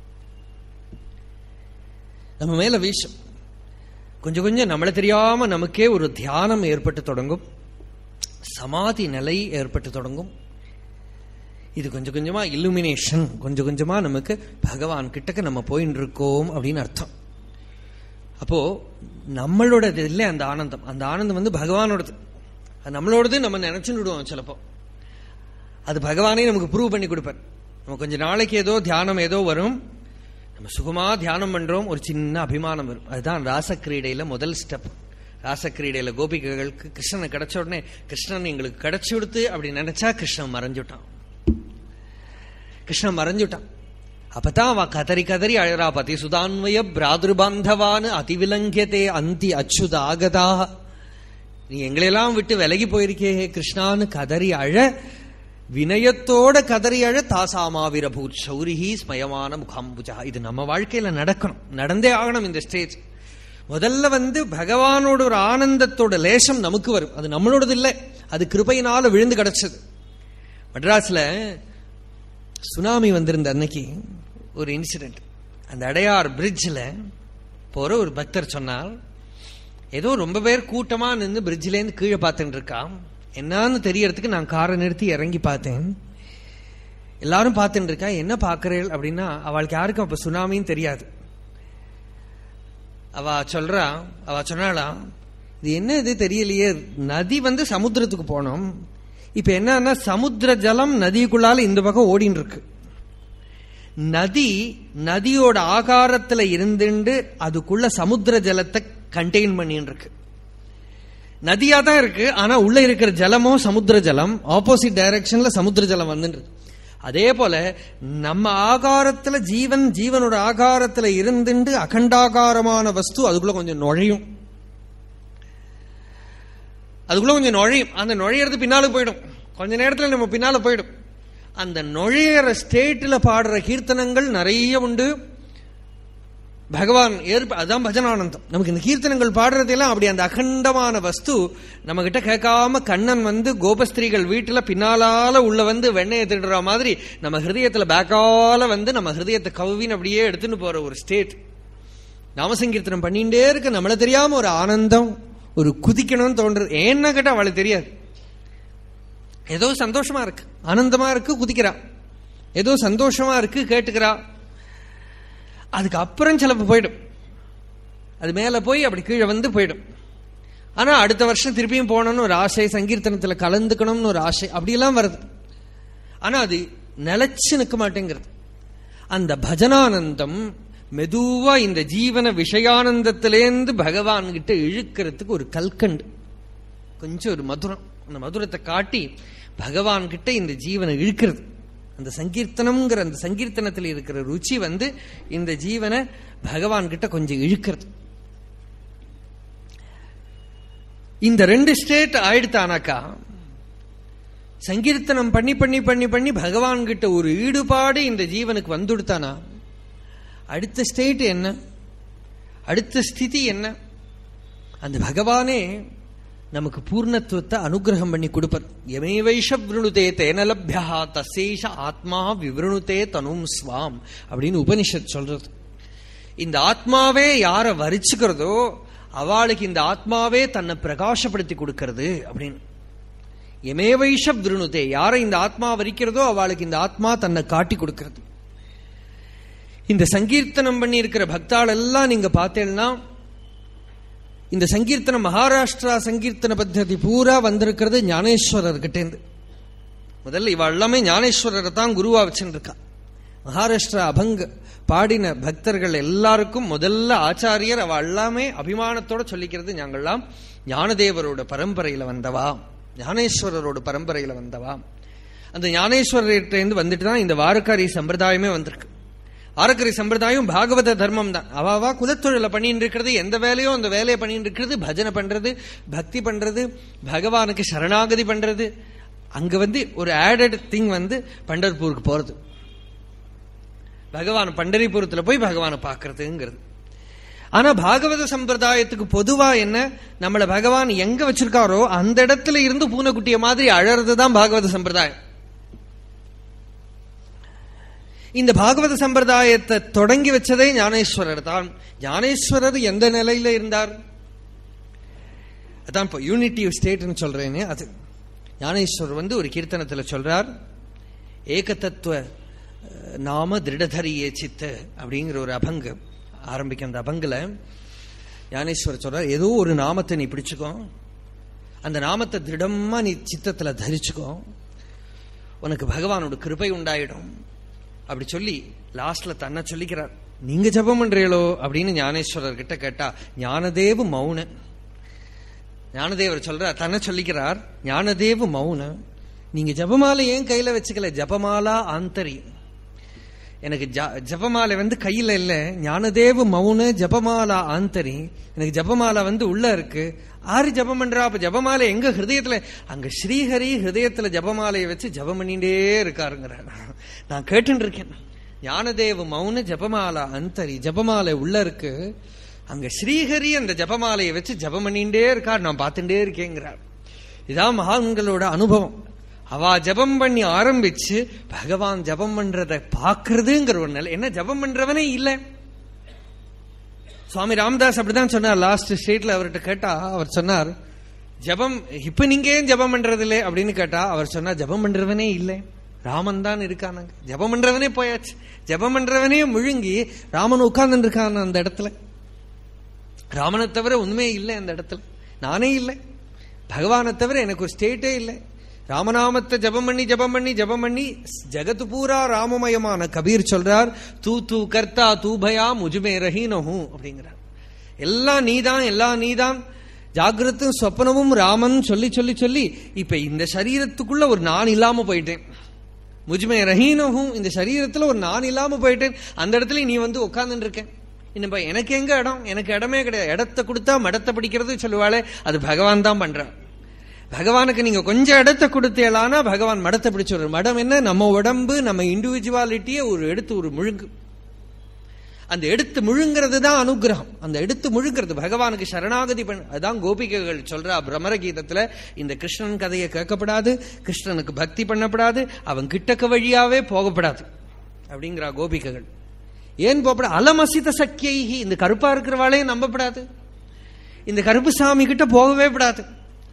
நம்ம மேல வீசும். கொஞ்சம் கொஞ்சம் நம்மளை தெரியாம நமக்கே ஒரு தியானம் ஏற்பட்டு தொடங்கும், சமாதி நிலை ஏற்பட்டு தொடங்கும். இது கொஞ்சம் கொஞ்சமா இல்லுமினேஷன், கொஞ்சம் கொஞ்சமா நமக்கு பகவான் கிட்டக்க நம்ம போயின்னு இருக்கோம் அப்படின்னு அர்த்தம். அப்போ நம்மளோடது இல்லை அந்த ஆனந்தம், அந்த ஆனந்தம் வந்து பகவானோடது. அது நம்மளோடது நம்ம நினைச்சுன்னு விடுவோம் சிலப்போ. அது பகவானே நமக்கு ப்ரூவ் பண்ணி கொடுப்பார். நம்ம கொஞ்ச நாளைக்கு ஏதோ தியானம் ஏதோ வரும், நம்ம சுகமா தியானம் பண்றோம், ஒரு சின்ன அபிமானம் வரும். அதுதான் ராசக்கிரீடையில முதல் ஸ்டெப். ராசக்கிரீடையில கோபிகைகளுக்கு கிருஷ்ணனை கிடைச்ச உடனே, கிருஷ்ணன் எங்களுக்கு கிடைச்சு கொடுத்து அப்படி நினைச்சா கிருஷ்ணன் மறைஞ்சுட்டான், கிருஷ்ணன் மறைஞ்சுட்டான். அப்பதான் அவ கதறி கதறி அழறா. பதி சுதான்வய பிராதுர்பாந்தவான் அதிவிலங்கியதே அந்தி அச்சுத ஆகதா, நீ எங்களையெல்லாம் விட்டு விலகி போயிருக்கே கிருஷ்ணான்னு கதறி அழ, வினயத்தோட கதறி அழ, தாசாமாவிரபூத் சௌரிஹி ஸ்மயமான முகாம்புஜா. இது நம்ம வாழ்க்கையில நடக்கணும், நடந்தே ஆகணும். இந்த ஸ்டேஜ் முதல்ல வந்து பகவானோட ஒரு ஆனந்தத்தோட லேசம் நமக்கு வரும். அது நம்மளோடது இல்லை, அது கிருபையினால விழுந்து கிடைச்சது. மெட்ராஸ்ல சுனாமி வந்திருந்த அன்னைக்கு ஒரு இன்சிடென்ட். அந்த அடையார் பிரிட்ஜில் போற ஒரு பக்தர் சொன்னார், ஏதோ ரொம்ப பேர் கூட்டமா நின்று பிரிட்ஜிலேருந்து கீழே பார்த்துட்டு இருக்கான். என்னன்னு தெரியறதுக்கு நான் காரை நிறுத்தி இறங்கி பார்த்தேன். எல்லாரும் பார்த்துட்டு இருக்கா. என்ன பார்க்கறேள் அப்படின்னா, அவளுக்கு யாருக்கும் அப்ப சுனாமின்னு தெரியாது. அவ சொன்னாலாம், இது என்ன இது தெரியலையே, நதி வந்து சமுத்திரத்துக்கு போனோம், இப்ப என்னன்னா சமுத்திர ஜலம் நதிக்குள்ளால இந்த பக்கம் ஓடின்னு இருக்கு. நதியோட ஆகாரத்துல இருந்துட்டு அதுக்குள்ள சமுத்திர ஜலத்தை கண்டெயின் பண்ணிட்டு இருக்கு. நதியா தான் இருக்கு, ஆனா உள்ள இருக்கிற ஜலமும் சமுத்திர ஜலம், ஆப்போசிட் டைரக்ஷன்ல சமுத்திர ஜலம் வந்து. அதே போல நம்ம ஆகாரத்துல ஜீவனோட ஆகாரத்துல இருந்துட்டு அகண்டாகாரமான வஸ்து அதுக்குள்ள கொஞ்சம் நுழையும், அதுக்குள்ள கொஞ்சம் நுழையும். அந்த நுழையிறது பின்னால போயிடும், கொஞ்ச நேரத்துல நம்ம பின்னால போயிடும். அந்த நுழையிற ஸ்டேட்ல பாடுற கீர்த்தனங்கள் நிறைய உண்டு. பகவான் அதான் பஜனானந்தம். நமக்கு இந்த கீர்த்தனங்கள் பாடுறதெல்லாம் அப்படி அந்த அகண்டமான வஸ்து நம்ம கிட்ட கேட்காம கண்ணன் வந்து கோபஸ்திரீகள் வீட்டுல பின்னாலால உள்ள வந்து வெண்ணையை திருடுற மாதிரி நம்ம ஹிருதயத்துல பேக்கால வந்து நம்ம ஹிருதயத்தை கவ்வின்னு அப்படியே எடுத்துன்னு போற ஒரு ஸ்டேட். நாமசங்கீர்த்தனம் பண்ணிட்டே இருக்க நம்மள தெரியாம ஒரு ஆனந்தம், ஒரு குதிக்கணும்னு தோன்றது. ஏன்னா கேட்டா அவளுக்கு தெரியாது, ஏதோ சந்தோஷமா இருக்கு, ஆனந்தமா இருக்கு, குதிக்கிறா. ஏதோ சந்தோஷமா இருக்கு, கேட்டுக்கிறா. அதுக்கு அப்புறம் சிலப்பு போயிடும், அது மேல போய் அப்படி கீழே வந்து போயிடும். ஆனா அடுத்த வருஷம் திருப்பியும் போகணும்னு ஒரு ஆசை, சங்கீர்த்தனத்துல கலந்துக்கணும்னு ஒரு ஆசை, அப்படியெல்லாம் வருது. ஆனா அது நிலைச்சு நிற்க மாட்டேங்கிறது. அந்த பஜனானந்தம் மெதுவா இந்த ஜீவன விஷயானந்தத்திலேருந்து பகவான் கிட்ட இழுக்கிறதுக்கு ஒரு கல்கண்டு, கொஞ்சம் ஒரு மதுரம், அந்த மதுரத்தை காட்டி பகவான் கிட்ட இந்த ஜீவனை இழுக்கிறது. அந்த சங்கீர்த்தனம்ங்கிற அந்த சங்கீர்த்தனத்தில் இருக்கிற ருச்சி வந்து இந்த ஜீவனை பகவான் கிட்ட கொஞ்சம் இழுக்கிறது. இந்த 2 ஸ்டேட் ஆயிடுத்தானாக்கா சங்கீர்த்தனம் பண்ணி பண்ணி பண்ணி பண்ணி பகவான் கிட்ட ஒரு ஈடுபாடு இந்த ஜீவனுக்கு வந்துடுத்தானா அடுத்த ஸ்டேட் என்ன, அடுத்த ஸ்திதி என்ன? அந்த பகவானே நமக்கு பூர்ணத்துவத்தை அனுகிரகம் பண்ணி கொடுப்பார். யமேவைஷ விருணுதே தேன லப்யா தசேஷ ஆத்மா விவருணுதே தனும் ஸ்வாம் அப்படின்னு உபனிஷத் சொல்றது. இந்த ஆத்மாவே யார வரிச்சுக்கிறதோ அவளுக்கு இந்த ஆத்மாவே தன்னை பிரகாசப்படுத்தி கொடுக்கிறது அப்படின்னு. யமேவைஷ விருணுதே, யாரை இந்த ஆத்மா வரிக்கிறதோ அவளுக்கு இந்த ஆத்மா தன்னை காட்டி கொடுக்கிறது. இந்த சங்கீர்த்தனம் பண்ணி இருக்கிற பக்தாள் எல்லாம் நீங்க பார்த்தேன்னா, இந்த சங்கீர்த்தனம் மகாராஷ்டிரா சங்கீர்த்தன பத்தி பூரா வந்திருக்கிறது ஞானேஸ்வரர்கிட்டேந்து. முதல்ல இவ எல்லாமே ஞானேஸ்வரரை தான் குருவா வச்சுருக்கா. மகாராஷ்டிரா அபங்க பாடின பக்தர்கள் எல்லாருக்கும் முதல்ல ஆச்சாரியர் அவ எல்லாமே அபிமானத்தோட சொல்லிக்கிறது, நாங்கள்லாம் ஞானதேவரோட பரம்பரையில வந்தவா, ஞானேஸ்வரரோட பரம்பரையில வந்தவா. அந்த ஞானேஸ்வரர்கிட்ட வந்துட்டு தான் இந்த வாரக்காரி சம்பிரதாயமே வந்திருக்கு. வாரக்கரி சம்பிரதாயம் பாகவத தர்மம் தான். அவாவா குலத்தொழில பண்ணிட்டு இருக்கிறது, எந்த வேலையோ அந்த வேலையை பண்ணிட்டு இருக்கிறது, பஜனை பண்றது, பக்தி பண்றது, பகவானுக்கு சரணாகதி பண்றது. அங்க ஒரு ஆடட் திங் பண்டர்பூருக்கு போறது, பகவான் பண்டரிபுரத்துல போய் பகவானை பாக்குறதுங்கிறது. ஆனா பாகவத சம்பிரதாயத்துக்கு பொதுவா என்ன, நம்மள பகவான் எங்க வச்சிருக்காரோ அந்த இடத்துல இருந்து பூனைக்குட்டிய மாதிரி அழறதுதான் பாகவத சம்பிரதாயம். இந்த பாகவத சம்பிரதாயத்தை தொடங்கி வச்சதே ஞானேஸ்வரர் தான். ஞானேஸ்வரர் எந்த நிலையில இருந்தார், அதான் இப்போ யூனிட்டி ஸ்டேட்னு சொல்றேன்னு. அது ஞானேஸ்வரர் ஒரு கீர்த்தனத்துல சொல்றார், ஏகதத்துவ நாம திருடதரியே சித்த அப்படிங்கிற ஒரு அபங்க ஆரம்பிக்க. அந்த அபங்கல ஞானேஸ்வரர் சொல்றார், ஏதோ ஒரு நாமத்தை நீ பிடிச்சுக்கோ, அந்த நாமத்தை திருடமா நீ சித்தத்துல தரிச்சுக்கோ, உனக்கு பகவானோட கிருபை உண்டாயிடும் அப்படி சொல்லி லாஸ்ட்ல தன்னை சொல்லிக்கிறார். நீங்க ஜபம் பண்றீங்களோ அப்படின்னு ஞானேஸ்வரர் கிட்ட கேட்டா, ஞானதேவு மௌன. ஞானதேவர் சொல்றார், தன்னை சொல்லிக்கிறார், ஞானதேவு மௌன, நீங்க ஜபமாலை ஏன் கையில வச்சுக்கல, ஜபமாலா ஆந்தரி. எனக்கு ஜபமாலை கையில இல்ல, ஞானதேவு மௌன ஜபமாலா ஆந்தரி. எனக்கு ஜபமாலை உள்ள இருக்கு. ஆறு ஜபம் பண்றா, அப்ப ஜபமாலை எங்க ஹிருதயத்துல, அங்க ஸ்ரீஹரி ஹிருதயத்துல ஜபமாலையை வச்சு ஜபம் பண்ணிட்டே இருக்காருங்கிற. நான் கேட்டு இருக்கேன், ஞானதேவ மௌன ஜபமாலா அந்தரி, ஜபமாலை உள்ள இருக்கு, அங்க ஸ்ரீஹரி அந்த ஜபமாலையை வச்சு ஜபம் பண்ணிட்டே இருக்கார், நான் பார்த்துட்டே இருக்கேங்கிறார். இதான் மகான்களோட அனுபவம். அவ ஜபம் பண்ணி ஆரம்பிச்சு பகவான் ஜபம் பண்றத பாக்குறதுங்கிற ஒரு நிலை. என்ன ஜபம் பண்றவனே இல்ல. சுவாமி ராமதாஸ் அப்படிதான் சொன்னார். லாஸ்ட் ஸ்டேட்ல அவர்கிட்ட கேட்டா அவர் சொன்னார், ஜபம் இப்ப நீங்க ஏன் ஜபம் பண்றது இல்லை அப்படின்னு கேட்டா அவர் சொன்னார், ஜபம் பண்றவனே இல்லை, ராமன் தான் இருக்கானாங்க. ஜபம் பண்றவனே போயாச்சு, ஜபம் பண்றவனே முழுங்கி ராமன் உட்கார்ந்து இருக்கான் அந்த இடத்துல. ராமனை தவிர உண்மையே இல்லை அந்த இடத்துல, நானே இல்லை, பகவானை தவிர எனக்கு ஒரு ஸ்டேட்டே இல்லை. ராமநாமத்தை ஜபம் பண்ணி ஜபம் பண்ணி ஜபம் பண்ணி ஜகத்து பூரா ராமமயமான கபீர் சொல்றார், தூ தூ கர்த்தா தூ பயா முஜுமே ரஹீனஹூ அப்படிங்கிறார். எல்லாம் நீதான், எல்லாம் நீதான், ஜாகிரத்தும் சொப்பனமும் ராமன் சொல்லி சொல்லி சொல்லி இப்ப இந்த சரீரத்துக்குள்ள ஒரு நான் இல்லாம போயிட்டேன். முஜுமே ரஹீனஹூ, இந்த சரீரத்துல ஒரு நான் இல்லாம போயிட்டேன். அந்த இடத்துல நீ உட்கார்ந்து இருக்கேன். இன்னும் எனக்கு எங்க இடம், எனக்கு இடமே கிடையாது. இடத்தை கொடுத்தா மடத்தை பிடிக்கிறது சொல்லுவாளே, அது பகவான் தான் பண்றான். பகவானுக்கு நீங்க கொஞ்சம் இடத்தை கொடுத்தேலானா பகவான் மடத்தை பிடிச்சு. மடம் என்ன, நம்ம உடம்பு, நம்ம இண்டிவிஜுவாலிட்டியை எடுத்து ஒரு முழுங்கு. அந்த எடுத்து முழுங்கிறது தான் அனுகிரகம். அந்த எடுத்து முழுங்கிறது பகவானுக்கு சரணாகதி பண்ண. அதுதான் கோபிகைகள் சொல்றா பிரமர கீதத்துல, இந்த கிருஷ்ணன் கதையை கேட்கப்படாது, கிருஷ்ணனுக்கு பக்தி பண்ணப்படாது, அவன் கிட்டக்க வழியாவே போகப்படாது அப்படிங்கிறா கோபிகைகள். ஏன் போகப்படாது, அலமசித சக்கியைகி, இந்த கருப்பா இருக்கிறவாளையும் நம்பப்படாது, இந்த கருப்பு சாமி கிட்ட போகவே படாது.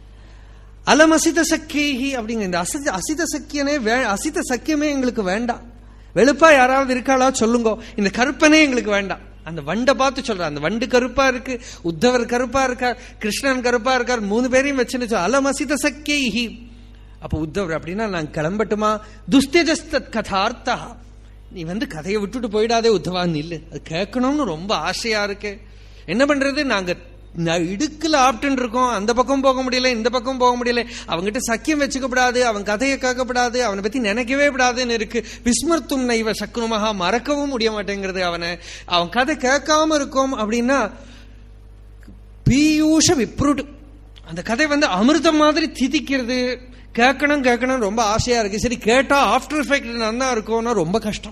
அலமசித சக்கியைகி அப்படிங்க, இந்த அசித சக்கியனே அசித சக்கியமே எங்களுக்கு வேண்டாம். வெளுப்பா யாராவது இருக்காளா சொல்லுங்க, இந்த கருப்பனே எங்களுக்கு வேண்டாம். அந்த வண்டை பார்த்து சொல்ற, அந்த வண்டு கருப்பா இருக்கு, உத்தவர் கருப்பா இருக்கார், கிருஷ்ணன் கருப்பா இருக்கார், 3 பேரையும் வச்சுன்னு அலமசித சக்கியைகி. அப்ப உத்தவர் அப்படின்னா நான் கிளம்பட்டுமா, துஸ்தேஜஸ்தத் கதார்த்தா, நீ கதையை விட்டுட்டு போயிடாதே உத்தவான்னு இல்ல, அது கேட்கணும்னு ரொம்ப ஆசையா இருக்கு. என்ன பண்றது, நாங்க இடுக்குல ஆப்டன் இருக்கோம், அந்த பக்கம் போக முடியல, இந்த பக்கம் போக முடியல, அவங்கிட்ட சக்கியம் வச்சுக்கப்படாது, அவன் கதையை கேட்கப்படாது, அவனை பத்தி நினைக்கவே படாதுன்னு இருக்கு. விஸ்மர்த்தும் நைவ சக்குனுமகா, மறக்கவும் முடிய மாட்டேங்கிறது அவனை. அவன் கதை கேட்காம இருக்கும் அப்படின்னா பீயூஷ விப்ருடு, அந்த கதை அமிர்தம் மாதிரி திதிக்கிறது. கேட்கணும் கேட்கணும் ரொம்ப ஆசையா இருக்கு. சரி கேட்டா ஆஃப்டர் எஃபெக்ட் நல்லா இருக்கும்னா ரொம்ப கஷ்டம்.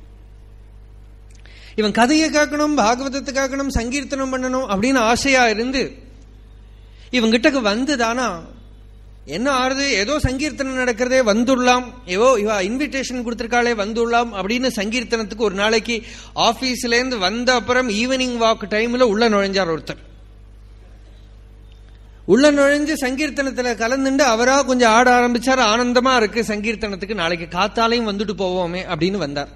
இவன் கதையை கேட்கணும், பாகவதத்தை கேட்கணும், சங்கீர்த்தனம் பண்ணணும் அப்படின்னு ஆசையா இருந்து இவங்கிட்டக்கு வந்துதானா என்ன ஆறுது? ஏதோ சங்கீர்த்தனம் நடக்கிறதே, வந்துடலாம், ஏதோ இவ இன்விடேஷன் கொடுத்திருக்காளே வந்துடலாம் அப்படின்னு சங்கீர்த்தனத்துக்கு ஒரு நாளைக்கு ஆபீஸ்ல இருந்து வந்த அப்புறம் ஈவினிங் வாக் டைம்ல உள்ள நுழைஞ்சார் ஒருத்தர். உள்ள நுழைஞ்சு சங்கீர்த்தனத்துல கலந்துண்டு அவரா கொஞ்சம் ஆட ஆரம்பிச்சார். ஆனந்தமா இருக்கு சங்கீர்த்தனத்துக்கு, நாளைக்கு காத்தாலையும் வந்துட்டு போவோமே அப்படின்னு வந்தார்.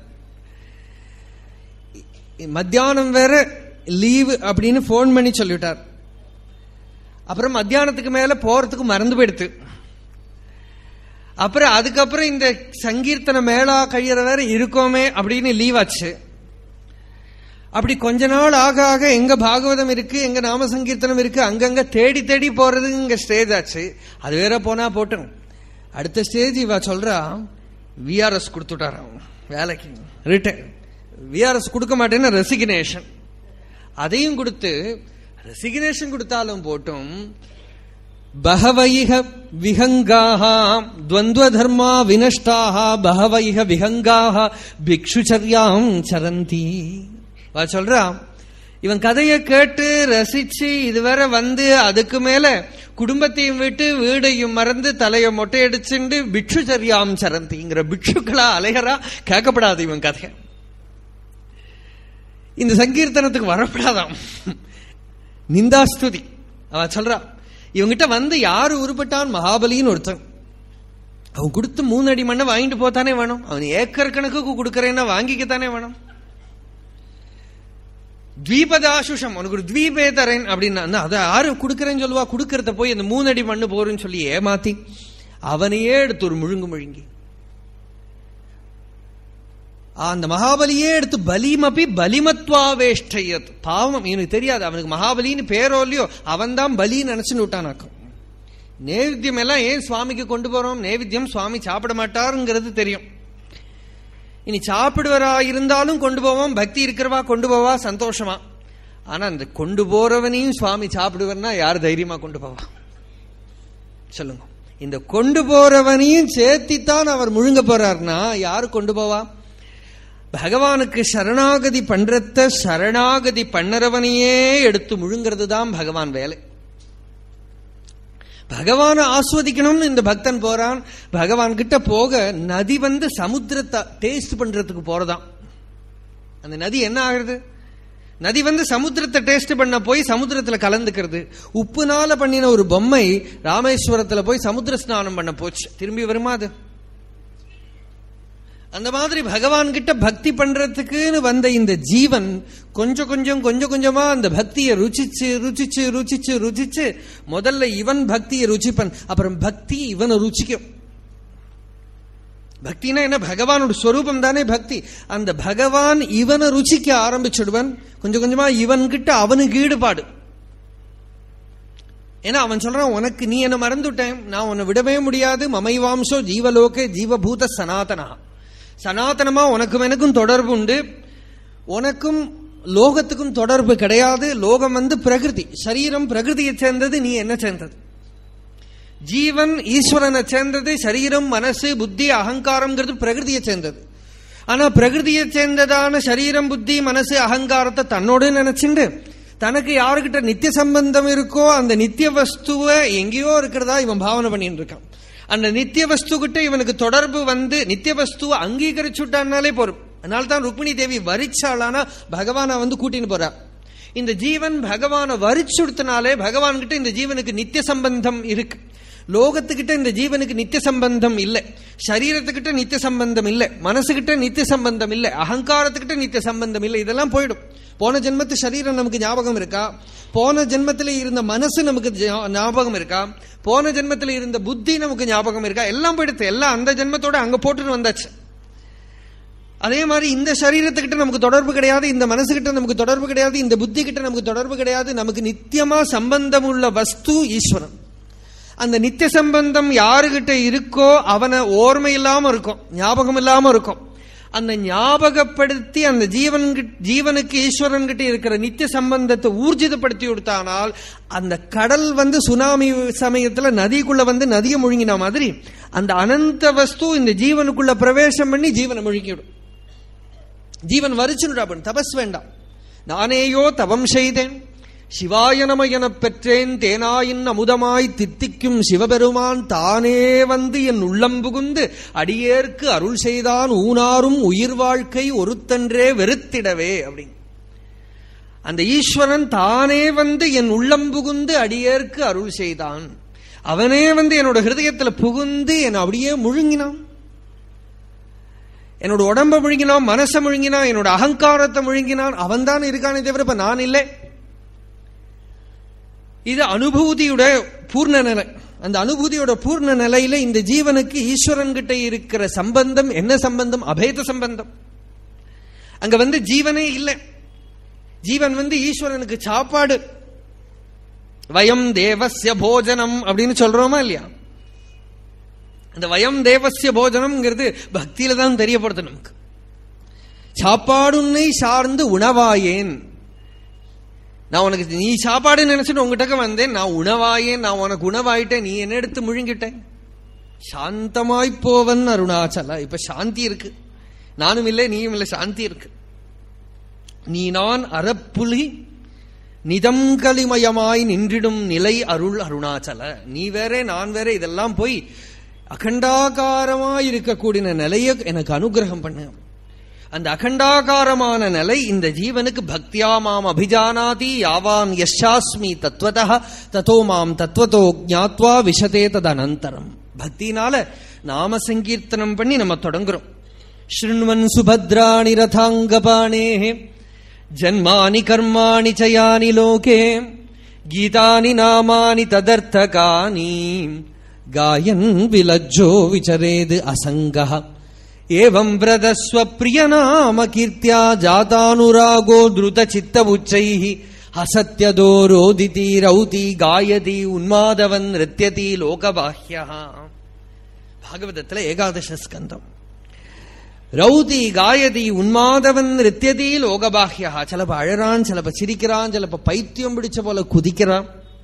மத்தியானம் வேற லீவு அப்படின்னு போன் பண்ணி சொல்லிட்டார். அப்புறம் மத்தியானத்துக்கு மேல போறதுக்கு மறந்து போயிடுத்து. அப்புறம் அதுக்கப்புறம் இந்த சங்கீர்த்தன மேளா கழியற வேற இருக்கோமே அப்படின்னு லீவ் ஆச்சு. அப்படி கொஞ்ச நாள் ஆக ஆக எங்க பாகவதம் இருக்கு, எங்க நாம சங்கீர்த்தனம் இருக்கு, அங்கங்க தேடி தேடி போறது இங்க ஸ்டேஜ் ஆச்சு. அது வேற போனா போட்டோம். அடுத்த ஸ்டேஜ் இவ சொல்றா விஆர்எஸ் கொடுத்துட்டாராம் வேலைக்கு, ரிட்டையர். விஆர்எஸ் கொடுக்க மாட்டேன்னு ரெசிக்னேஷன். அதையும் கொடுத்து, ரெசிக்னேஷன் கொடுத்தாலும் போட்டும் பஹவைஹ விஹங்காஹ த்வந்த்வ தர்மா வினஷ்டாஹ பஹவைஹ விஹங்காஹ பிக்ஷுச்சர்யாம் சரந்தி. சொல்றா இவன் கதையை கேட்டு ரசிச்சு இதுவரை வந்து அதுக்கு மேல குடும்பத்தையும் விட்டு வீடையும் மறந்து தலையை மொட்டையடிச்சுண்டு பிக்ஷுச்சர்யாம் சரந்திங்கிற பிக்ஷுக்களா அலையறா. கேட்கப்படாது இவன் கதைய. இந்த சங்கீர்த்தனத்துக்கு வரப்படாதாம், நிந்தாஸ்துதி. அவ சொல்றா இவங்கிட்ட வந்து யாரு உருப்பட்டான்? மகாபலின்னு ஒருத்தன். அவன் கொடுத்து 3 அடி மண்ணை வாங்கிட்டு போத்தானே வேணும். அவன் ஏக்கர் கணக்குக்கு கொடுக்கறேன்னா வாங்கிக்கத்தானே வேணும். த்வீபதாசுஷம், உனக்கு ஒரு த்வீபே தரேன் அப்படின்னா அதை யாரு கொடுக்கறேன்னு சொல்லுவா? கொடுக்கறத போய் அந்த 3 அடி மண்ணு போறேன்னு சொல்லி ஏமாத்தி அவனையே எடுத்து ஒரு முழுங்கி அந்த மகாபலியே எடுத்து பலிமப்பி பலிமத்வாவேஷ்டையத். பாவம், எனக்கு தெரியாது அவனுக்கு மகாபலின்னு பேரோ இல்லையோ, அவன் தான் பலின்னு நினைச்சுன்னு விட்டானாக்கும். நைவேத்தியம் எல்லாம் ஏன் சுவாமிக்கு கொண்டு போறோம்? நைவேத்தியம் சுவாமி சாப்பிட மாட்டாருங்கிறது தெரியும். இனி சாப்பிடுவரா இருந்தாலும் கொண்டு போவோம், பக்தி இருக்கிறவா கொண்டு போவா சந்தோஷமா. ஆனா அந்த கொண்டு போறவனையும் சுவாமி சாப்பிடுவர்னா யார் தைரியமா கொண்டு போவா சொல்லுங்க? இந்த கொண்டு போறவனையும் சேர்த்தித்தான் அவர் முழுங்க போறார்னா யாரு கொண்டு போவா? பகவானுக்கு சரணாகதி பண்றத சரணாகதி பண்ணறவனையே எடுத்து முழுங்கிறது தான் பகவான் வேலை. பகவானை ஆஸ்வதிக்கணும்னு இந்த பக்தன் போறான். பகவான் கிட்ட போக நதி வந்து சமுத்திரத்தை டேஸ்ட் பண்றதுக்கு போறதாம். அந்த நதி என்ன ஆகுறது? நதி வந்து சமுத்திரத்தை டேஸ்ட் பண்ண போய் சமுத்திரத்துல கலந்துக்கிறது. உப்புனால பண்ணின ஒரு பொம்மை ராமேஸ்வரத்துல போய் சமுத்திர ஸ்நானம் பண்ண போச்சு, திரும்பி வருமா அது? அந்த மாதிரி பகவான் கிட்ட பக்தி பண்றதுக்குன்னு வந்த இந்த ஜீவன் கொஞ்சம் கொஞ்சமா அந்த பக்தியை ருச்சிச்சு முதல்ல இவன் பக்தியை ருச்சிப்பன், அப்புறம் பக்தி இவனை ருச்சிக்கும். பக்தினா என்ன? பகவானோட ஸ்வரூபம் தானே பக்தி. அந்த பகவான் இவனை ருச்சிக்க ஆரம்பிச்சுடுவன். கொஞ்சம் கொஞ்சமா இவன் கிட்ட அவனுக்கு ஈடுபாடு. ஏன்னா அவன் சொல்றான், உனக்கு நீ என்ன மறந்துட்டேன், நான் உன்னை விடவே முடியாது. மமைவாம்சோ ஜீவலோகே ஜீவபூத சனாதனா. சனாதனமா உனக்கும் எனக்கும் தொடர்பு உண்டு. உனக்கும் லோகத்துக்கும் தொடர்பு கிடையாது. லோகம் வந்து பிரகிருதி, சரீரம் பிரகிருதியை சேர்ந்தது, நீ என்ன சேர்ந்தது? ஜீவன் ஈஸ்வரனை சேர்ந்தது. சரீரம் மனசு புத்தி அகங்காரம்ங்கிறது பிரகிருதியை சேர்ந்தது. ஆனா பிரகிருதியை சேர்ந்ததான சரீரம் புத்தி மனசு அகங்காரத்தை தன்னோடு நினைச்சுண்டு தனக்கு யாருக்கிட்ட நித்திய சம்பந்தம் இருக்கோ அந்த நித்திய வஸ்துவ எங்கேயோ இருக்கிறதா இவன் பாவனை பண்ணிட்டு இருக்கான். அந்த நித்திய வஸ்து கிட்ட இவனுக்கு தொடர்பு வந்து நித்திய வஸ்துவ அங்கீகரிச்சுட்டான்னாலே போறோம். அதனால்தான் ருக்மிணி தேவி வரிச்சாளானா பகவான வந்து கூட்டின்னு போறா. இந்த ஜீவன் பகவான வரிச்சுடுத்தினாலே பகவான் கிட்ட இந்த ஜீவனுக்கு நித்திய சம்பந்தம் இருக்கு. லோகத்துக்கிட்ட இந்த ஜீவனுக்கு நித்திய சம்பந்தம் இல்லை, சரீரத்துக்கிட்ட நித்திய சம்பந்தம் இல்லை, மனசுகிட்ட நித்திய சம்பந்தம் இல்லை, அகங்காரத்துக்கிட்ட நித்திய சம்பந்தம் இல்லை. இதெல்லாம் போயிடும். போன ஜென்மத்து சரீரம் நமக்கு ஞாபகம் இருக்கா? போன ஜென்மத்தில் இருந்த மனசு நமக்கு ஞாபகம் இருக்கா? போன ஜென்மத்தில் இருந்த புத்தி நமக்கு ஞாபகம் இருக்கா? எல்லாம் போயிடுத்து. எல்லாம் அந்த ஜென்மத்தோட அங்க போட்டுன்னு வந்தாச்சு. அதே மாதிரி இந்த சரீரத்துக்கிட்ட நமக்கு தொடர்பு கிடையாது, இந்த மனசுகிட்ட நமக்கு தொடர்பு கிடையாது, இந்த புத்தி கிட்ட நமக்கு தொடர்பு கிடையாது. நமக்கு நித்தியமா சம்பந்தம் உள்ள வஸ்து ஈஸ்வரன். அந்த நித்திய சம்பந்தம் யாருகிட்ட இருக்கோ அவனை ஓர்மை இல்லாம இருக்கும், ஞாபகம் இல்லாம இருக்கும். அந்த ஞாபகப்படுத்தி அந்த ஜீவனுக்கு ஈஸ்வரன் கிட்ட இருக்கிற நித்திய சம்பந்தத்தை ஊர்ஜிதப்படுத்தி கொடுத்தானால் அந்த கடல் சுனாமி சமயத்துல நதிக்குள்ள நதியை முழுங்கின மாதிரி அந்த அனந்த வஸ்து இந்த ஜீவனுக்குள்ள பிரவேசம் பண்ணி ஜீவனை முழுங்கிவிடும். ஜீவன் வரிச்சுடாபன், தபஸ் வேண்டாம். நானேயோ தவம் செய்தேன், சிவாய நம எனப் பெற்றேன், தேனாயின் அமுதமாய் தித்திக்கும் சிவபெருமான் தானே என் உள்ளம் புகுந்து அடியேற்கு அருள் செய்தான், ஊனாரும் உயிர் வாழ்க்கை ஒருத்தன்றே வெறுத்திடவே அப்படின்னு. அந்த ஈஸ்வரன் தானே என் உள்ளம் புகுந்து அடியேற்கு அருள் செய்தான். அவனே என்னோட ஹிருதயத்துல புகுந்து என்னை அப்படியே முழுங்கினான். என்னோட உடம்ப முழுங்கினான், மனசை முழுங்கினான், என்னோட அகங்காரத்தை முழுங்கினான். அவன் தான் இருக்கானே தவிர இப்ப நான் இல்லை. இது அனுபூதியோட பூர்ண நிலை. அந்த அனுபூதியோட பூர்ண நிலையில இந்த ஜீவனுக்கு ஈஸ்வரன் கிட்ட இருக்கிற சம்பந்தம் என்ன சம்பந்தம்? அபேத சம்பந்தம். அங்க ஜீவனே இல்லை. ஜீவன் ஈஸ்வரனுக்கு சாப்பாடு. வயம் தேவஸ்ய போஜனம் அப்படின்னு சொல்றோமா இல்லையா? அந்த வயம் தேவஸ்ய போஜனம்ங்கிறது பக்தியில தான் தெரியப்படுது நமக்கு. சாப்பாடுன்னை சார்ந்து உணவாயேன். நான் உனக்கு நீ சாப்பாடு நினைச்சிட்டு உங்ககிட்ட வந்தேன், நான் உணவாயேன், நான் உனக்கு உணவாயிட்டேன், நீ என்ன எடுத்து முழுங்கிட்டேன். சாந்தமாய்ப்போவன் அருணாச்சல. இப்ப சாந்தி இருக்கு, நானும் இல்லை நீயும் இல்லை, சாந்தி இருக்கு. நீ நான் அறப்புலி நிதங்கலிமயமாய் நின்றிடும் நிலை அருள் அருணாச்சல. நீ வேற நான் வேற, இதெல்லாம் போய் அகண்டாகாரமாய் இருக்கக்கூடிய நிலையை எனக்கு அனுகிரகம் பண்ணு. அந்த அகண்டாகாரமான நிலை இந்த ஜீவனுக்கு பக்தியா மாம் அபிஜானாதி யாவான் யஸ்யாஸ்மி தத்வதஹ ததோ மாம் தத்வதோ ஞாத்வா விஷதே ததனந்தரம். பக்தினால நாம சங்கீர்த்தனம் பண்ணி நம்ம தொடங்குறோம். ஸ்ருண்வன் சுபத்ராணி ரதாங்கபாணேஹ ஜன்மானி கர்மாணி சயானி லோகே கீதானி நாமானி ததர்த்தகானி காயன் விலஜ்ஜோ விசரேது அசங்கஹ ஏவம் விரதஸ்வ பிரியநாம கீர்த்தியா ஜாதானுராகோ திருத சித்த உச்சைஹி ஹசத்யதோ ரோதிதி ரௌதி காயதி உன்மாதவன் நிருத்யதி லோகபாஹ்யா. பாகவதத்துல ஏகாதச ஸ்கந்தம். ரௌதி காயதி உன்மாதவன் நிருத்யதி லோகபாஹ்யா. சிலப்ப அழறான், சிலப்ப சிரிக்கிறான், சிலப்ப பைத்தியம் பிடிச்ச போல குதிக்கிறான்.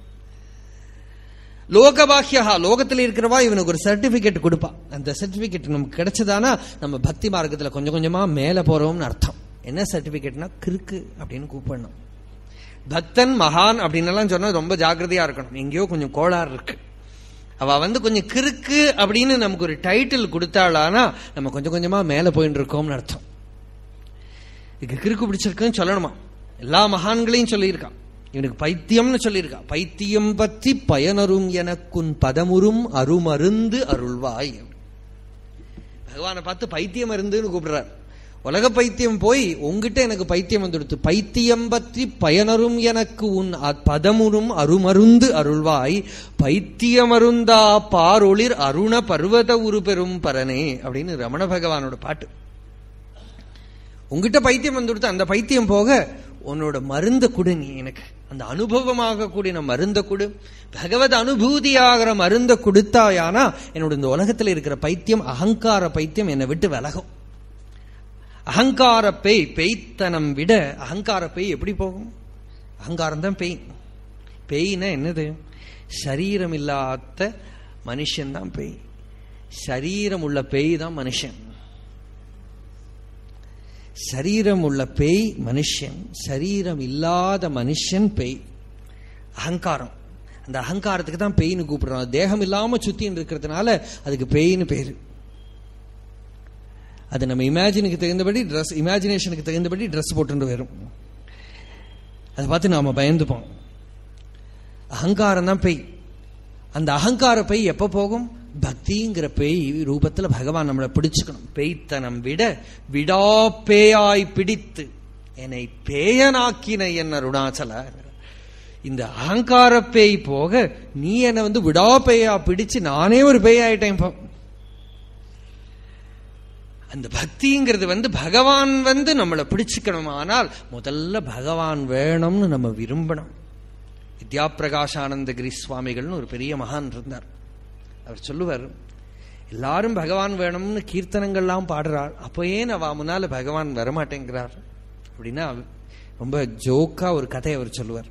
லோகபாஹ்யா, லோகத்தில் இருக்கிறவா இவனுக்கு ஒரு சர்டிபிகேட் கொடுப்பா. அந்த சர்டிபிகேட் நமக்கு கிடைச்சதானா நம்ம பக்தி மார்க்கத்துல கொஞ்சம் கொஞ்சமா மேல போறோம்னு அர்த்தம். என்ன சர்டிபிகேட்னா கிறுக்கு அப்படின்னு கூப்பிடணும். பக்தன் மகான் அப்படின்னு சொன்னா ரொம்ப ஜாக்கிரதையா இருக்கணும். எங்கேயோ கொஞ்சம் கோளாறு இருக்கு, அவ கொஞ்சம் கிறுக்கு அப்படின்னு நமக்கு ஒரு டைட்டில் கொடுத்தாளானா நம்ம கொஞ்சம் கொஞ்சமா மேல போயிட்டு இருக்கோம்னு அர்த்தம். இதுக்கு கிறுக்கு பிடிச்சிருக்குன்னு சொல்லணுமா? எல்லா மகான்களையும் சொல்லியிருக்கான். இவனுக்கு பைத்தியம்னு சொல்லியிருக்கா. பைத்தியம் பற்றி பயனரும் எனக்குன் பதமுறும் அருமருந்து அருள்வாய். பகவானை பார்த்து பைத்தியம் இருந்துன்னு கூப்பிடுறார். உலக பைத்தியம் போய் உங்ககிட்ட எனக்கு பைத்தியம் வந்துடுத்து. பைத்தியம் பற்றி பயனரும் எனக்கு உன் பதமுறும் அருமருந்து அருள்வாய். பைத்தியமருந்தா பாரொளிர் அருண பர்வத உரு பெரும் பரனே அப்படின்னு ரமண பகவானோட பாட்டு. உங்ககிட்ட பைத்தியம் வந்துடுத்து, அந்த பைத்தியம் போக உன்னோட மருந்த கொடு, நீ எனக்கு அந்த அனுபவமாக கூடின மருந்த கொடு. பகவத் அனுபூதியாகிற மருந்த கொடுத்தாயானா என்னோட இந்த உலகத்தில் இருக்கிற பைத்தியம், அகங்கார பைத்தியம் என்னை விட்டு விலகும். அகங்கார பேய், பேய்த்தனம் விட அகங்கார பேய் எப்படி போகும்? அகங்காரம் தான் பேய். பேய்னா என்னது? சரீரம் இல்லாத மனுஷன் தான் பேய். சரீரம் உள்ள பேய் தான் மனுஷன். சரீரம் உள்ள பேய் மனுஷன், சரீரம் இல்லாத மனுஷன் பேய். அகங்காரம், அந்த அகங்காரத்துக்கு தான் பேய்னு கூப்பிடுறோம். தேகம் இல்லாம சுத்தின்னு இருக்கிறதுனால அதுக்கு பேய்னு பேரு. அது நம்ம இமேஜினுக்கு தகுந்தபடி ட்ரெஸ், இமேஜினேஷனுக்கு தகுந்தபடி ட்ரெஸ் போட்டு வரும். அதை பார்த்து நாம பயந்துப்போம். அகங்காரம் தான் பேய். அந்த அகங்கார பேய் எப்ப போகும்? பக்திங்கிற பேய் ரூபத்துல பகவான் நம்மளை பிடிச்சுக்கணும். பேய்த்தனம் விட விடாப்பேயாய் பிடித்து என்னை பேயனாக்கின என்ன அருணாச்சல. இந்த அகங்கார பேய் போக நீ என்ன விடாப்பேயா பிடிச்சு நானே ஒரு பேயாயிட்டேன். அந்த பக்திங்கிறது பகவான் நம்மளை பிடிச்சுக்கணும். ஆனால் முதல்ல பகவான் வேணும்னு நம்ம விரும்பணும். வித்யா பிரகாசானந்த கிரி சுவாமிகள்னு ஒரு பெரிய மகான் இருந்தார். அவர் சொல்லுவார், எல்லாரும் பகவான் வேணும்னு கீர்த்தனங்கள்லாம் பாடுறாள், அப்போ ஏன் அவ முன்னால பகவான் வரமாட்டேங்கிறார் அப்படின்னா ரொம்ப ஜோக்கா ஒரு கதையை அவர் சொல்லுவார்.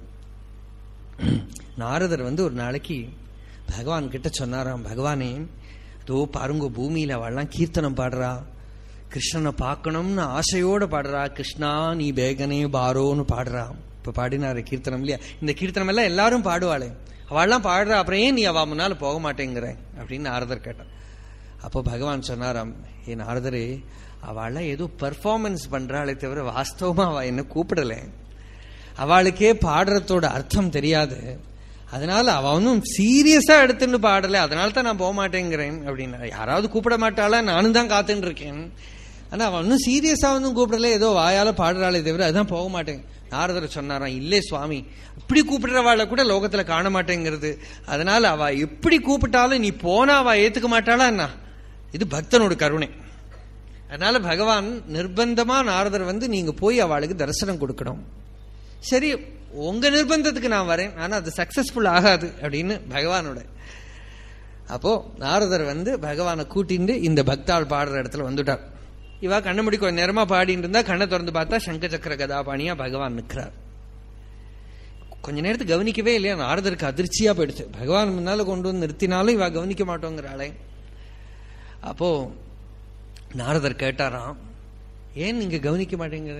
நாரதர் ஒரு நாளைக்கு பகவான் கிட்ட சொன்னாராம், பகவானே அதோ பாருங்க பூமியில அவள்லாம் கீர்த்தனம் பாடுறா, கிருஷ்ணனை பார்க்கணும்னு ஆசையோட பாடுறா, கிருஷ்ணா நீ பேகனே பாரோன்னு பாடுறா. இப்ப பாடினாரு கீர்த்தனம் இல்லையா, இந்த கீர்த்தனம் எல்லாம் எல்லாரும் பாடுவாளே, அவள்லாம் பாடுறா, அப்புறம் ஏன் நீ அவ முன்னால போக மாட்டேங்கிற அப்படின்னு நாரதர் கேட்டான். அப்போ பகவான் சொன்னாராம், ஏன் நாரதரே அவள்லாம் ஏதோ பெர்ஃபார்மன்ஸ் பண்றாளே தவிர வாஸ்தவமா அவ என்ன கூப்பிடல, அவளுக்கே பாடுறதோட அர்த்தம் தெரியாது, அதனால அவ சீரியஸா எடுத்துன்னு பாடல, அதனால தான் நான் போக மாட்டேங்கிறேன் அப்படின்னா. யாராவது கூப்பிட மாட்டாளா, நானும் தான் காத்துன்னு இருக்கேன், ஆனா அவ சீரியஸா கூப்பிடல, ஏதோ வாயால பாடுறாளே தவிர அதுதான் போக மாட்டேன். நாரதர் சொன்னாராம், இல்லே சுவாமி, இப்படி கூப்பிடுறவாளை கூட லோகத்துல காண மாட்டேங்கிறது, அதனால அவ எப்படி கூப்பிட்டாலும் நீ போனா அவ ஏத்துக்க மாட்டாளா என்ன, இது பக்தனோட கருணை. அதனால பகவான் நிர்பந்தமா நாரதர் நீங்க போய் அவளுக்கு தரிசனம் கொடுக்கணும். சரி உங்க நிர்பந்தத்துக்கு நான் வரேன், ஆனா அது சக்சஸ்ஃபுல் ஆகாது அப்படின்னு பகவானோட. அப்போ நாரதர் பகவானை கூட்டிட்டு இந்த பக்தாள் பாடுற இடத்துல வந்துட்டார். இவா கண்ண முடி கொஞ்ச நேரமா பாடிட்டு இருந்தா, கண்ணை திறந்து பார்த்தா சங்க சக்கர கதாபாணியா பகவான் நிற்கிறார். கொஞ்ச நேரத்துக்கு கவனிக்கவே இல்லையா, நாரதருக்கு அதிர்ச்சியா போயிடுச்சு. பகவான் முன்னால கொண்டு வந்து நிறுத்தினாலும் இவா கவனிக்க மாட்டோங்கிறாளே. அப்போ நாரதர் கேட்டாராம், ஏன் நீங்க கவனிக்க மாட்டேங்கிற?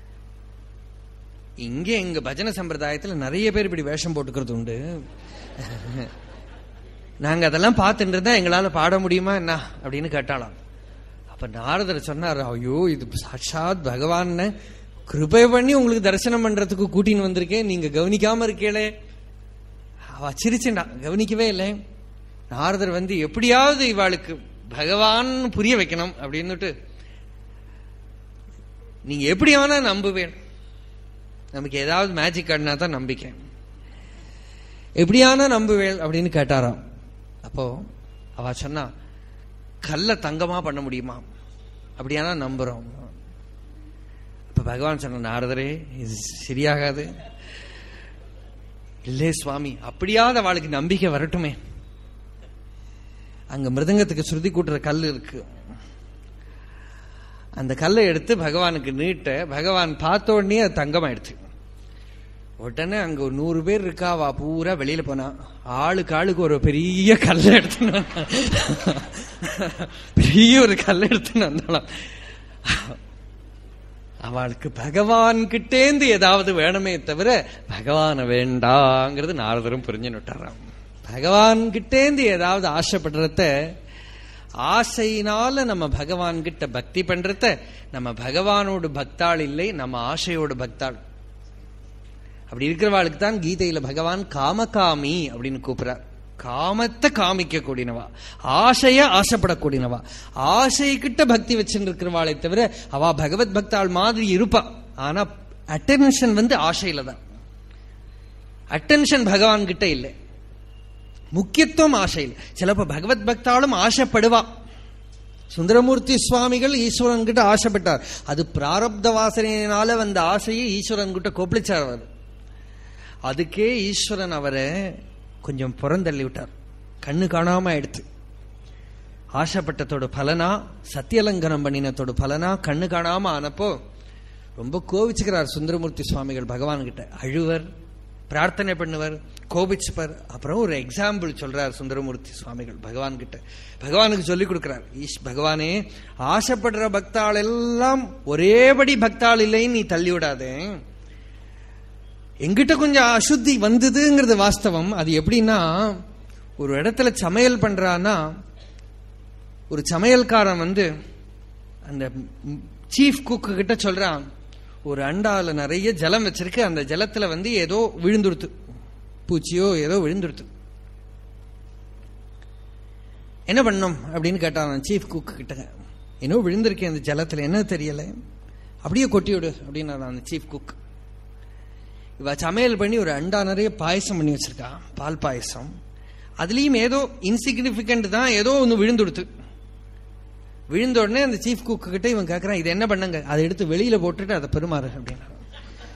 இங்கே எங்க பஜனை சம்பிரதாயத்துல நிறைய பேர் இப்படி வேஷம் போட்டுக்கிறது உண்டு, நாங்க அதெல்லாம் பார்த்துட்டு இருந்தா எங்களால பாட முடியுமா என்ன அப்படின்னு கேட்டாலாம். அப்ப நாரதர் சொன்னார், ஐயோ இது சாட்சாத் பகவான் கிருபை பண்ணி உங்களுக்கு தரிசனம் பண்றதுக்கு கூட்டின்னு வந்திருக்கேன், நீங்க கவனிக்காம இருக்கீங்களே. அவ சிரிச்சுண்டா, கவனிக்கவே இல்லை. நாரதர் எப்படியாவது இவாளுக்கு பகவான் புரிய வைக்கணும் அப்படின்னுட்டு, நீங்க எப்படி வேணா நம்புவேன், நமக்கு ஏதாவது மேஜிக் ஆடினா தான் நம்பிக்கை, எப்படியான நம்புவேன் அப்படின்னு கேட்டாராம். அப்போ அவ சொன்னா, கல்ல தங்கமா பண்ண முடியுமா, அப்படியானா நம்புறோம். அப்ப பகவான் சொன்ன, நாரதரே இது சரியாகாது. இல்லே சுவாமி, அப்படியாவது அவளுக்கு நம்பிக்கை வரட்டுமே. அங்க மிருதங்கத்துக்கு ஸ்ருதி கூட்டுற கல் இருக்கு, அந்த கல்லை எடுத்து பகவானுக்கு நீட்ட, பகவான் பார்த்த உடனே அது தங்கமாயிடுச்சு. உடனே அங்க ஒரு 100 பேர் இருக்கா, அவ பூரா வெளியில போனா, ஆளுக்கு ஆளுக்கு ஒரு பெரிய கல்லை எடுத்துன்னு பெரிய ஒரு கல்லை எடுத்துன்னு வந்தாலாம். அவளுக்கு பகவான் கிட்டேந்து ஏதாவது வேணுமே தவிர பகவான வேண்டாங்கிறது நாரதரும் புரிஞ்சுன்னு விட்டாராம். பகவான் கிட்டேந்து ஏதாவது ஆசைப்படுறத, ஆசையினால நம்ம பகவான் கிட்ட பக்தி பண்றத, நம்ம பகவானோடு பக்தாள் இல்லை, நம்ம ஆசையோடு பக்தாள். அப்படி இருக்கிறவாளுக்கு தான் கீதையில பகவான் காமகாமி அப்படின்னு கூப்பிடுறார். காமத்தை காமிக்க கூடினவா, ஆசைய ஆசைப்படக்கூடியனவா, ஆசை கிட்ட பக்தி வச்சுட்டு இருக்கிறவாளை தவிர அவ பகவத் பக்தாள் மாதிரி இருப்பா. ஆனா அட்டென்ஷன் ஆசையில தான், அட்டென்ஷன் பகவான் கிட்ட இல்லை, முக்கியத்துவம் ஆசையில். சிலப்ப பகவத் பக்தாலும் ஆசைப்படுவா. சுந்தரமூர்த்தி சுவாமிகள் ஈஸ்வரன் கிட்ட ஆசைப்பட்டார், அது பிராரப்த வாசனையினால வந்த ஆசையை ஈஸ்வரன் கிட்ட கொப்பளிச்சார். அவர் அதுக்கே ஈஸ்வரன் அவரை கொஞ்சம் புறந்தள்ளி விட்டார், கண்ணு காணாம எடுத்து. ஆசைப்பட்டதோட பலனா, சத்தியலங்கனம் பண்ணினத்தோட பலனா கண்ணு காணாம ஆனப்போ ரொம்ப கோவிச்சுக்கிறார் சுந்தரமூர்த்தி சுவாமிகள் பகவான் கிட்ட. அழுவர், பிரார்த்தனை பண்ணுவர், கோபிச்சுப்பார். அப்புறம் ஒரு எக்ஸாம்பிள் சொல்றார் சுந்தரமூர்த்தி சுவாமிகள் பகவான் கிட்ட. பகவானுக்கு சொல்லிக் கொடுக்கிறார், பகவானே ஆசைப்படுற பக்தாள் எல்லாம் ஒரேபடி பக்தாள் இல்லைன்னு நீ தள்ளி விடாதே, எங்கிட்ட கொஞ்சம் அசுத்தி வந்ததுங்கிறது வாஸ்தவம். அது எப்படின்னா, ஒரு இடத்துல சமையல் பண்றான்னா, ஒரு சமையல்காரன் அந்த சீஃப் குக்கு கிட்ட சொல்றான், ஒரு அண்டால நிறைய ஜலம் வச்சிருக்கு, அந்த ஜலத்துல ஏதோ விழுந்துடுத்து, பூச்சியோ ஏதோ விழுந்துடுத்து, என்ன பண்ணும் அப்படின்னு கேட்டான் சீஃப் குக்கு கிட்ட. என்னோ விழுந்திருக்கேன் அந்த ஜலத்துல, என்ன தெரியல, அப்படியே கொட்டிவிடு அப்படின்னு அந்த சீஃப் குக். இவ சமையல் பண்ணி ஒரு அண்டா நிறைய பாயசம் பண்ணி வச்சிருக்கா, பால் பாயசம். அதுலயும் ஏதோ இன்சிக்னிபிகண்ட் தான், ஏதோ ஒன்னு விழுந்துடுத்து. விழுந்த உடனே அந்த சீஃப் குக்கு கிட்ட இவன் கேட்கறான், இது என்ன பண்ணங்க, அதை எடுத்து வெளியில போட்டுட்டு அதை பெருமாறு அப்படின்னா.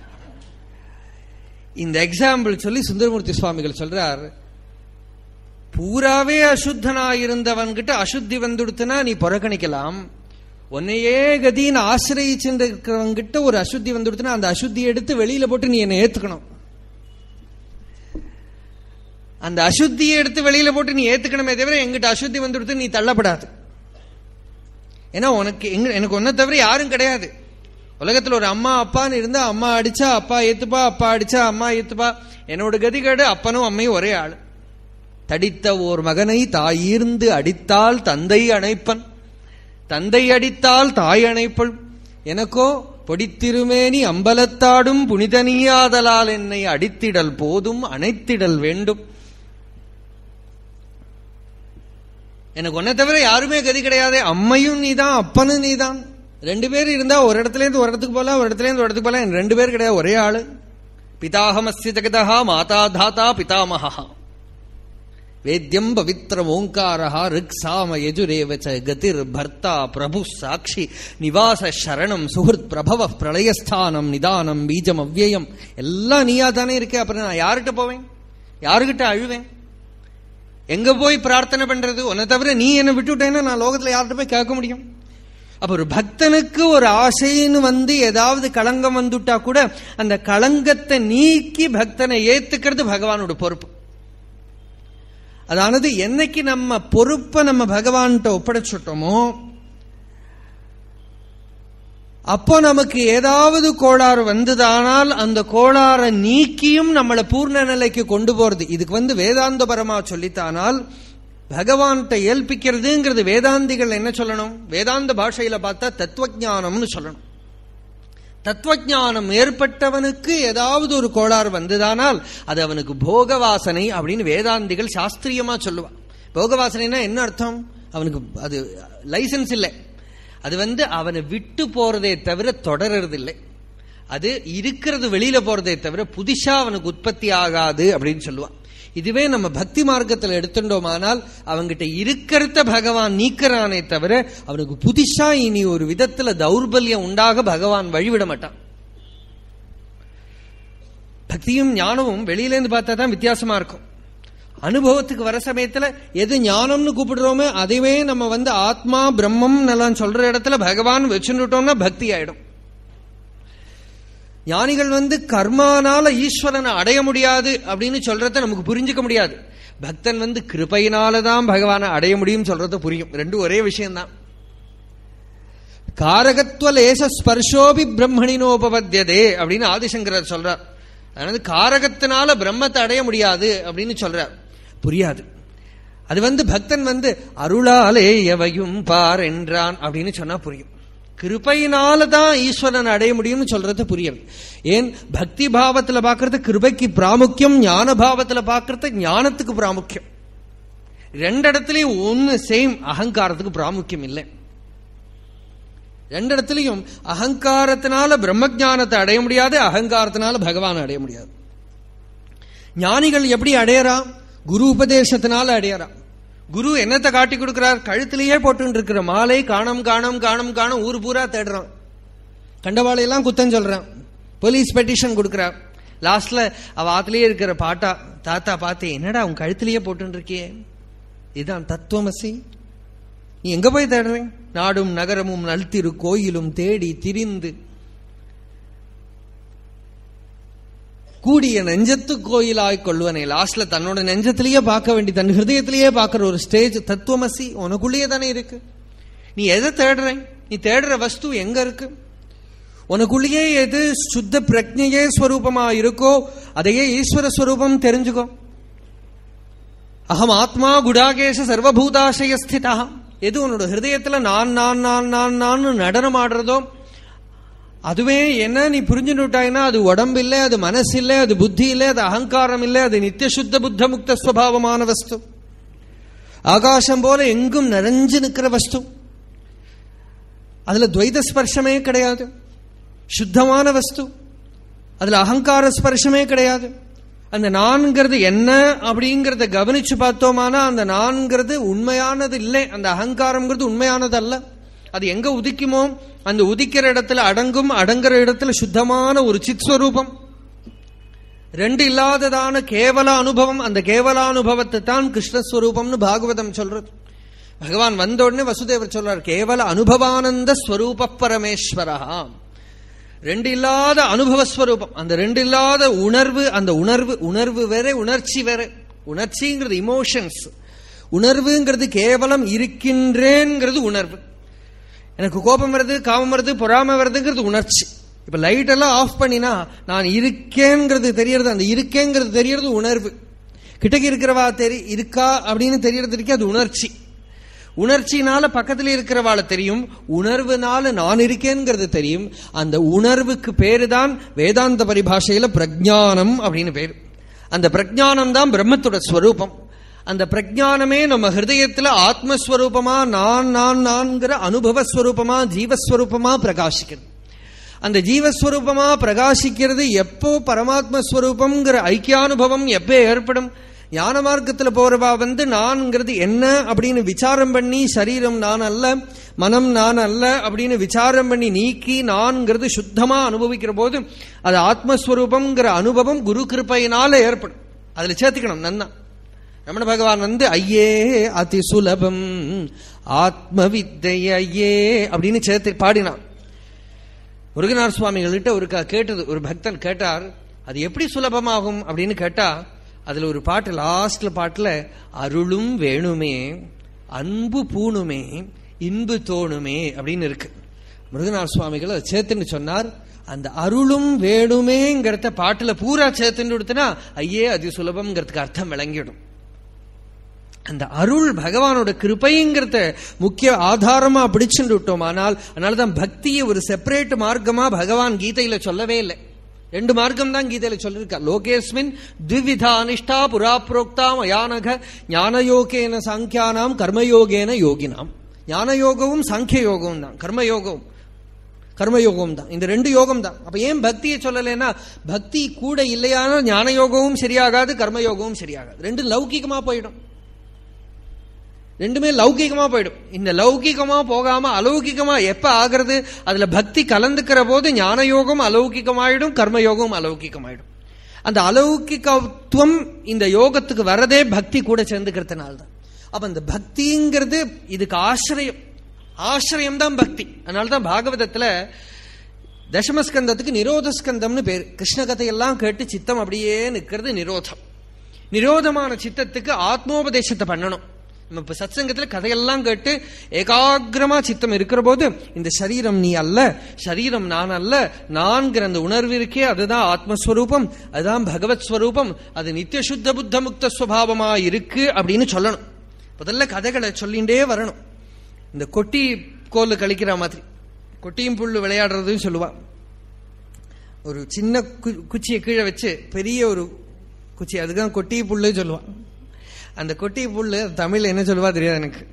இந்த எக்ஸாம்பிள் சொல்லி சுந்தரமூர்த்தி சுவாமிகள் சொல்றார், பூராவே அசுத்தனாயிருந்தவன்கிட்ட அசுத்தி வந்துடுத்துனா நீ புறக்கணிக்கலாம். உன்னையே கதின்னு ஆசிரியிச்சுருக்கிறவங்கிட்ட ஒரு அசுத்தி வந்துடுத்துனா அந்த அசுத்தியை எடுத்து வெளியில போட்டு நீ என்னை ஏத்துக்கணும். அந்த அசுத்தியை எடுத்து வெளியில போட்டு நீ ஏத்துக்கணுமே தவிர எங்கிட்ட அசுத்தி வந்துடுத்து நீ தள்ளப்படாது. ஏன்னா எனக்கு ஒன்ன தவிர யாரும் கிடையாது. உலகத்துல ஒரு அம்மா அப்பான்னு இருந்தா அம்மா அடிச்சா அப்பா ஏத்துப்பா, அப்பா அடிச்சா அம்மா ஏத்துப்பா. என்னோட கதிகேடு அப்பனும் அம்மையும் ஒரே ஆளு. தடித்த ஓர் மகனை தாயீர்ந்து அடித்தால் தந்தை அணைப்பன், தந்தை அடித்தால் தாய் அணைப்பள். எனக்கோ பொடித்திருமேனி அம்பலத்தாடும் புனிதனியாதலால் என்னை அடித்திடல் போதும் அணைத்திடல் வேண்டும். எனக்கு ஒன்ன தவிர யாருமே கதி கிடையாது. அம்மையும் நீதான், அப்பனும் நீதான். 2 பேர் இருந்தா ஒரு இடத்துல இருந்து ஒரு இடத்துக்கு போல, ஒரு இடத்துல இருந்து ஒரு இடத்துக்கு போல. 2 பேர் கிடையாது, ஒரே ஆளு. பிதாஹமஸ்ய ஜகதஹ மாதா தாத்தா பிதாமஹ வேத்யம் பவித்ரம் ஓங்காரஹ ரிக்ஸாம யஜுரேவச கதிர் பர்த்தா பிரபு சாட்சி நிவாச சரணம் சுஹൃத் பிரபவ பிரளயஸ்தானம் நிதானம் பீஜம் அவ்யயம். எல்லாம் நீயா தானே இருக்கே. அப்புறம் நான் யார்கிட்ட போவேன்? யாருகிட்ட அழுவேன்? எங்க போய் பிரார்த்தனை பண்றது? உன்னை தவிர நீ என்னை விட்டுட்டேன்னா நான் லோகத்துல யார்கிட்ட போய் கேட்க முடியும்? அப்ப ஒரு பக்தனுக்கு ஒரு ஆசைன்னு ஏதாவது களங்கம் வந்துட்டா கூட அந்த களங்கத்தை நீக்கி பக்தனை ஏத்துக்கிறது பகவானோட பொறுப்பு. அதானது என்னைக்கு நம்ம பொறுப்பை நம்ம பகவான்கிட்ட ஒப்படைச்சுட்டோமோ அப்போ நமக்கு ஏதாவது கோளாறு வந்ததானால் அந்த கோளாறை நீக்கியும் நம்மளை பூர்ண நிலைக்கு கொண்டு போறது. இதுக்கு வேதாந்தபரமா சொல்லித்தானால் பகவான்கிட்ட ஏல்பிக்கிறதுங்கிறது வேதாந்திகள் என்ன சொல்லணும்? வேதாந்த பாஷையில பார்த்தா தத்துவஞானம்னு சொல்லணும். தத்துவஞானம் ஏற்பட்டவனுக்கு ஏதாவது ஒரு கோளாறு வந்ததானால் அது அவனுக்கு போகவாசனை அப்படின்னு வேதாந்திகள் சாஸ்திரியமா சொல்லுவான். போகவாசனைனா என்ன அர்த்தம்? அவனுக்கு அது லைசன்ஸ் இல்லை. அது அவனை விட்டு போறதே தவிர தொடர்றது இல்லை. அது இருக்கிறது வெளியில போறதே தவிர புதுசா அவனுக்கு உற்பத்தி ஆகாது அப்படின்னு சொல்லுவான். இதுவே நம்ம பக்தி மார்க்கத்தில் எடுத்துட்டோமானால் அவங்கிட்ட இருக்கிறத பகவான் நீக்கிறானே தவிர அவனுக்கு புதுசா இனி ஒரு விதத்துல தௌர்பல்யம் உண்டாக பகவான் வழிவிட மாட்டான். பக்தியும் ஞானமும் வெளியிலேருந்து பார்த்தா தான் வித்தியாசமா இருக்கும். அனுபவத்துக்கு வர சமயத்துல எது ஞானம்னு கூப்பிடுறோமே அதுவே நம்ம ஆத்மா பிரம்மம் எல்லாம் சொல்ற இடத்துல பகவான் வச்சுட்டோம்னா பக்தி ஆயிடும். ஞானிகள் கர்மானால ஈஸ்வரனை அடைய முடியாது அப்படின்னு சொல்றத நமக்கு புரிஞ்சுக்க முடியாது. பக்தன் கிருபையினாலதான் பகவானை அடைய முடியும் சொல்றத புரியும். ரெண்டும் ஒரே விஷயம்தான். காரகத்துவ லேச ஸ்பர்ஷோபி பிரம்மணினோபவத்தியதே அப்படின்னு ஆதிசங்கரர் சொல்றார். அதாவது காரகத்தினால பிரம்மத்தை அடைய முடியாது அப்படின்னு சொல்றார். புரியாது. அது பக்தன் அருளாலே எவையும் பார் என்றான் அப்படின்னு சொன்னா புரியும். கிருபையினாலதான் ஈஸ்வரன் அடைய முடியும்னு சொல்றது புரியும். ஏன் பக்தி பாவத்துல பாக்குறது கிருபைக்கு பிராமுக்கியம், ஞான பாவத்துல பாக்குறது ஞானத்துக்கு பிராமுக்கியம். 2 இடத்துலயும் ஒன்னு சேம். அகங்காரத்துக்கு பிராமுக்கியம் இல்லை. 2 இடத்துலயும் அகங்காரத்தினால பிரம்ம ஞானத்தை அடைய முடியாது, அகங்காரத்தினால பகவான் அடைய முடியாது. ஞானிகள் எப்படி அடையறான்? குரு உபதேசத்தினால அடையறான். குரு என்னத்தை காட்டி கொடுக்கிறார்? கழுத்திலேயே போட்டு இருக்கிற மாலை காணம் காணம் காணம் காணம் ஊர் பூரா தேடுறான். கண்டவாளையெல்லாம் குத்தம் சொல்றான். போலீஸ் பெட்டிஷன் கொடுக்கிறார். லாஸ்ட்ல அவ ஆத்திலேயே இருக்கிற பாட்டா தாத்தா பார்த்து என்னடா உன் கழுத்திலேயே போட்டு இருக்கியே, இதுதான் தத்துவமசி. நீ எங்க போய் தேடுறேன்? நாடும் நகரமும் நல்திரு கோயிலும் தேடி திரிந்து கூடிய நெஞ்சத்து கோயிலாய் கொள்வனே. லாஸ்ட்ல தன்னோட நெஞ்சத்திலேயே பார்க்க வேண்டி தன் ஹிருதயத்திலேயே பார்க்கிற ஒரு ஸ்டேஜ் தத்துவமசி உனக்குள்ளேயே தானே இருக்கு. நீ எதை தேடுற? நீ தேடுற வஸ்து எங்க இருக்கு? உனக்குள்ளேயே எது சுத்த பிரஜையே ஸ்வரூபமா இருக்கோ அதையே ஈஸ்வர ஸ்வரூபம் தெரிஞ்சுக்கோ. அகம் ஆத்மா குடாகேஷ சர்வபூதாசய ஸ்திதா. எது உன்னோட ஹிருதயத்துல நான் நான் நான் நான் நான் நடனம் ஆடுறதோ அதுவே என்ன நீ புரிஞ்சுட்டாய்னா அது உடம்பு இல்லை, அது மனசு இல்லை, அது புத்தி இல்லை, அது அகங்காரம் இல்லை, அது நித்திய சுத்த புத்த முக்த ஸ்வபாவமான வஸ்து. ஆகாசம் போல எங்கும் நிறைஞ்சு நிற்கிற வஸ்து. அதுல துவைத ஸ்பர்ஷமே கிடையாது. சுத்தமான வஸ்து. அதுல அகங்கார ஸ்பர்ஷமே கிடையாது. அந்த நான்கிறது என்ன அப்படிங்கறத கவனிச்சு பார்த்தோமானா அந்த நான்கிறது உண்மையானது இல்லை. அந்த அகங்காரம்ங்கிறது உண்மையானது அல்ல. அது எங்க உதிக்குமோ அந்த உதிக்கிற இடத்துல அடங்கும், அடங்குற இடத்துல சுத்தமான ஒரு சித் ஸ்வரூபம். ரெண்டு இல்லாததான கேவல அனுபவம். அந்த கேவலானுபவத்தை தான் கிருஷ்ணஸ்வரூபம்னு பாகவதம் சொல்றது. பகவான் வந்த உடனே வசுதேவர் சொல்றார், கேவல அனுபவானந்த ஸ்வரூப பரமேஸ்வரா. ரெண்டு இல்லாத அனுபவஸ்வரூபம். அந்த ரெண்டு இல்லாத உணர்வு, அந்த உணர்வு வேற, உணர்ச்சி வேற. உணர்ச்சிங்கிறது இமோஷன்ஸ், உணர்வுங்கிறது கேவலம் இருக்கின்றேங்கிறது உணர்வு. எனக்கு கோபம் வருது, காமம் வருது, பொறாமை வருதுங்கிறது உணர்ச்சி. இப்ப லைட் எல்லாம் ஆஃப் பண்ணினா நான் இருக்கேங்கிறது தெரியறது, அந்த இருக்கேங்கிறது தெரியறது உணர்வு. கிட்டக்கு இருக்கிறவா இருக்கா அப்படின்னு தெரியறதுக்கு அது உணர்ச்சி. உணர்ச்சினால பக்கத்தில் இருக்கிறவாளை தெரியும், உணர்வுனால நான் இருக்கேங்கிறது தெரியும். அந்த உணர்வுக்கு பேருதான் வேதாந்த பரிபாஷையில பிரஜானம் அப்படின்னு பேரு. அந்த பிரஜானம் தான் பிரம்மத்தோட ஸ்வரூபம். அந்த பிரஜானமே நம்ம ஹிருதயத்துல ஆத்மஸ்வரூபமா நான் நான் நான்கிற அனுபவஸ்வரூபமா ஜீவஸ்வரூபமா பிரகாசிக்கிறது. அந்த ஜீவஸ்வரூபமா பிரகாசிக்கிறது எப்போ பரமாத்மஸ்வரூபம்ங்கிற ஐக்கியானுபவம் எப்போ ஏற்படும்? ஞான மார்க்கத்துல போறவா நான்ங்கிறது என்ன அப்படின்னு விசாரம் பண்ணி, சரீரம் நான் அல்ல, மனம் நான் அல்ல அப்படின்னு விசாரம் பண்ணி நீக்கி நான்கிறது சுத்தமா அனுபவிக்கிற போது அது ஆத்மஸ்வரூபம்ங்கிற அனுபவம் குரு கிருபையினால ஏற்படும். அதுல சேர்த்துக்கணும் நன்னா. ரமண பகவான் ஐயே அதி சுலபம் ஆத்ம வித்தை ஐயே அப்படின்னு சேர்த்து பாடினான். முருகனார் சுவாமிகள்கிட்ட ஒரு கேட்டது, ஒரு பக்தன் கேட்டார், அது எப்படி சுலபமாகும் அப்படின்னு கேட்டா, அதுல ஒரு பாட்டு, லாஸ்ட்ல பாட்டுல அருளும் வேணுமே அன்பு பூணுமே இன்பு தோணுமே அப்படின்னு இருக்கு. முருகனார் சுவாமிகள் அதை சேர்த்துன்னு சொன்னார். அந்த அருளும் வேணுமேங்கிறத பாட்டுல பூரா சேர்த்துன்னு கொடுத்தனா ஐயே அது சுலபம்ங்கிறதுக்கு அர்த்தம் விளங்கிடும். அந்த அருள் பகவானோட கிருபைங்கிறத முக்கிய ஆதாரமா பிடிச்சுட்டு விட்டோம். அதனாலதான் பக்தியை ஒரு செப்பரேட் மார்க்கமா பகவான் கீதையில சொல்லவே இல்லை. ரெண்டு மார்க்கம் தான் கீதையில சொல்லிருக்கா. லோகேஸ்மின் த்விவிதா அனிஷ்டா புரா புரோக்தாம் அயானக ஞானயோகேன சாங்கியானாம் கர்மயோகேன யோகினாம். ஞானயோகமும் சாங்கிய யோகமும் தான், கர்மயோகம் தான். இந்த ரெண்டு யோகம் தான். அப்ப ஏன் பக்தியை சொல்லலைன்னா, பக்தி கூட இல்லையானால் ஞான யோகமும் சரியாகாது, கர்மயோகமும் சரியாகாது. ரெண்டு லௌகிகமா போயிடும், ரெண்டுமே லௌகிகமா போயிடும். இந்த லௌகிகமா போகாம அலௌகிகமா எப்ப ஆகிறது? அதுல பக்தி கலந்துக்கிற போது ஞான யோகம் அலௌகிகமாயிடும், கர்மயோகம் அலௌகிகமாயிடும். அந்த அலௌகிகத்துவம் இந்த யோகத்துக்கு வரதே பக்தி கூட சேர்ந்துக்கிறதுனால்தான். அப்ப அந்த பக்திங்கிறது இதுக்கு ஆசிரியம் தான் பக்தி. அதனால்தான் பாகவதத்துல தசமஸ்கந்தத்துக்கு நிரோதஸ்கந்தம்னு பேரு. கிருஷ்ண கதையெல்லாம் கேட்டு சித்தம் அப்படியே நிற்கிறது நிரோதம். நிரோதமான சித்தத்துக்கு ஆத்மோபதேசத்தை பண்ணணும். நம்ம இப்ப சத்சங்கத்துல கதையெல்லாம் கேட்டு ஏகாகிரமா சித்தம் இருக்கிற போது இந்த சரீரம் நீ அல்ல, சரீரம் நான் அல்ல, நான்கிற அந்த உணர்வு இருக்கே அதுதான் ஆத்மஸ்வரூபம், அதுதான் பகவத் ஸ்வரூபம், அது நித்திய சுத்த புத்த முக்த ஸ்வபாவமா இருக்கு அப்படின்னு சொல்லணும். முதல்ல கதைகளை சொல்லிண்டே வரணும். இந்த கொட்டி கோல் கழிக்கிற மாதிரி கொட்டியும் புல்லு விளையாடுறதுன்னு சொல்லுவா. ஒரு சின்ன குச்சியை கீழே வச்சு பெரிய ஒரு குச்சி, அதுதான் கொட்டி புல்லு சொல்லுவா. அந்த கொட்டி புல்லு தமிழ்ல என்ன சொல்லுவா தெரியாது எனக்கு.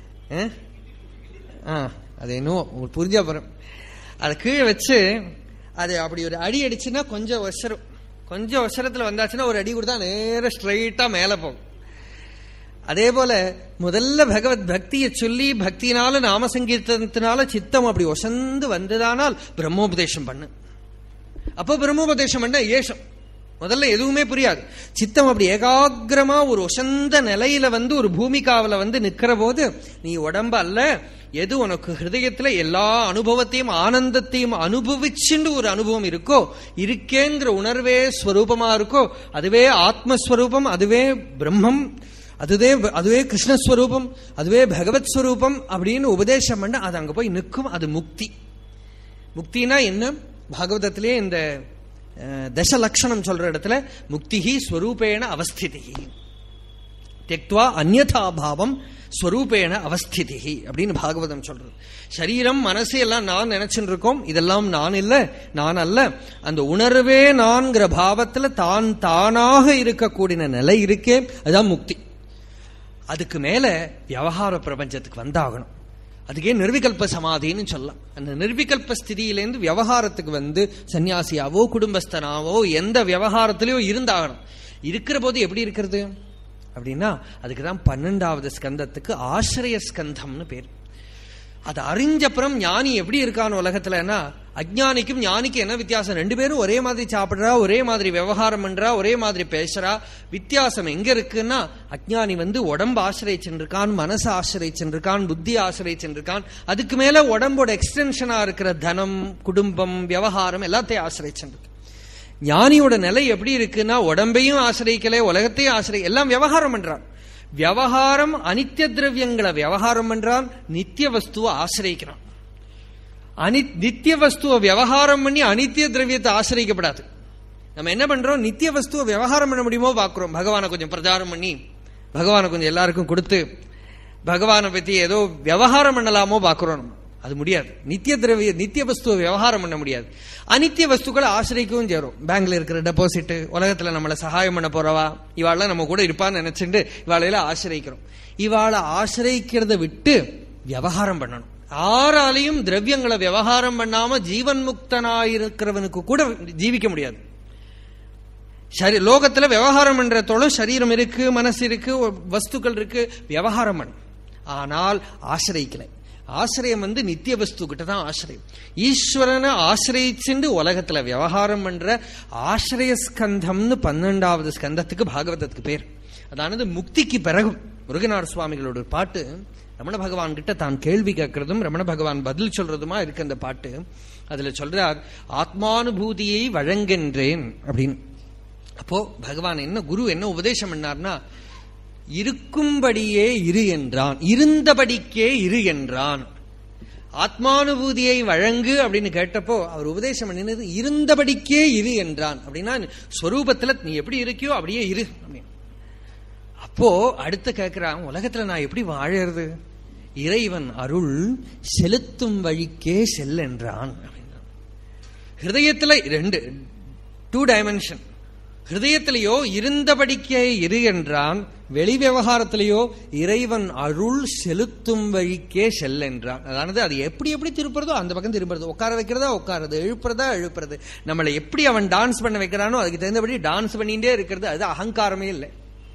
அது என்னவோ உங்களுக்கு புரிஞ்சா போறேன். அதை கீழே வச்சு அது அப்படி ஒரு அடி அடிச்சுன்னா கொஞ்சம் வருஷத்துல வந்தாச்சுன்னா ஒரு அடி கொடுத்தா நேர ஸ்ட்ரைட்டா மேல போகும். அதே போல முதல்ல பகவத் பக்தியை சொல்லி பக்தினால நாம சங்கீர்த்தனத்தினால சித்தம் அப்படி ஒசந்து வந்ததானால் பிரம்மோபதேசம் பண்ணு. அப்போ பிரம்மோபதேசம் பண்ண ஏஷம் முதல்ல எதுவுமே புரியாது. சித்தம் அப்படி ஏகாகிரமா ஒரு ஒசந்த நிலையில ஒரு பூமிகாவில நிக்கிற போது நீ உடம்பு அல்ல, எது உனக்கு ஹிருதயத்துல எல்லா அனுபவத்தையும் ஆனந்தத்தையும் அனுபவிச்சுண்டு ஒரு அனுபவம் இருக்கோ, இருக்கேங்கிற உணர்வே ஸ்வரூபமா இருக்கோ, அதுவே ஆத்மஸ்வரூபம், அதுவே பிரம்மம், அதுவே கிருஷ்ணஸ்வரூபம், அதுவே பகவத் ஸ்வரூபம் அப்படின்னு உபதேசம் பண்ண அது அங்க போய் நிற்கும். அது முக்தி. முக்தினா என்ன? பாகவதத்திலே இந்த தசலக்ஷணம் சொல்ற இடத்துல முக்திஹி ஸ்வரூபேண அவஸ்திதி தெக்த்வா அந்யதா பாவம் ஸ்வரூபேண அவஸ்திதி அப்படின்னு பாகவதம் சொல்றது. சரீரம் மனசு எல்லாம் நான் நினைச்சுட்டு இருக்கோம், இதெல்லாம் நான் இல்ல, நான் அல்ல. அந்த உணர்வே நான்கிற பாவத்துல தான் தானாக இருக்கக்கூடிய நிலை இருக்கே, அதுதான் முக்தி. அதுக்கு மேல விவகார பிரபஞ்சத்துக்கு வந்தாகணும். அதுக்கே நிர்விகல்ப சமாதின்னு சொல்லலாம். அந்த நிர்விகல்ப ஸ்திதியிலேருந்து விவகாரத்துக்கு சன்னியாசியாவோ குடும்பஸ்தனாவோ எந்த விவகாரத்திலேயோ இருந்தாகணும். இருக்கிற போது எப்படி இருக்கிறது அப்படின்னா அதுக்குதான் 12வது ஸ்கந்தத்துக்கு ஆசிரிய ஸ்கந்தம்னு பேர். அது அறிஞ்சப்புறம் ஞானி எப்படி இருக்கான்னு உலகத்துலன்னா, அஜ்ஞானிக்கும் ஞானிக்கும் என்ன வித்தியாசம்? ரெண்டு பேரும் ஒரே மாதிரி சாப்பிடுறா, ஒரே மாதிரி விவகாரம் பண்றா, ஒரே மாதிரி பேசுறா. வித்தியாசம் எங்க இருக்குன்னா, அஜ்ஞானி உடம்பு ஆசிரியச்சிருக்கான், மனசு ஆசிரியச்சிருக்கான், புத்தி ஆசிரியச்சிருக்கான். அதுக்கு மேல உடம்போட எக்ஸ்டென்ஷனா இருக்கிற தனம், குடும்பம், விவகாரம் எல்லாத்தையும் ஆசிரியச்சிருக்கு. ஞானியோட நிலை எப்படி இருக்குன்னா, உடம்பையும் ஆசிரியக்கல, உலகத்தையும் ஆசிரிய, எல்லாம் விவகாரம் பண்றான். விவகாரம் அனித்திய திரவியங்களை விவகாரம் பண்றான், நித்திய வஸ்துவை ஆசிரியிக்கிறான். நித்திய வஸ்துவை விவகாரம் பண்ணி அனித்திய திரவியத்தை ஆசிரியக்கப்படாது. நம்ம என்ன பண்றோம்? நித்திய வஸ்துவை விவகாரம் பண்ண முடியுமோ பாக்குறோம். பகவானை கொஞ்சம் பிரச்சாரம் பண்ணி, பகவானை கொஞ்சம் எல்லாருக்கும் கொடுத்து, பகவானை பத்தி ஏதோ விவகாரம் பண்ணலாமோ பாக்குறோம். நம்ம அது முடியாது. நித்திய வஸ்துவை விவகாரம் பண்ண முடியாது. அனித்திய வஸ்துக்களை ஆசிரியக்கவும் சேரும். பேங்க்ல இருக்கிற டெபாசிட், உலகத்துல நம்மளை சகாயம் பண்ண போறவா, இவாளெல்லாம் நம்ம கூட இருப்பான்னு நினைச்சுட்டு இவாளையெல்லாம் ஆசிரியக்கிறோம். இவாளை ஆசிரியக்கிறத விட்டு விவகாரம் பண்ணணும். யாராலையும் திரவியங்களை விவகாரம் பண்ணாம ஜீவன் முக்தனாயிருக்கிறவனுக்கு கூட ஜீவிக்க முடியாது. லோகத்துல விவகாரம் பண்றதோட சரீரம் இருக்கு, மனசு இருக்கு, வஸ்துக்கள் இருக்கு, விவகாரம் பண்ண. ஆனால் ஆசிரியக்கல. ஆசிரியம் நித்திய வஸ்து கிட்ட தான் ஆசிரியம். ஈஸ்வரனை ஆசிரியிச்சுண்டு உலகத்துல விவகாரம் பண்ற ஆசிரிய ஸ்கந்தம்னு 12வது ஸ்கந்தத்துக்கு பாகவதத்துக்கு பேர். அதானது முக்திக்கு பிறகு முருகனார் சுவாமிகளோட பாட்டு. ரமண பகவான் கிட்ட தான் கேள்வி கேட்கறதும் ரமண பகவான் பதில் சொல்றதுமா இருக்கு அந்த பாட்டு. அதுல சொல்றார், ஆத்மானுபூதியை வழங்கென்றேன் அப்படின்னு. அப்போ பகவான் என்ன, குரு என்ன உபதேசம் பண்ணார்னா, இருக்கும்படியே இரு என்றான், இருந்தபடிக்கே இரு என்றான். ஆத்மானுபூதியை வழங்கு அப்படின்னு கேட்டப்போ அவர் உபதேசம் பண்ணினது இருந்தபடிக்கே இரு என்றான். அப்படின்னா ஸ்வரூபத்துல நீ எப்படி இருக்கியோ அப்படியே இரு அப்படின்னு. அப்போ அடுத்து கேட்கிறான், உலகத்துல நான் எப்படி வாழறது? இறைவன் அருள் செலுத்தும் வழிக்கே செல் என்றான். ஹிருதயத்துல 2 டைமென்ஷன். ஹிருதயத்திலேயோ இருந்தபடிக்கே இரு என்றான், வெளி விவகாரத்திலேயோ இறைவன் அருள் செலுத்தும் வழிக்கே செல் என்றான். அதானது அது எப்படி எப்படி திருப்புறதோ அந்த பக்கம் திரும்புறது, உட்கார வைக்கிறதா உட்காருது, எழுப்புறதா எழுப்புறது, நம்மளை எப்படி அவன் டான்ஸ் பண்ண வைக்கிறானோ அதுக்கு தகுந்தபடி டான்ஸ் பண்ணிட்டே இருக்கிறது. அது அகங்காரமே இல்லை.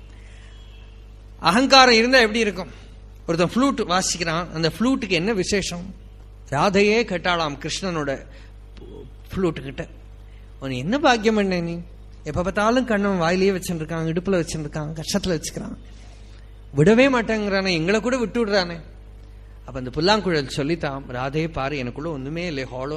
அகங்காரம் இருந்தா எப்படி இருக்கும்? ஒருத்தன் ஃப்ளூட் வாசிக்கிறான், அந்த ஃப்ளூட்டுக்கு என்ன விசேஷம்? ராதையே கேட்டாளாம் கிருஷ்ணனோட ஃப்ளூட்டு கிட்ட, உன் என்ன பாக்கியம் பண்ண நீ? எப்ப பார்த்தாலும் கண்ணன் வாயிலேயே வச்சுருக்கான், இடுப்புல வச்சுருக்கான், கஷ்டத்துல வச்சுக்கிறான், விடவே மாட்டேங்கிறானே, எங்களை கூட விட்டு விடுறானே. அப்ப அந்த புல்லாங்குழல் சொல்லித்தான், ராதையே பாரு, எனக்குள்ள ஒண்ணுமே இல்லை, ஹாலோ.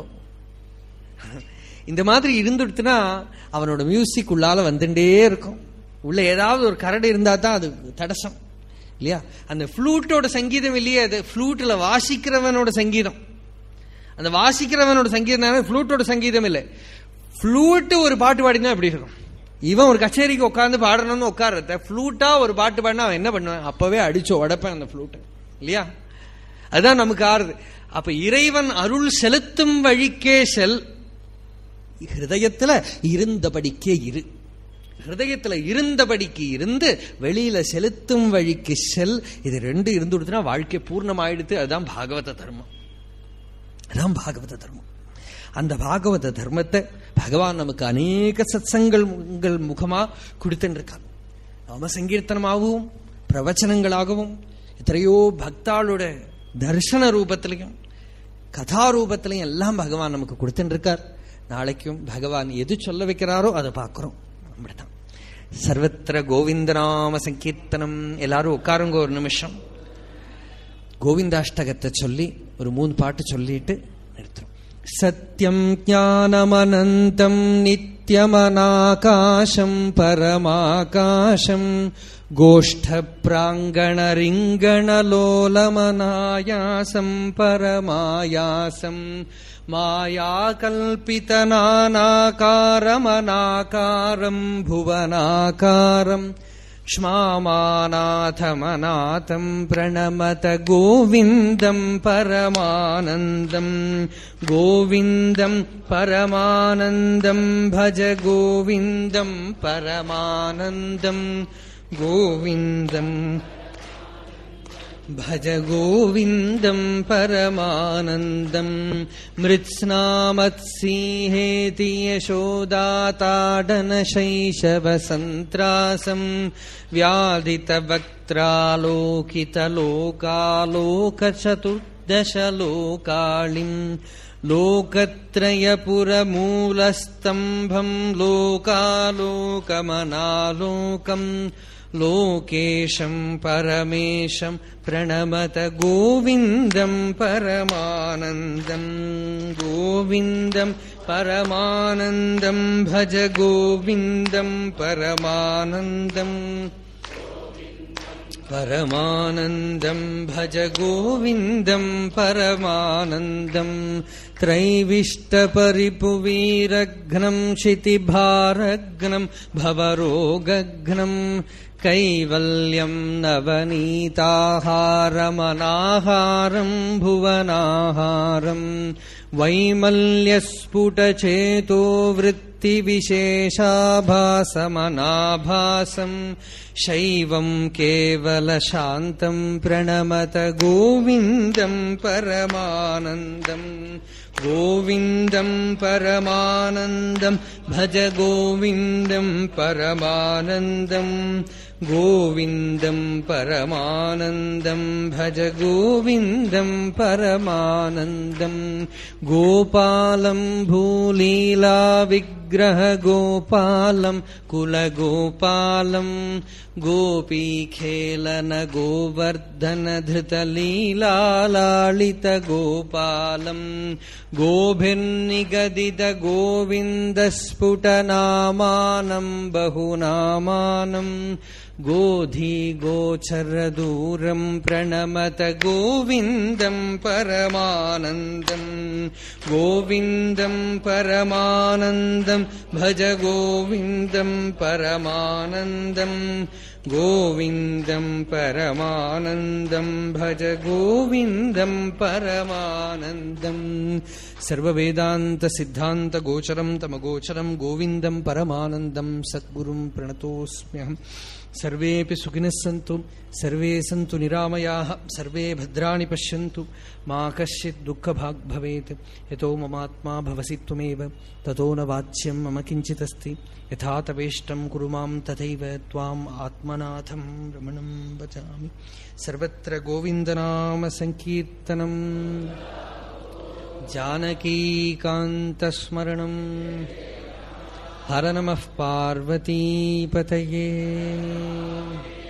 இந்த மாதிரி இருந்துடுத்துனா அவனோட மியூசிக் உள்ளால வந்துட்டே இருக்கும். உள்ள ஏதாவது ஒரு கரடு இருந்தா தான் அது தடசம் இல்லையா? அந்த ஃப்ளூட்டோட சங்கீதம் இல்லையே, அது ஃப்ளூட்ல வாசிக்கிறவனோட சங்கீதம். அந்த வாசிக்கிறவனோட சங்கீதம் ஃப்ளூட்டோட சங்கீதம் இல்லை. ஃப்ளூட்டு ஒரு பாட்டு பாடினா எப்படி இருக்கும்? இவன் ஒரு கச்சேரிக்கு உட்கார்ந்து பாடணும்னு உட்கார்றத ஃப்ளூட்டா ஒரு பாட்டு பாடினா அவன் என்ன பண்ணுவான்? அப்பவே அடிச்சு உடைப்பேன் அந்த ஃப்ளூட்டை இல்லையா? அதுதான் நமக்கு ஆறுது. அப்ப இறைவன் அருள் செலுத்தும் வழிக்கே செல், ஹிருதயத்துல இருந்தபடிக்கே இரு. ஹிருதயத்துல இருந்தபடிக்கு இருந்து வெளியில செலுத்தும் வழிக்கு செல். இது 2 இருந்து கொடுத்தா வாழ்க்கை பூர்ணமாயிடுது. அதுதான் பாகவத தர்மம். அதான் பாகவத தர்மம். அந்த பாகவத தர்மத்தை பகவான் நமக்கு அநேக சத்சங்கங்கள் முகமா கொடுத்துருக்கான். நாம சங்கீர்த்தனமாகவும் பிரவச்சனங்களாகவும் எத்தனையோ பக்தாளோட தர்சன ரூபத்திலையும் கதாரூபத்திலையும் எல்லாம் பகவான் நமக்கு கொடுத்துருக்கார். நாளைக்கும் பகவான் எது சொல்ல வைக்கிறாரோ அதை பார்க்கிறோம். அப்படித்தான் சர்வத்திர கோவிந்தநாம சங்கீர்த்தனம். எல்லாரும் உட்காருங்க ஒரு நிமிஷம். கோவிந்தாஷ்டகத்தை சொல்லி ஒரு 3 பாட்டு சொல்லிட்டு நிறுத்துறோம். சத்யம் ஞானமனந்தம் நித்யமனாகாசம் பரமாகாசம் கோஷ்ட பிராங்கண ரிங்கணலோலமனாயாசம் பரமாயாசம் மாயாகல்பிதநானாகாரமநாகாரம் புவனாகாரம் க்ஷ்மாமாநாதமநாதம் பிரணமத கோவிந்தம் பரமானந்தம் கோவிந்தம் பரமானந்தம் பஜ கோவிந்தம் பரமானந்தம் கோவிந்தம் भज गोविन्दं परमानन्दं मृत्स्नामत्सिंहेति यशोदाताडनशैशवसन्त्रासं व्याधितवक्त्रालोकितलोकालोकचतुर्थ दशलोकालिम् लोकत्रयपुरमूलस्तम्भम् लोकालोकमनालोकम् लोकेशम् परमेशम् प्रणमत गोविन्दम् परमानन्दम् गोविन्दम् परमानन्दम् भज गोविन्दम् परमानन्दम् परमानन्दम् भज गोविन्दम् परमानन्दम् त्रैविष्टपरिपुवीरघ्नम् क्षितिभारघ्नम् भवरोगघ्नम् कैवल्यम् नवनीताहारमनाहारम् भुवनाहारम् वैमल्यस्फुटचेतो वृत्तिविशेषाभासमनाभासम् शैवम् केवलशान्तम् प्रणमत गोविन्दम् परमानन्दम् गोविन्दम् परमानन्दम् भज गोविन्दम् परमानन्दम् गोविन्दम् परमानन्दम् भज गोविन्दम् परमानन्दम् गोपालम् भूलीला विग्रह गोपालम् कुलगोपालम् गोपीखेलन गोवर्धन धृतलीला लालित गोपालम् गोभिर्निगदित गोविन्द स्फुटनामानम् बहुनामानम् गोधी गोचरदूरम् प्रणमत गोविन्दम् परमानन्दम् गोविन्दम् परमानन्दम् भज गोविन्दम् परमानन्दम् गोविन्दम् परमानन्दम् भज गोविन्दम् परमानन्दम् सर्ववेदान्त सिद्धान्त गोचरम् तमगोचरम् गोविन्दम् परमानन्दम् सद्गुरुम् प्रणतोऽस्म्यहम् सर्वेऽपि सुखिनः सन्तु सर्वे सन्तु निरामयाः सर्वे भद्राणि पश्यन्तु मा कश्चित् दुःखभाग् भवेत् यतो ममात्मा भवसि त्वमेव ततो न वाच्यं मम किञ्चिदस्ति यथा तवेष्टं कुरु मां तथैव त्वाम् आत्मनाथं रमणं भजामि सर्वत्र गोविन्दनाम संकीर्तनं जानकीकान्तस्मरणं हर नमः पार्वतीपतये।